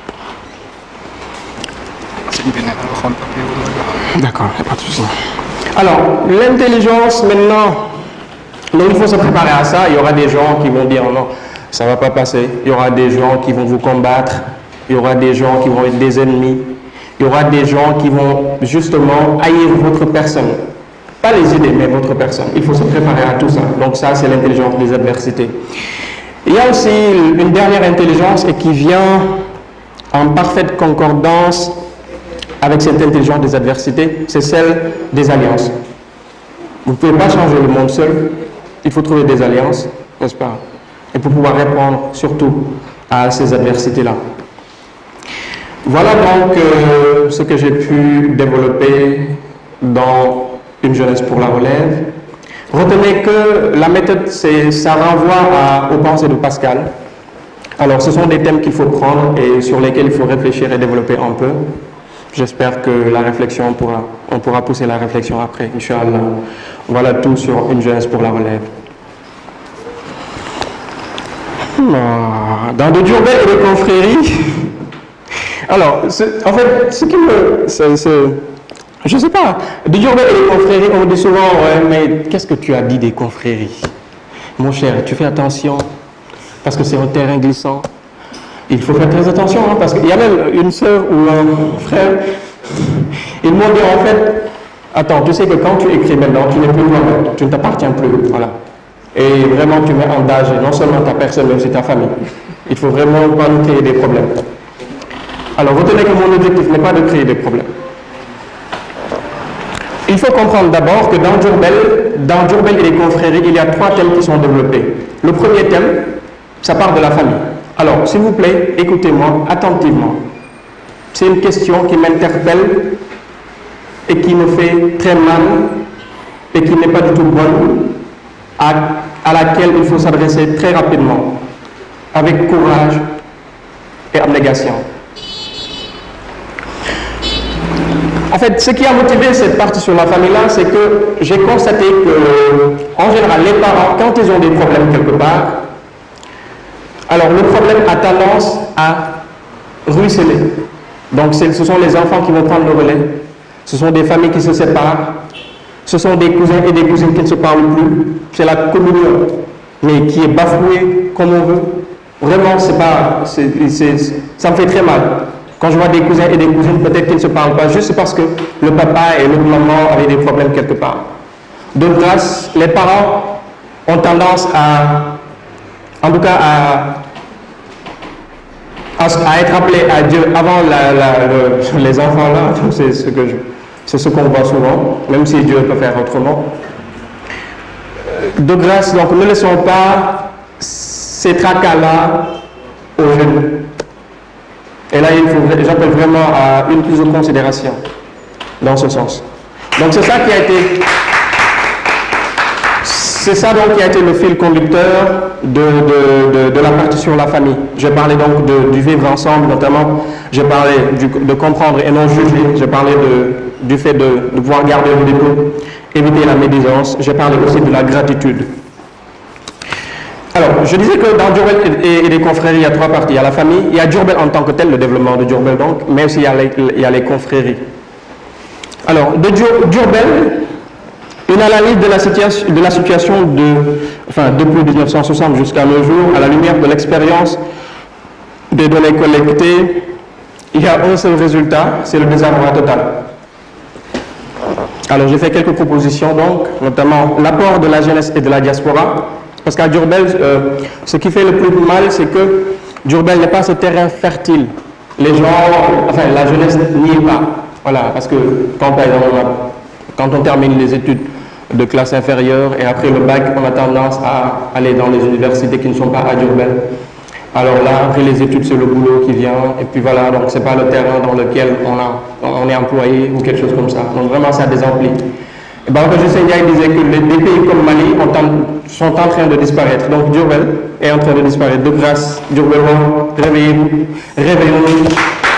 D'accord, pas de souci. Alors, l'intelligence maintenant, donc il faut se préparer à ça. Il y aura des gens qui vont dire non, ça ne va pas passer. Il y aura des gens qui vont vous combattre. Il y aura des gens qui vont être des ennemis. Il y aura des gens qui vont justement haïr votre personne. Pas les idées, mais votre personne. Il faut se préparer à tout ça. Donc ça, c'est l'intelligence des adversités. Il y a aussi une dernière intelligence et qui vient en parfaite concordance avec cette intelligence des adversités, c'est celle des alliances. Vous ne pouvez pas changer le monde seul, il faut trouver des alliances, n'est-ce pas? Et pour pouvoir répondre surtout à ces adversités-là. Voilà donc euh, ce que j'ai pu développer dans Une jeunesse pour la relève. Retenez que la méthode, ça renvoie à, aux pensées de Pascal. Alors, ce sont des thèmes qu'il faut prendre et sur lesquels il faut réfléchir et développer un peu. J'espère que la réflexion, on pourra, on pourra pousser la réflexion après, Inch'Allah. Voilà tout sur Une jeunesse pour la relève. Dans de Diourbel et les confréries, alors, en fait, ce qui me... C est, c est, je ne sais pas, de Diourbel et les confréries, on me dit souvent, ouais, mais qu'est-ce que tu as dit des confréries? Mon cher, tu fais attention, parce que c'est un terrain glissant. Il faut faire très attention, hein, parce qu'il y a même une sœur ou un frère, ils m'ont dit en fait, attends, tu sais que quand tu écris maintenant, tu n'es plus toi-même, tu ne t'appartiens plus, voilà. Et vraiment, tu mets en danger non seulement ta personne, mais aussi ta famille. Il faut vraiment pas nous créer des problèmes. Alors, retenez que mon objectif n'est pas de créer des problèmes. Il faut comprendre d'abord que dans Diourbel, dans Diourbel et les confréries, il y a trois thèmes qui sont développés. Le premier thème, ça part de la famille. Alors, s'il vous plaît, écoutez-moi attentivement. C'est une question qui m'interpelle et qui me fait très mal et qui n'est pas du tout bonne, à, à laquelle il faut s'adresser très rapidement, avec courage et abnégation. En fait, ce qui a motivé cette partie sur la famille-là, c'est que j'ai constaté que, en général, les parents, quand ils ont des problèmes quelque part, alors le problème a tendance à ruisseler. Donc, ce sont les enfants qui vont prendre le relais. Ce sont des familles qui se séparent. Ce sont des cousins et des cousines qui ne se parlent plus. C'est la communion, mais qui est bafouée comme on veut. Vraiment, c'est pas, c'est, c'est, ça me fait très mal. Quand je vois des cousins et des cousines, peut-être qu'ils ne se parlent pas juste parce que le papa et l'autre maman avaient des problèmes quelque part. De grâce, les parents ont tendance à, en tout cas, à, à, à être appelés à Dieu avant la, la, le, les enfants là. C'est ce que je, c'est ce qu'on voit souvent, même si Dieu peut faire autrement. De grâce, donc, ne laissons pas ces tracas-là aux jeunes. Et là, j'appelle vraiment à une plus de considération dans ce sens. Donc c'est ça qui a été, c'est ça donc qui a été le fil conducteur de, de, de, de la partie sur la famille. J'ai parlé donc de, du vivre ensemble, notamment. J'ai parlé du, de comprendre et non juger. J'ai parlé de, du fait de, de pouvoir garder le dépôt, éviter la médisance. J'ai parlé aussi de la gratitude. Alors, je disais que dans Diourbel et, et les confréries, il y a trois parties. Il y a la famille, il y a Diourbel en tant que tel, le développement de Diourbel donc, mais aussi il y a les, il y a les confréries. Alors, de Diourbel, une analyse de la situation, de la situation de, enfin, depuis mille neuf cent soixante jusqu'à nos jours, à la lumière de l'expérience des données collectées, il y a un seul résultat, c'est le désarroi total. Alors, j'ai fait quelques propositions donc, notamment l'apport de la jeunesse et de la diaspora. Parce qu'à Diourbel, euh, ce qui fait le plus mal, c'est que Diourbel n'est pas ce terrain fertile. Les gens, enfin la jeunesse n'y est pas. Voilà, parce que quand, par exemple, quand on termine les études de classe inférieure et après le bac, on a tendance à aller dans les universités qui ne sont pas à Diourbel. Alors là, après les études, c'est le boulot qui vient. Et puis voilà, donc c'est pas le terrain dans lequel on, a, on est employé ou quelque chose comme ça. Donc vraiment, ça désemplit. Et Babacar Jussein Ndiaye disait que les, des pays comme Mali ont, sont en train de disparaître. Donc Diourbel est en train de disparaître. De grâce, Diourbel, réveillez-vous, réveillons-nous.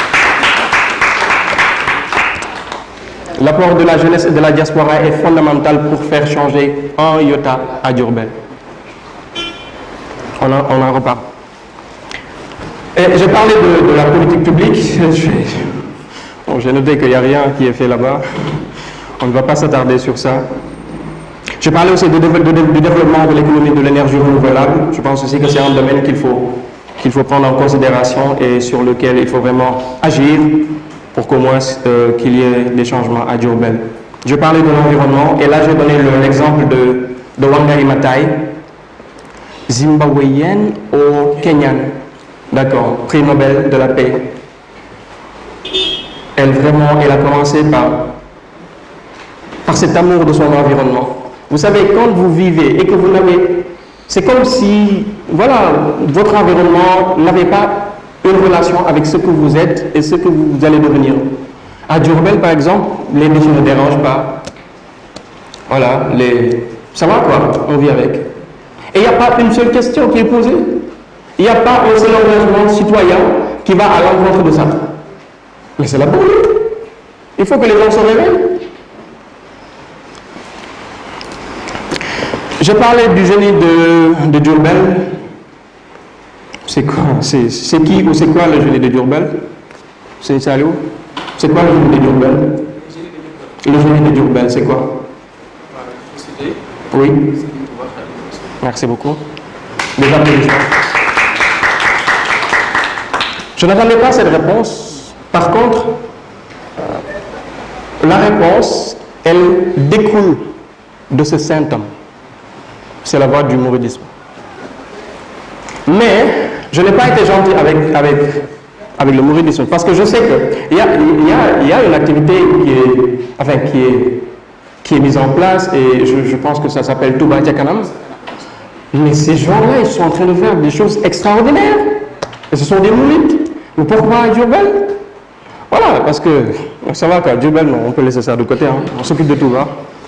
L'apport de la jeunesse et de la diaspora est fondamental pour faire changer un iota à Diourbel. On en, on en reparle. Et j'ai parlé de, de la politique publique. Bon, j'ai noté qu'il n'y a rien qui est fait là-bas. On ne va pas s'attarder sur ça. Je parlais aussi du développement de l'économie de l'énergie renouvelable. Je pense aussi que c'est un domaine qu'il faut, qu'il faut prendre en considération et sur lequel il faut vraiment agir pour qu'au moins euh, qu'il y ait des changements à Diourbel. Je parlais de l'environnement et là j'ai donné l'exemple de, de Wangari Maathai, zimbabwéenne au Kenya. D'accord, prix Nobel de la paix. Elle vraiment, elle a commencé par, par cet amour de son environnement. Vous savez, quand vous vivez et que vous n'avez... C'est comme si, voilà, votre environnement n'avait pas une relation avec ce que vous êtes et ce que vous allez devenir. À Diourbel, par exemple, les déchets ne dérangent pas. Voilà, les... ça va quoi, on vit avec. Et il n'y a pas une seule question qui est posée. Il n'y a pas un seul engagement citoyen qui va à l'encontre de ça. Mais c'est la bonne. Il faut que les gens se réveillent. Je parlais du génie de, de Diourbel. C'est quoi? C'est qui ou c'est quoi le génie de Diourbel? C'est Saliou? C'est quoi le génie de Diourbel? Le génie de Diourbel, c'est quoi? Oui. Merci beaucoup. Des applaudissements. Je n'attendais pas cette réponse. Par contre, la réponse, elle découle de ce symptôme. C'est la voie du mouridisme. Mais je n'ai pas été gentil avec, avec, avec le mouridisme parce que je sais qu'il y a, y, a, y a une activité qui est, enfin, qui est, qui est mise en place et je, je pense que ça s'appelle Touba Diakanam. Mais ces gens-là, ils sont en train de faire des choses extraordinaires. Et ce sont des mourides. Mais pourquoi à Diourbel? Voilà, parce que ça va quoi, Diourbel, non, on peut laisser ça de côté, hein. On s'occupe de tout, hein.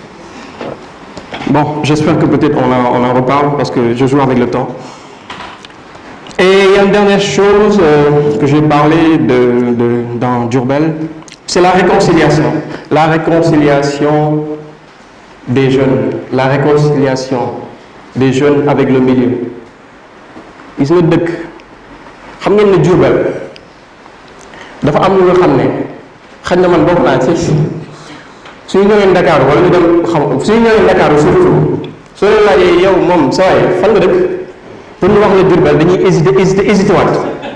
Bon, j'espère que peut-être on, on en reparle parce que je joue avec le temps. Et il y a une dernière chose euh, que j'ai parlé de, de, dans Diourbel, c'est la réconciliation. La réconciliation des jeunes, la réconciliation des jeunes avec le milieu. Gis nga dëkk xam ngeen ne Diourbel dafa am lu nga xam ne xëy na man bokk naa ci suñu ñëwee Dakar wala ñu dem xam suñu ñëwee Dakar surtout soo leen laajee yow moom sa waay fan nga dëkk pour ñu wax la Diourbel dañuy hésiter hésiter hésiter waat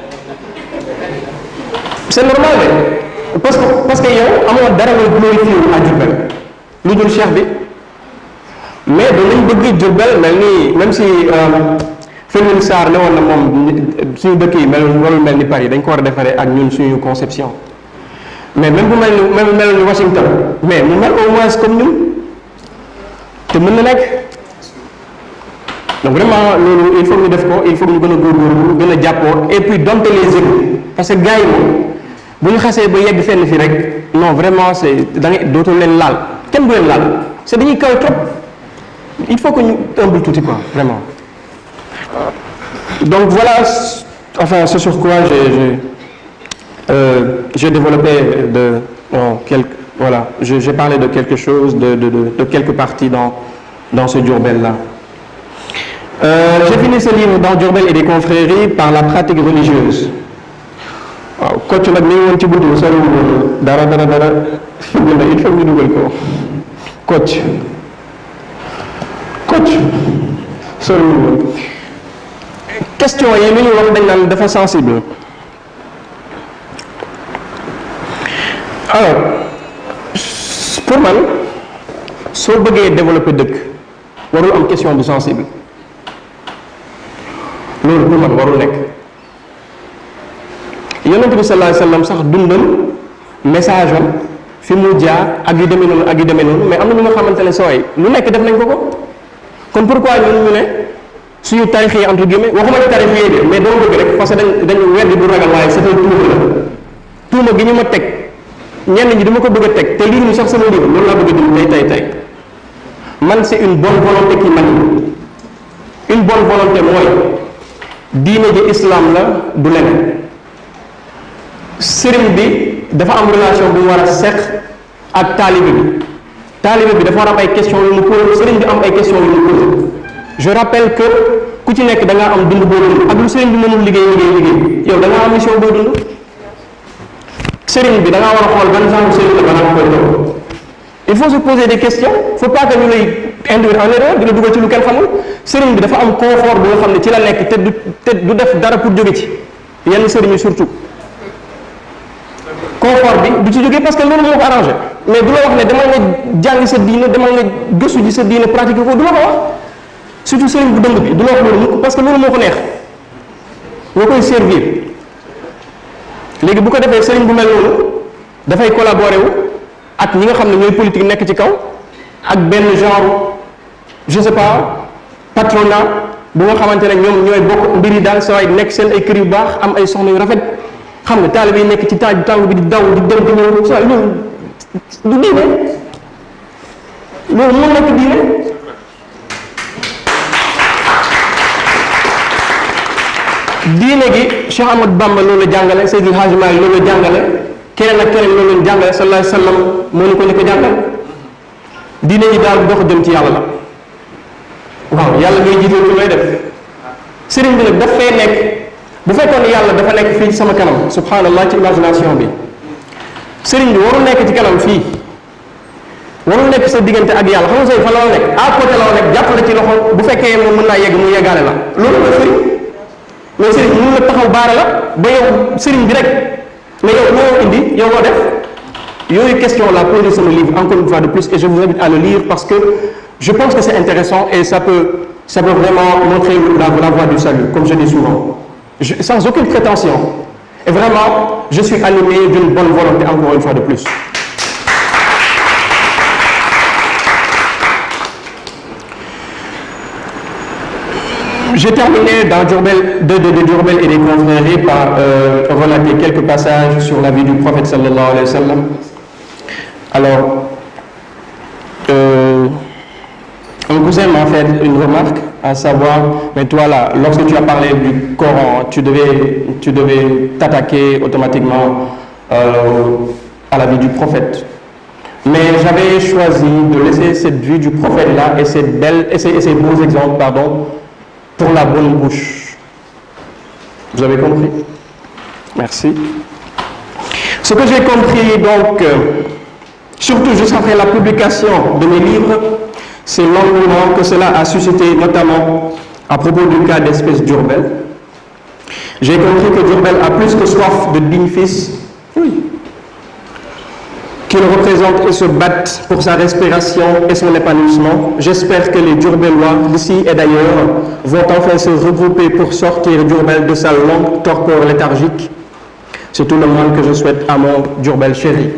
c'est normal de parce que parce que yow amoo dara nga glorifié à Diourbel lu dul Cheikh bi mais danañ bëgg Diourbel mel ni même si Felwine Sarr ne woon na moom suñu dëkk yi mel warul mel ni Paris dañ ko war a defaree ak ñun suñu conception mais même bu mel ni même mel ni Washington mais mu mel au moins comme ñun te mën na nekk donc vraiment loolu il faut ñu def ko il faut ñu gën a góorgóorlu gën a jàppoo et puis dompter les égos parce que gars yi moom bu ñu xasee ba yegg fenn fi rek non vraiment c'est da ngay dootul leen laal kenn du leen laal c'est dañuy kaw trop il faut que ñu ëmb tuuti quoi vraiment. Donc voilà, enfin ce sur quoi j'ai euh, j'ai développé de bon, quelques, voilà, j'ai parlé de quelque chose, de, de, de, de quelques parties dans, dans ce Diourbel-là. Euh, j'ai fini ce livre dans Diourbel et des confréries par la pratique religieuse. waaw coach nag mi ngi woon ci buntu bi soriwul dara dara dara il faut ñu dugal ko coach coach soriwul question yi li ñu wax dañ naan dafa sensible alors pour man soo bëggee développer dëkk warul am question bu sensible loolu pour man warul nekk yonent bi sallallahu alayhi wa sallam sax dundam message am fi mu jaar ak yu demee noonu ak yu demee noonu mais am na ñu nga xamante ne sooy lu nekk def nañ ko ko kon pourquoi ñun ñu ne suñu tarix yi entre guillemets waxuma ne tarix yi de mais doo bëgg rek parce que dañ dañu weddi du ragal waaye c'est un tuuma la tuuma gi ñu ma teg ñenn ñi dama ko bëgg a teg te lii ñu sax sama livre loolu laa bëgg a dindi tey tey tey man c'est une bonne volonté qui m'anime une bonne volonté mooy diine ji islam la du leneen sëriñ bi dafa am relation bu mu war a seq ak taalibe bi taalibe bi dafa war a am ay questions yu mu posé sëriñ bi am ay questions yu mu posé je rappelle que ku ci nekk da ngaa am dund boo dund ak lu sëriñ bi mënul liggéey liggéey liggéey yow da ngaa am mission boo dund sëriñ bi da ngaa war a xool ban genre sëriñ la balaa nga koy toog il faut se poser des questions faut pas que ñu lay induire en erreur dina dugal ci lu kenn xamul sëriñ bi dafa am confort bu nga xam ne ci la nekk te du te du def dara pour jóge ci yenn sëriñ yi surtout confort bi du ci jógee parce que loolu moo ko arrangé mais du la wax ne demal nga jàngi sa diine demal nga gëstu ji sa diine pratique ko du la ko wax surtout sëriñ bu dëng bi du la wax loolu parce que loolu moo ko neex nga koy servir léegi bu ko defee sëriñ bu mel noonu dafay collaborer wu ak ñi nga xam ne ñooy politique nekk ci kaw ak benn genre je sais pas patronat bu nga xamante ne ñoom ñooy bokk mbir yi daal saa waay nekk seen ay kër yu baax am ay soxna yu rafet xam nga taalibe yi nekk ci taaj tàng bi di daw di dem di ñëw saa loolu du diine loolu moo nekk diine. diine gi Cheikh Ahmadou Bamba loolu la jàngale Seydil Hadji Malick loolu la jàngale keneen ak keneen loolu la jàngale sallallahu alayhi wa sallam moo ñu ko njëkk a jàngal diine ji daal dox dem ci yàlla la waaw yàlla ngay jiital ci looy def sëriñ bi nag daf fay nekk bu fekkoon ne yàlla dafa nekk fii ci sama kanam subhanallah ci imagination bi sëriñ bi warul nekk ci kanam fii warul nekk sa diggante ak yàlla xam nga sëriñ fa la nekk à côté la nekk jàppale ci loxo bu fekkee moom mën naa yegg mu yeggaale la loolu la sëriñ mais sëriñ mun la taxaw baare la ba yow sëriñ bi rek mais yow loo indi yow loo def yooyu question la posé sama livre encore une fois de plus et je vous invite à le lire parce que je pense que c'est intéressant et ça peut ça peut vraiment montrer la, la voie du salut comme je dis souvent je, sans aucune prétention et vraiment je suis animé d'une bonne volonté encore une fois de plus. J'ai terminé dans Diourbel, de, de, de Diourbel et des confréries par euh, relater quelques passages sur la vie du prophète sallallahu alayhi wa sallam. Alors, euh, un cousin m'a fait une remarque, à savoir, mais toi là, lorsque tu as parlé du Coran, tu devais tu devais t'attaquer automatiquement euh, à la vie du prophète. Mais j'avais choisi de laisser cette vie du prophète là et ces belles et ces, et ces beaux exemples, pardon, pour la bonne bouche. Vous avez compris? Merci. Ce que j'ai compris donc, euh, surtout juste après la publication de mes livres, c'est l'engouement que cela a suscité, notamment à propos du cas d'espèce Diourbel. J'ai compris que Diourbel a plus que soif de dignes fils, oui, qui le représentent et se battent pour sa respiration et son épanouissement. J'espère que les Diourbellois d'ici et d'ailleurs vont enfin se regrouper pour sortir Diourbel de sa longue torpeur léthargique. C'est tout le mal que je souhaite à mon Diourbel chéri.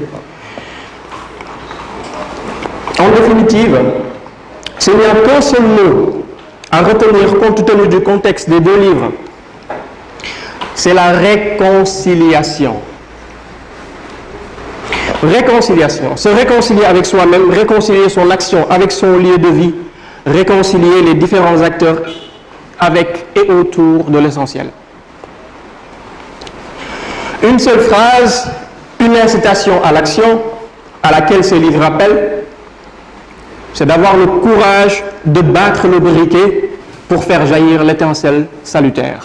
En définitive, s'il n'y a qu'un seul mot à retenir compte tenu du contexte des deux livres, c'est la réconciliation. Réconciliation, se réconcilier avec soi-même, réconcilier son action avec son lieu de vie, réconcilier les différents acteurs avec et autour de l'essentiel. Une seule phrase, une incitation à l'action à laquelle ce livre appelle, c'est d'avoir le courage de battre le briquet pour faire jaillir l'étincelle salutaire.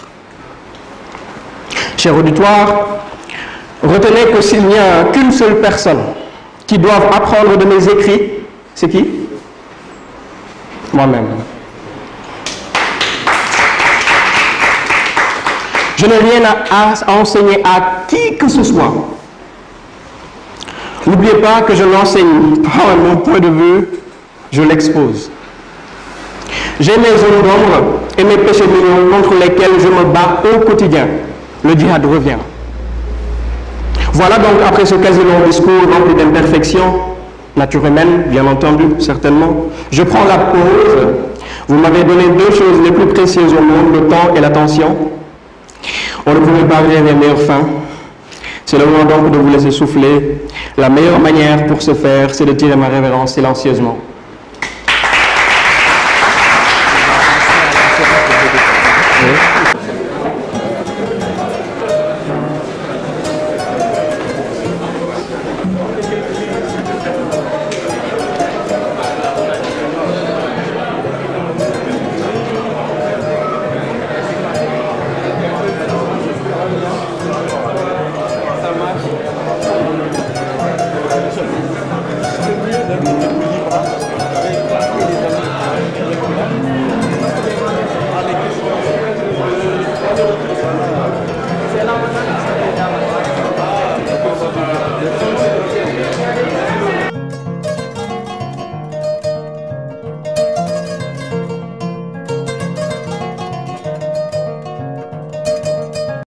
Cher auditoire, retenez que s'il n'y a qu'une seule personne qui doive apprendre de mes écrits, c'est qui? Moi-même. Je n'ai rien à, à enseigner à qui que ce soit. N'oubliez pas que je n'enseigne pas mon point de vue, je l'expose. J'ai mes zones d'ombre et mes péchés mignons contre lesquels je me bats au quotidien. Le djihad revient. Voilà donc, après ce quasi long discours rempli d'imperfections, nature humaine, bien entendu, certainement, je prends la pause. Vous m'avez donné deux choses les plus précieuses au monde, le temps et l'attention. On ne pouvait pas rêver meilleure fin. C'est le moment donc de vous laisser souffler. La meilleure manière pour ce faire, c'est de tirer ma révérence silencieusement. Thank you.